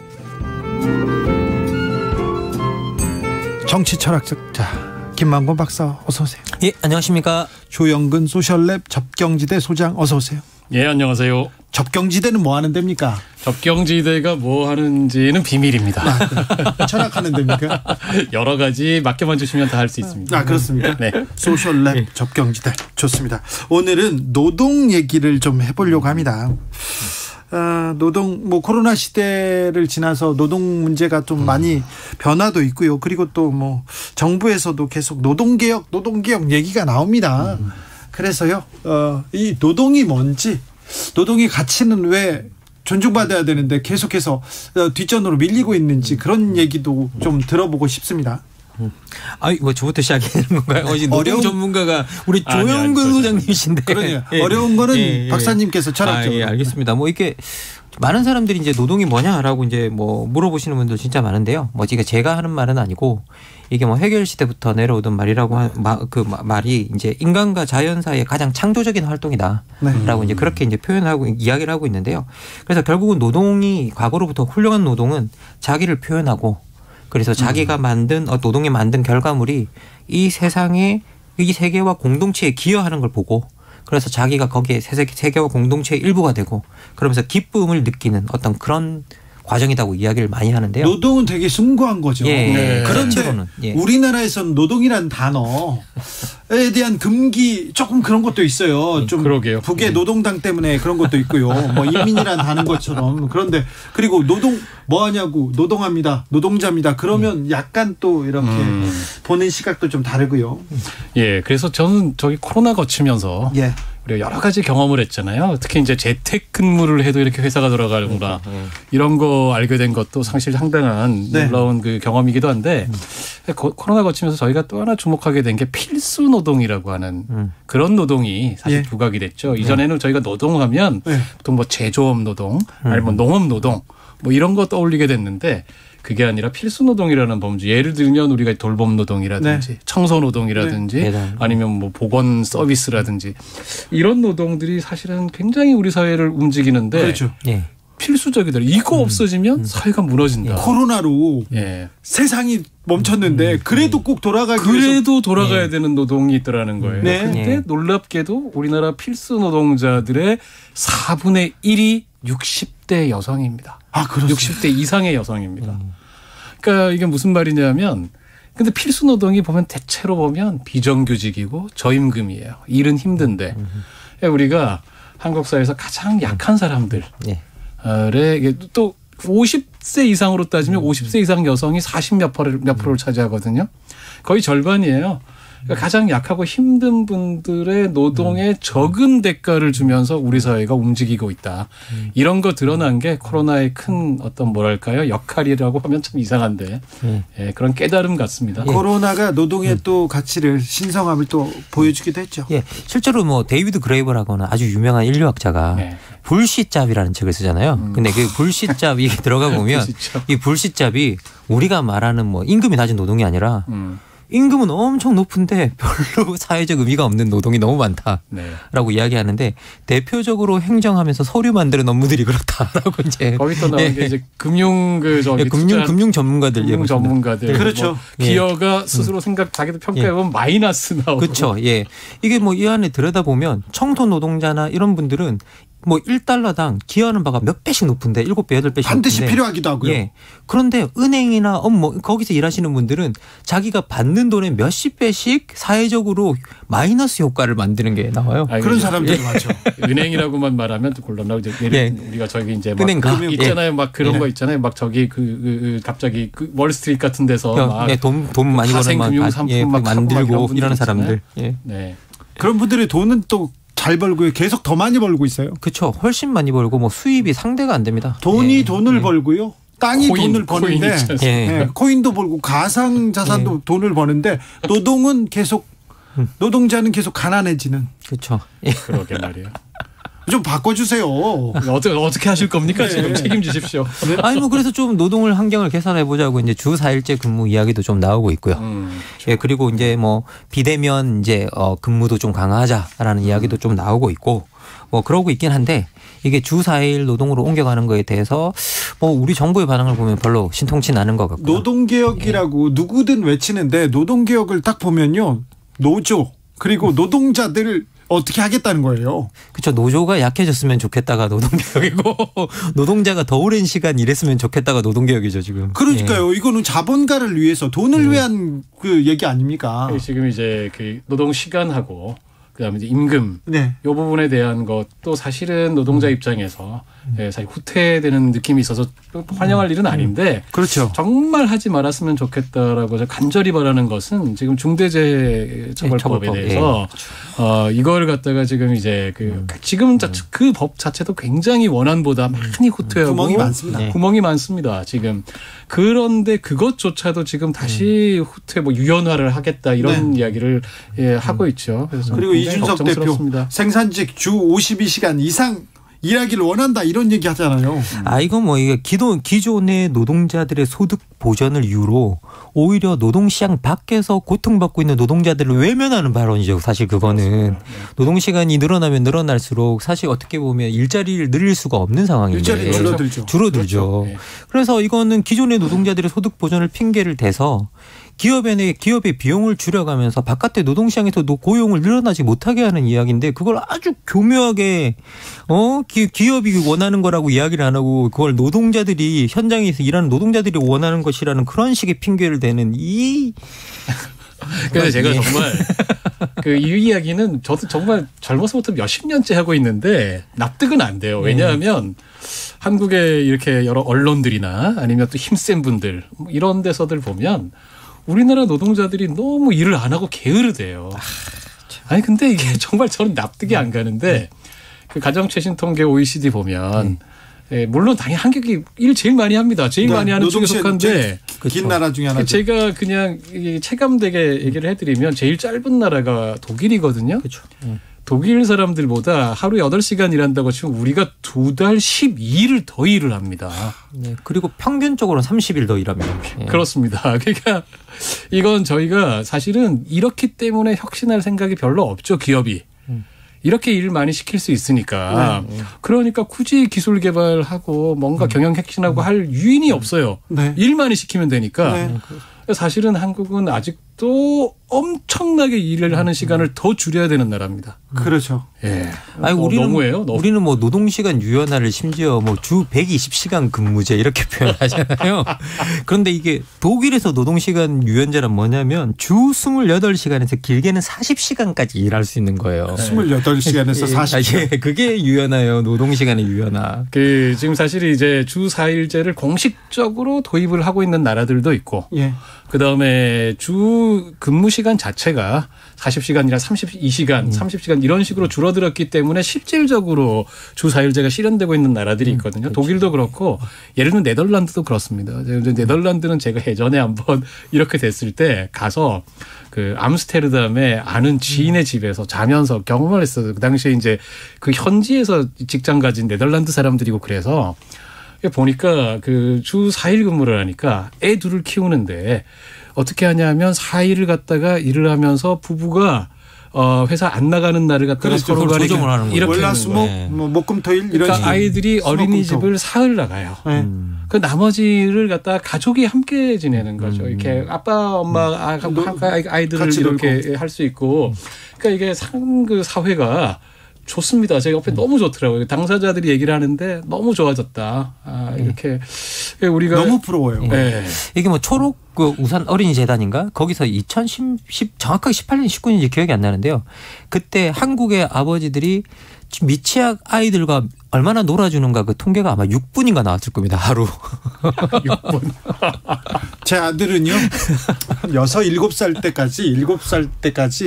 정치 철학자 김만곤 박사 어서 오세요. 예, 안녕하십니까. 조영근 소셜랩 접경지대 소장 어서 오세요. 예, 안녕하세요. 접경지대는 뭐 하는 데입니까? 접경지대가 뭐 하는지는 비밀입니다. 아, 철학하는 데입니까? 여러 가지 맡겨만 주시면 다 할 수 있습니다. 아, 그렇습니까? 네. 소셜랩 네. 접경지대 좋습니다. 오늘은 노동 얘기를 좀 해보려고 합니다. 어, 노동 뭐 코로나 시대를 지나서 노동 문제가 좀 많이 변화도 있고요. 그리고 또 뭐 정부에서도 계속 노동개혁, 노동개혁 얘기가 나옵니다. 그래서요, 어, 이 노동이 뭔지, 노동의 가치는 왜 존중받아야 되는데 계속해서 뒷전으로 밀리고 있는지 그런 얘기도 좀 들어보고 싶습니다. 음. 아이, 뭐 저부터 시작해야 되는 건가요? 어제 노동 어려운 전문가가 우리 조영근 소장님이신데. 그러네요. 예. 어려운 거는 예, 예. 박사님께서 철학적으로. 아, 예, 알겠습니다. 뭐 이렇게 많은 사람들이 이제 노동이 뭐냐라고 이제 뭐 물어보시는 분들 진짜 많은데요. 뭐 이게 제가 하는 말은 아니고 이게 뭐 해결 시대부터 내려오던 말이라고 한, 마, 그 말이 이제 인간과 자연 사이의 가장 창조적인 활동이다라고 네. 이제 그렇게 이제 표현하고 이야기를 하고 있는데요. 그래서 결국은 노동이 과거로부터 훌륭한 노동은 자기를 표현하고 그래서 자기가 만든 노동에 만든 결과물이 이 세상에 이 세계와 공동체에 기여하는 걸 보고 그래서 자기가 거기에 세계와 공동체의 일부가 되고 그러면서 기쁨을 느끼는 어떤 그런 과정이라고 이야기를 많이 하는데요. 노동은 되게 숭고한 거죠. 예, 네. 그런데 예. 우리나라에서는 노동이라는 단어에 대한 금기 조금 그런 것도 있어요. 좀 그러게요. 북의 노동당 때문에 그런 것도 있고요. 뭐 인민이란 다는 것처럼. 그런데 그리고 노동 뭐 하냐고 노동합니다. 노동자입니다. 그러면 약간 또 이렇게 음. 보는 시각도 좀 다르고요. 예, 그래서 저는 저기 코로나 거치면서 예. 우리가 여러 가지 경험을 했잖아요. 특히 이제 재택근무를 해도 이렇게 회사가 돌아가는구나. 네. 이런 거 알게 된 것도 사실 상당한 네. 놀라운 그 경험이기도 한데 음. 코로나 거치면서 저희가 또 하나 주목하게 된 게 필수 노동이라고 하는 음. 그런 노동이 사실 예. 부각이 됐죠. 이전에는 네. 저희가 노동하면 네. 보통 뭐 제조업 노동 음. 아니면 농업 노동 뭐 이런 거 떠올리게 됐는데 그게 아니라 필수 노동이라는 범주. 예를 들면 우리가 돌봄 노동이라든지 네. 청소 노동이라든지 네. 아니면 뭐 보건 서비스라든지 이런 노동들이 사실은 굉장히 우리 사회를 움직이는데 그렇죠. 네. 필수적이더라. 이거 음. 없어지면 음. 사회가 무너진다. 코로나로 예. 세상이 멈췄는데 그래도 꼭 돌아가기 그래도 위해서. 그래도 돌아가야 네. 되는 노동이 있더라는 거예요. 네. 근데 네. 놀랍게도 우리나라 필수 노동자들의 사분의 일이 육십 대 여성입니다. 아, 그렇습니다. 육십 대 이상의 여성입니다. 음. 그러니까 이게 무슨 말이냐면 근데 필수 노동이 보면 대체로 보면 비정규직이고 저임금이에요. 일은 힘든데 음. 우리가 한국 사회에서 가장 약한 사람들 네. 또 오십 세 이상으로 따지면 음. 오십 세 이상 여성이 사십 몇 프로를, 몇 프로를 차지하거든요. 거의 절반이에요. 그러니까 가장 약하고 힘든 분들의 노동에 음. 적은 대가를 주면서 우리 사회가 움직이고 있다. 음. 이런 거 드러난 게 코로나의 큰 어떤 뭐랄까요 역할이라고 하면 참 이상한데 음. 예, 그런 깨달음 같습니다. 예. 코로나가 노동의 음. 또 가치를 신성함을 또 보여주기도 했죠. 예, 실제로 뭐 데이비드 그레이버라거나 아주 유명한 인류학자가 네. 불시잡이라는 책을 쓰잖아요. 음. 근데 그 불시잡이 들어가 보면 이 불시잡이 우리가 말하는 뭐 임금이 낮은 노동이 아니라 음. 임금은 엄청 높은데 별로 사회적 의미가 없는 노동이 너무 많다라고 네. 이야기하는데 대표적으로 행정하면서 서류 만드는 업무들이 그렇다라고 이제 거기 또 나온 게 네. 이제 금융 그 저기 네, 금융 금융 전문가들 금융 전문가들 네. 그렇죠. 뭐 기여가 스스로 음. 생각 자기도 평가해 보면 예. 마이너스 나오고 그렇죠. 예, 이게 뭐 이 안에 들여다 보면 청소 노동자나 이런 분들은 뭐 일 달러당 기여하는 바가 몇 배씩 높은데 일곱 배, 여덟 배씩 반드시 높은데. 필요하기도 하고요. 예. 그런데 은행이나 업무 거기서 일하시는 분들은 자기가 받는 돈의 몇십 배씩 사회적으로 마이너스 효과를 만드는 게 나와요. 아, 그런 사람들이 예. 많죠. 은행이라고만 말하면 또 곤란하고 이제 예를 예. 우리가 저기 이제 막 은행 그 있잖아요. 예. 막 그런 예. 거 있잖아요. 막 저기 그, 그, 그 갑자기 그 월스트리트 같은 데서 막 예. 돈, 돈 많이 버는 막 금융 상품 예. 막 만들고 이런 사람들. 예. 네. 그런 분들이 돈은 또 잘 벌고요. 계속 더 많이 벌고 있어요. 그렇죠. 훨씬 많이 벌고 뭐 수입이 상대가 안 됩니다. 돈이 예. 돈을 예. 벌고요. 땅이 코인, 돈을 버는데 코인 예. 예. 코인도 벌고 가상 자산도 예. 돈을 버는데 노동은 계속 노동자는 계속 가난해지는. 그렇죠. 예. 그러게 말이에요. 좀 바꿔주세요. 어떻게 어떻게 하실 겁니까? 네. 지금 책임지십시오. 네. 아니 뭐 그래서 좀 노동을 환경을 개선해 보자고 이제 주 사 일제 근무 이야기도 좀 나오고 있고요. 음, 그렇죠. 예, 그리고 이제 뭐 비대면 이제 어 근무도 좀 강화하자라는 음. 이야기도 좀 나오고 있고 뭐 그러고 있긴 한데 이게 주 사 일 노동으로 옮겨가는 거에 대해서 뭐 우리 정부의 반응을 보면 별로 신통치 않은 것 같고요. 노동개혁이라고 예. 누구든 외치는데 노동개혁을 딱 보면요. 노조 그리고 노동자들 어떻게 하겠다는 거예요. 그렇죠. 노조가 약해졌으면 좋겠다가 노동개혁이고 노동자가 더 오랜 시간 일했으면 좋겠다가 노동개혁이죠 지금. 그러니까요. 예. 이거는 자본가를 위해서 돈을 예. 위한 그 얘기 아닙니까? 지금 이제 그 노동 시간하고 그다음에 이제 임금 네. 이 부분에 대한 것도 사실은 노동자 입장에서 예, 사실 후퇴되는 느낌이 있어서 환영할 일은 아닌데 그렇죠. 정말 하지 말았으면 좋겠다라고 간절히 바라는 것은 지금 중대재해처벌법에 네, 대해서 예. 어, 이걸 갖다가 지금 이제 그 음. 지금 그 법 자체도 굉장히 원안보다 많이 후퇴하고 구멍이 많습니다. 네. 구멍이 많습니다. 지금 그런데 그것조차도 지금 다시 음. 후퇴 뭐 유연화를 하겠다 이런 네. 이야기를 예, 하고 있죠. 그래서 그리고 이준석 대표 생산직 주 오십이 시간 이상 일하기를 원한다 이런 얘기 하잖아요. 아 이건 뭐 이게 기존 기존의 노동자들의 소득 보전을 이유로 오히려 노동시장 밖에서 고통받고 있는 노동자들을 외면하는 발언이죠. 사실 그거는 노동시간이 늘어나면 늘어날수록 사실 어떻게 보면 일자리를 늘릴 수가 없는 상황인데 일자리 줄어들죠. 줄어들죠. 그렇죠. 그래서 이거는 기존의 노동자들의 소득 보전을 핑계를 대서 기업의 기업의 비용을 줄여가면서 바깥의 노동시장에서도 고용을 늘어나지 못하게 하는 이야기인데 그걸 아주 교묘하게 어 기, 기업이 원하는 거라고 이야기를 안 하고 그걸 노동자들이 현장에서 일하는 노동자들이 원하는 것이라는 그런 식의 핑계를 대는 이. 그래서 제가 정말 그 이 이야기는 저도 정말 젊어서부터 몇십 년째 하고 있는데 납득은 안 돼요. 왜냐하면 한국의 이렇게 여러 언론들이나 아니면 또 힘센 분들 이런 데서들 보면. 우리나라 노동자들이 너무 일을 안 하고 게으르대요. 아니 근데 이게 정말 저는 납득이 안 가는데 그 가정 최신 통계 오이시디 보면 예, 물론 당연히 한국이 일 제일 많이 합니다. 제일 네, 많이 하는 쪽에 속한데 긴 나라 중에 하나죠. 제가 그냥 체감되게 얘기를 해드리면 제일 짧은 나라가 독일이거든요. 그렇죠. 독일 사람들보다 하루 여덟 시간 일한다고 치면 우리가 두 달 십이 일을 더 일을 합니다. 네, 그리고 평균적으로 삼십 일 더 일합니다. 네. 그렇습니다. 그러니까 이건 저희가 사실은 이렇기 때문에 혁신할 생각이 별로 없죠. 기업이. 음. 이렇게 일 많이 시킬 수 있으니까. 네. 그러니까 굳이 기술 개발하고 뭔가 음. 경영 혁신하고 음. 할 유인이 없어요. 네. 일 많이 시키면 되니까. 네. 사실은 한국은 아직도 엄청나게 일을 하는 시간을 더 줄여야 되는 나라입니다. 그렇죠. 예. 아니 우리는 너무해요. 너무. 우리는 뭐 노동시간 유연화를 심지어 뭐 주 백이십 시간 근무제 이렇게 표현하잖아요. 그런데 이게 독일에서 노동시간 유연제란 뭐냐면 주 스물여덟 시간에서 길게는 사십 시간까지 일할 수 있는 거예요. 스물여덟 시간에서 사십 시간. 예, 그게 유연화예요. 노동시간의 유연화. 그 지금 사실 이제 주 사 일제를 공식적으로 도입을 하고 있는 나라들도 있고. 예. 그다음에 주 근무 시간 자체가 사십 시간이라 삼십이 시간, 음. 삼십 시간 이런 식으로 줄어들었기 때문에 실질적으로 주 사 일제가 실현되고 있는 나라들이 있거든요. 음, 그렇죠. 독일도 그렇고 예를 들면 네덜란드도 그렇습니다. 네덜란드는 제가 예전에 한번 이렇게 됐을 때 가서 그 암스테르담에 아는 지인의 집에서 자면서 경험을 했어요. 그 당시에 이제 그 현지에서 직장 가진 네덜란드 사람들이고 그래서 보니까 그 주 사 일 근무를 하니까 애 둘을 키우는데 어떻게 하냐면 사 일을 갖다가 일을 하면서 부부가 어 회사 안 나가는 날을 갖다가 서로 간에 이렇게 월화수목 네. 뭐 목금토일 이런 그러니까 아이들이 어린이집을 사흘 나가요. 네. 음. 그 나머지를 갖다가 가족이 함께 지내는 거죠. 음. 이렇게 아빠 엄마 음. 아이들을 이렇게 할 수 있고 그러니까 이게 상 그 사회가 좋습니다. 제가 옆에 음. 너무 좋더라고요. 당사자들이 얘기를 하는데 너무 좋아졌다. 아, 이렇게 우리가 너무 부러워요. 네. 이게 뭐 초록 그 우산 어린이 재단인가 거기서 이천십 정확하게 십팔 년 십구 년인지 기억이 안 나는데요. 그때 한국의 아버지들이 미취학 아이들과 얼마나 놀아주는가 그 통계가 아마 육 분인가 나왔을 겁니다. 하루. 육 분. 제 아들은요. 여섯 일곱 살 때까지 일곱 살 때까지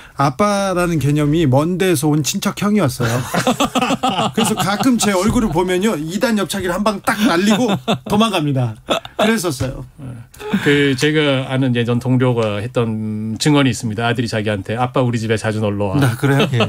아빠라는 개념이 먼 데서 온 친척 형이었어요. 그래서 가끔 제 얼굴을 보면요. 이단 옆차기를 한 방 딱 날리고 도망갑니다. 그랬었어요. 그 제가 아는 예전 동료가 했던 증언이 있습니다. 아들이 자기한테 아빠 우리 집에 자주 놀러 와. 나 그래요? 예.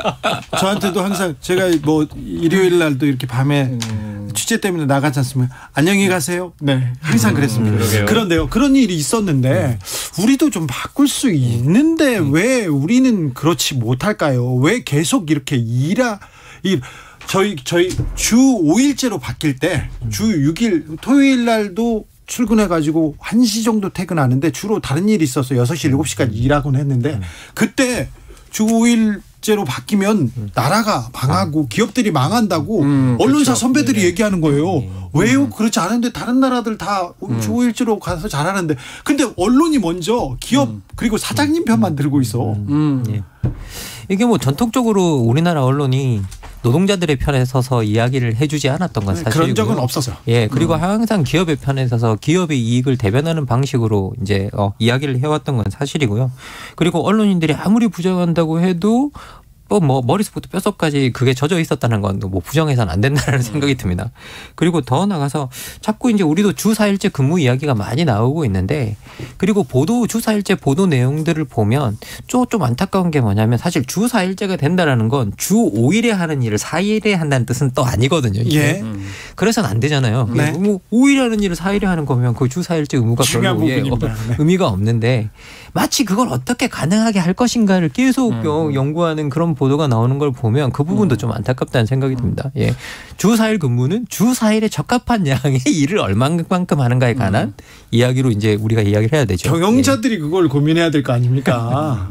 저한테도 항상 제가 뭐 일요일 날도 이렇게 밤에 음. 취재 때문에 나가지 않습니까? 안녕히 가세요. 네, 항상 그랬습니다. 음, 그런데요. 그런 일이 있었는데 음. 우리도 좀 바꿀 수 있는데 음. 왜 우리는 그렇지 못할까요? 왜 계속 이렇게 일하 일 저희 저희 주 오 일제로 바뀔 때 주 육 일 토요일 날도 출근해가지고 한 시 정도 퇴근하는데 주로 다른 일이 있어서 여섯 시 일곱 시까지 일하곤 했는데 그때 주 오 일제로 바뀌면 나라가 망하고 기업들이 망한다고 음, 언론사 그렇죠. 선배들이 네. 얘기하는 거예요. 음. 왜요? 그렇지 않은데 다른 나라들 다 주 오 일제로 가서 잘하는데 근데 언론이 먼저 기업 음. 그리고 사장님 편만 들고 있어. 음. 음. 예. 이게 뭐 전통적으로 우리나라 언론이 노동자들의 편에 서서 이야기를 해주지 않았던 건 사실이고요. 그런 적은 없어서. 예, 그리고 음. 항상 기업의 편에 서서 기업의 이익을 대변하는 방식으로 이제 어, 이야기를 해왔던 건 사실이고요. 그리고 언론인들이 아무리 부정한다고 해도 뭐 머리부터 뼛속까지 그게 젖어 있었다는 건 뭐 부정해서는 안 된다는 생각이 듭니다. 그리고 더 나가서 자꾸 이제 우리도 주 사 일제 근무 이야기가 많이 나오고 있는데 그리고 보도 주 사 일제 보도 내용들을 보면 좀, 좀 안타까운 게 뭐냐면 사실 주 사 일제가 된다라는 건 주 오 일에 하는 일을 사 일에 한다는 뜻은 또 아니거든요. 이게. 예. 음. 그래서는 안 되잖아요. 네. 뭐 오 일에 하는 일을 사 일에 하는 거면 그 주 사 일제 의무가 별로 예, 어, 네. 의미가 없는데 마치 그걸 어떻게 가능하게 할 것인가를 계속 음. 연구하는 그런 보도가 나오는 걸 보면 그 부분도 음. 좀 안타깝다는 생각이 듭니다. 예. 주 사 일 근무는 주 사 일에 적합한 양의 일을 얼마만큼 하는가에 관한 음. 이야기로 이제 우리가 이야기를 해야 되죠. 경영자들이 예. 그걸 고민해야 될 거 아닙니까?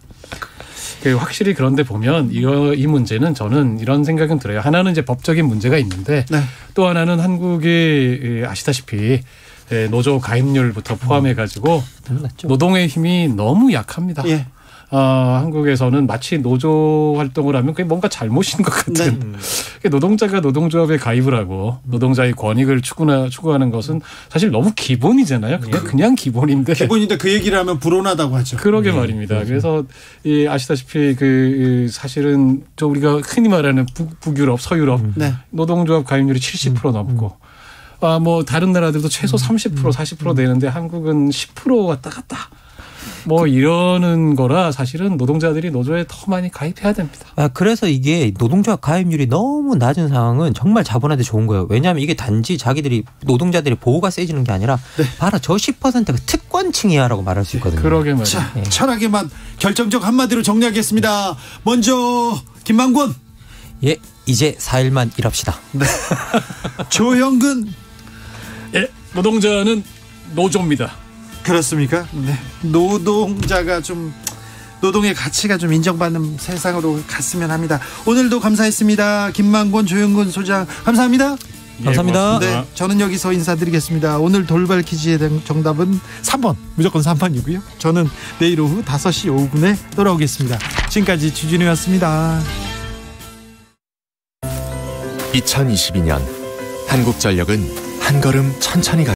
확실히 그런데 보면 이거 이 문제는 저는 이런 생각은 들어요. 하나는 이제 법적인 문제가 있는데 네. 또 하나는 한국이 아시다시피 노조 가입률부터 포함해 가지고 음. 노동의 힘이 너무 약합니다. 예. 어, 한국에서는 마치 노조 활동을 하면 그게 뭔가 잘못인 것 같은. 네. 노동자가 노동조합에 가입을 하고 노동자의 권익을 추구나, 추구하는 것은 사실 너무 기본이잖아요. 그냥, 그냥 기본인데. 기본인데 그 얘기를 하면 불온하다고 하죠. 그러게 네. 말입니다. 네. 그래서 이 아시다시피 그 사실은 저 우리가 흔히 말하는 북, 북유럽, 서유럽 네. 노동조합 가입률이 칠십 퍼센트 넘고 아, 뭐 다른 나라들도 최소 삼십 퍼센트, 사십 퍼센트 되는데 한국은 십 퍼센트 왔다 갔다. 뭐 이러는 거라 사실은 노동자들이 노조에 더 많이 가입해야 됩니다. 아, 그래서 이게 노동조합 가입률이 너무 낮은 상황은 정말 자본한테 좋은 거예요. 왜냐하면 이게 단지 자기들이 노동자들이 보호가 세지는 게 아니라 네. 바로 저 십 퍼센트가 특권층이야라고 말할 수 있거든요. 그러게 말이에요. 자, 네. 철학의 맛 결정적 한마디로 정리하겠습니다. 먼저 김만권. 예, 이제 사 일만 일합시다. 네. 조형근. 예, 노동자는 노조입니다. 그렇습니까? 네. 노동자가 좀 노동의 가치가 좀 인정받는 세상으로 갔으면 합니다. 오늘도 감사했습니다. 김만권, 조영근 소장 감사합니다. 네, 감사합니다. 네, 저는 여기서 인사드리겠습니다. 오늘 돌발 퀴즈의 정답은 삼 번, 무조건 삼 번이고요. 저는 내일 오후 다섯 시 오 분에 돌아오겠습니다. 지금까지 주진우였습니다. 이천이십이 년 한국전력은 한 걸음 천천히 가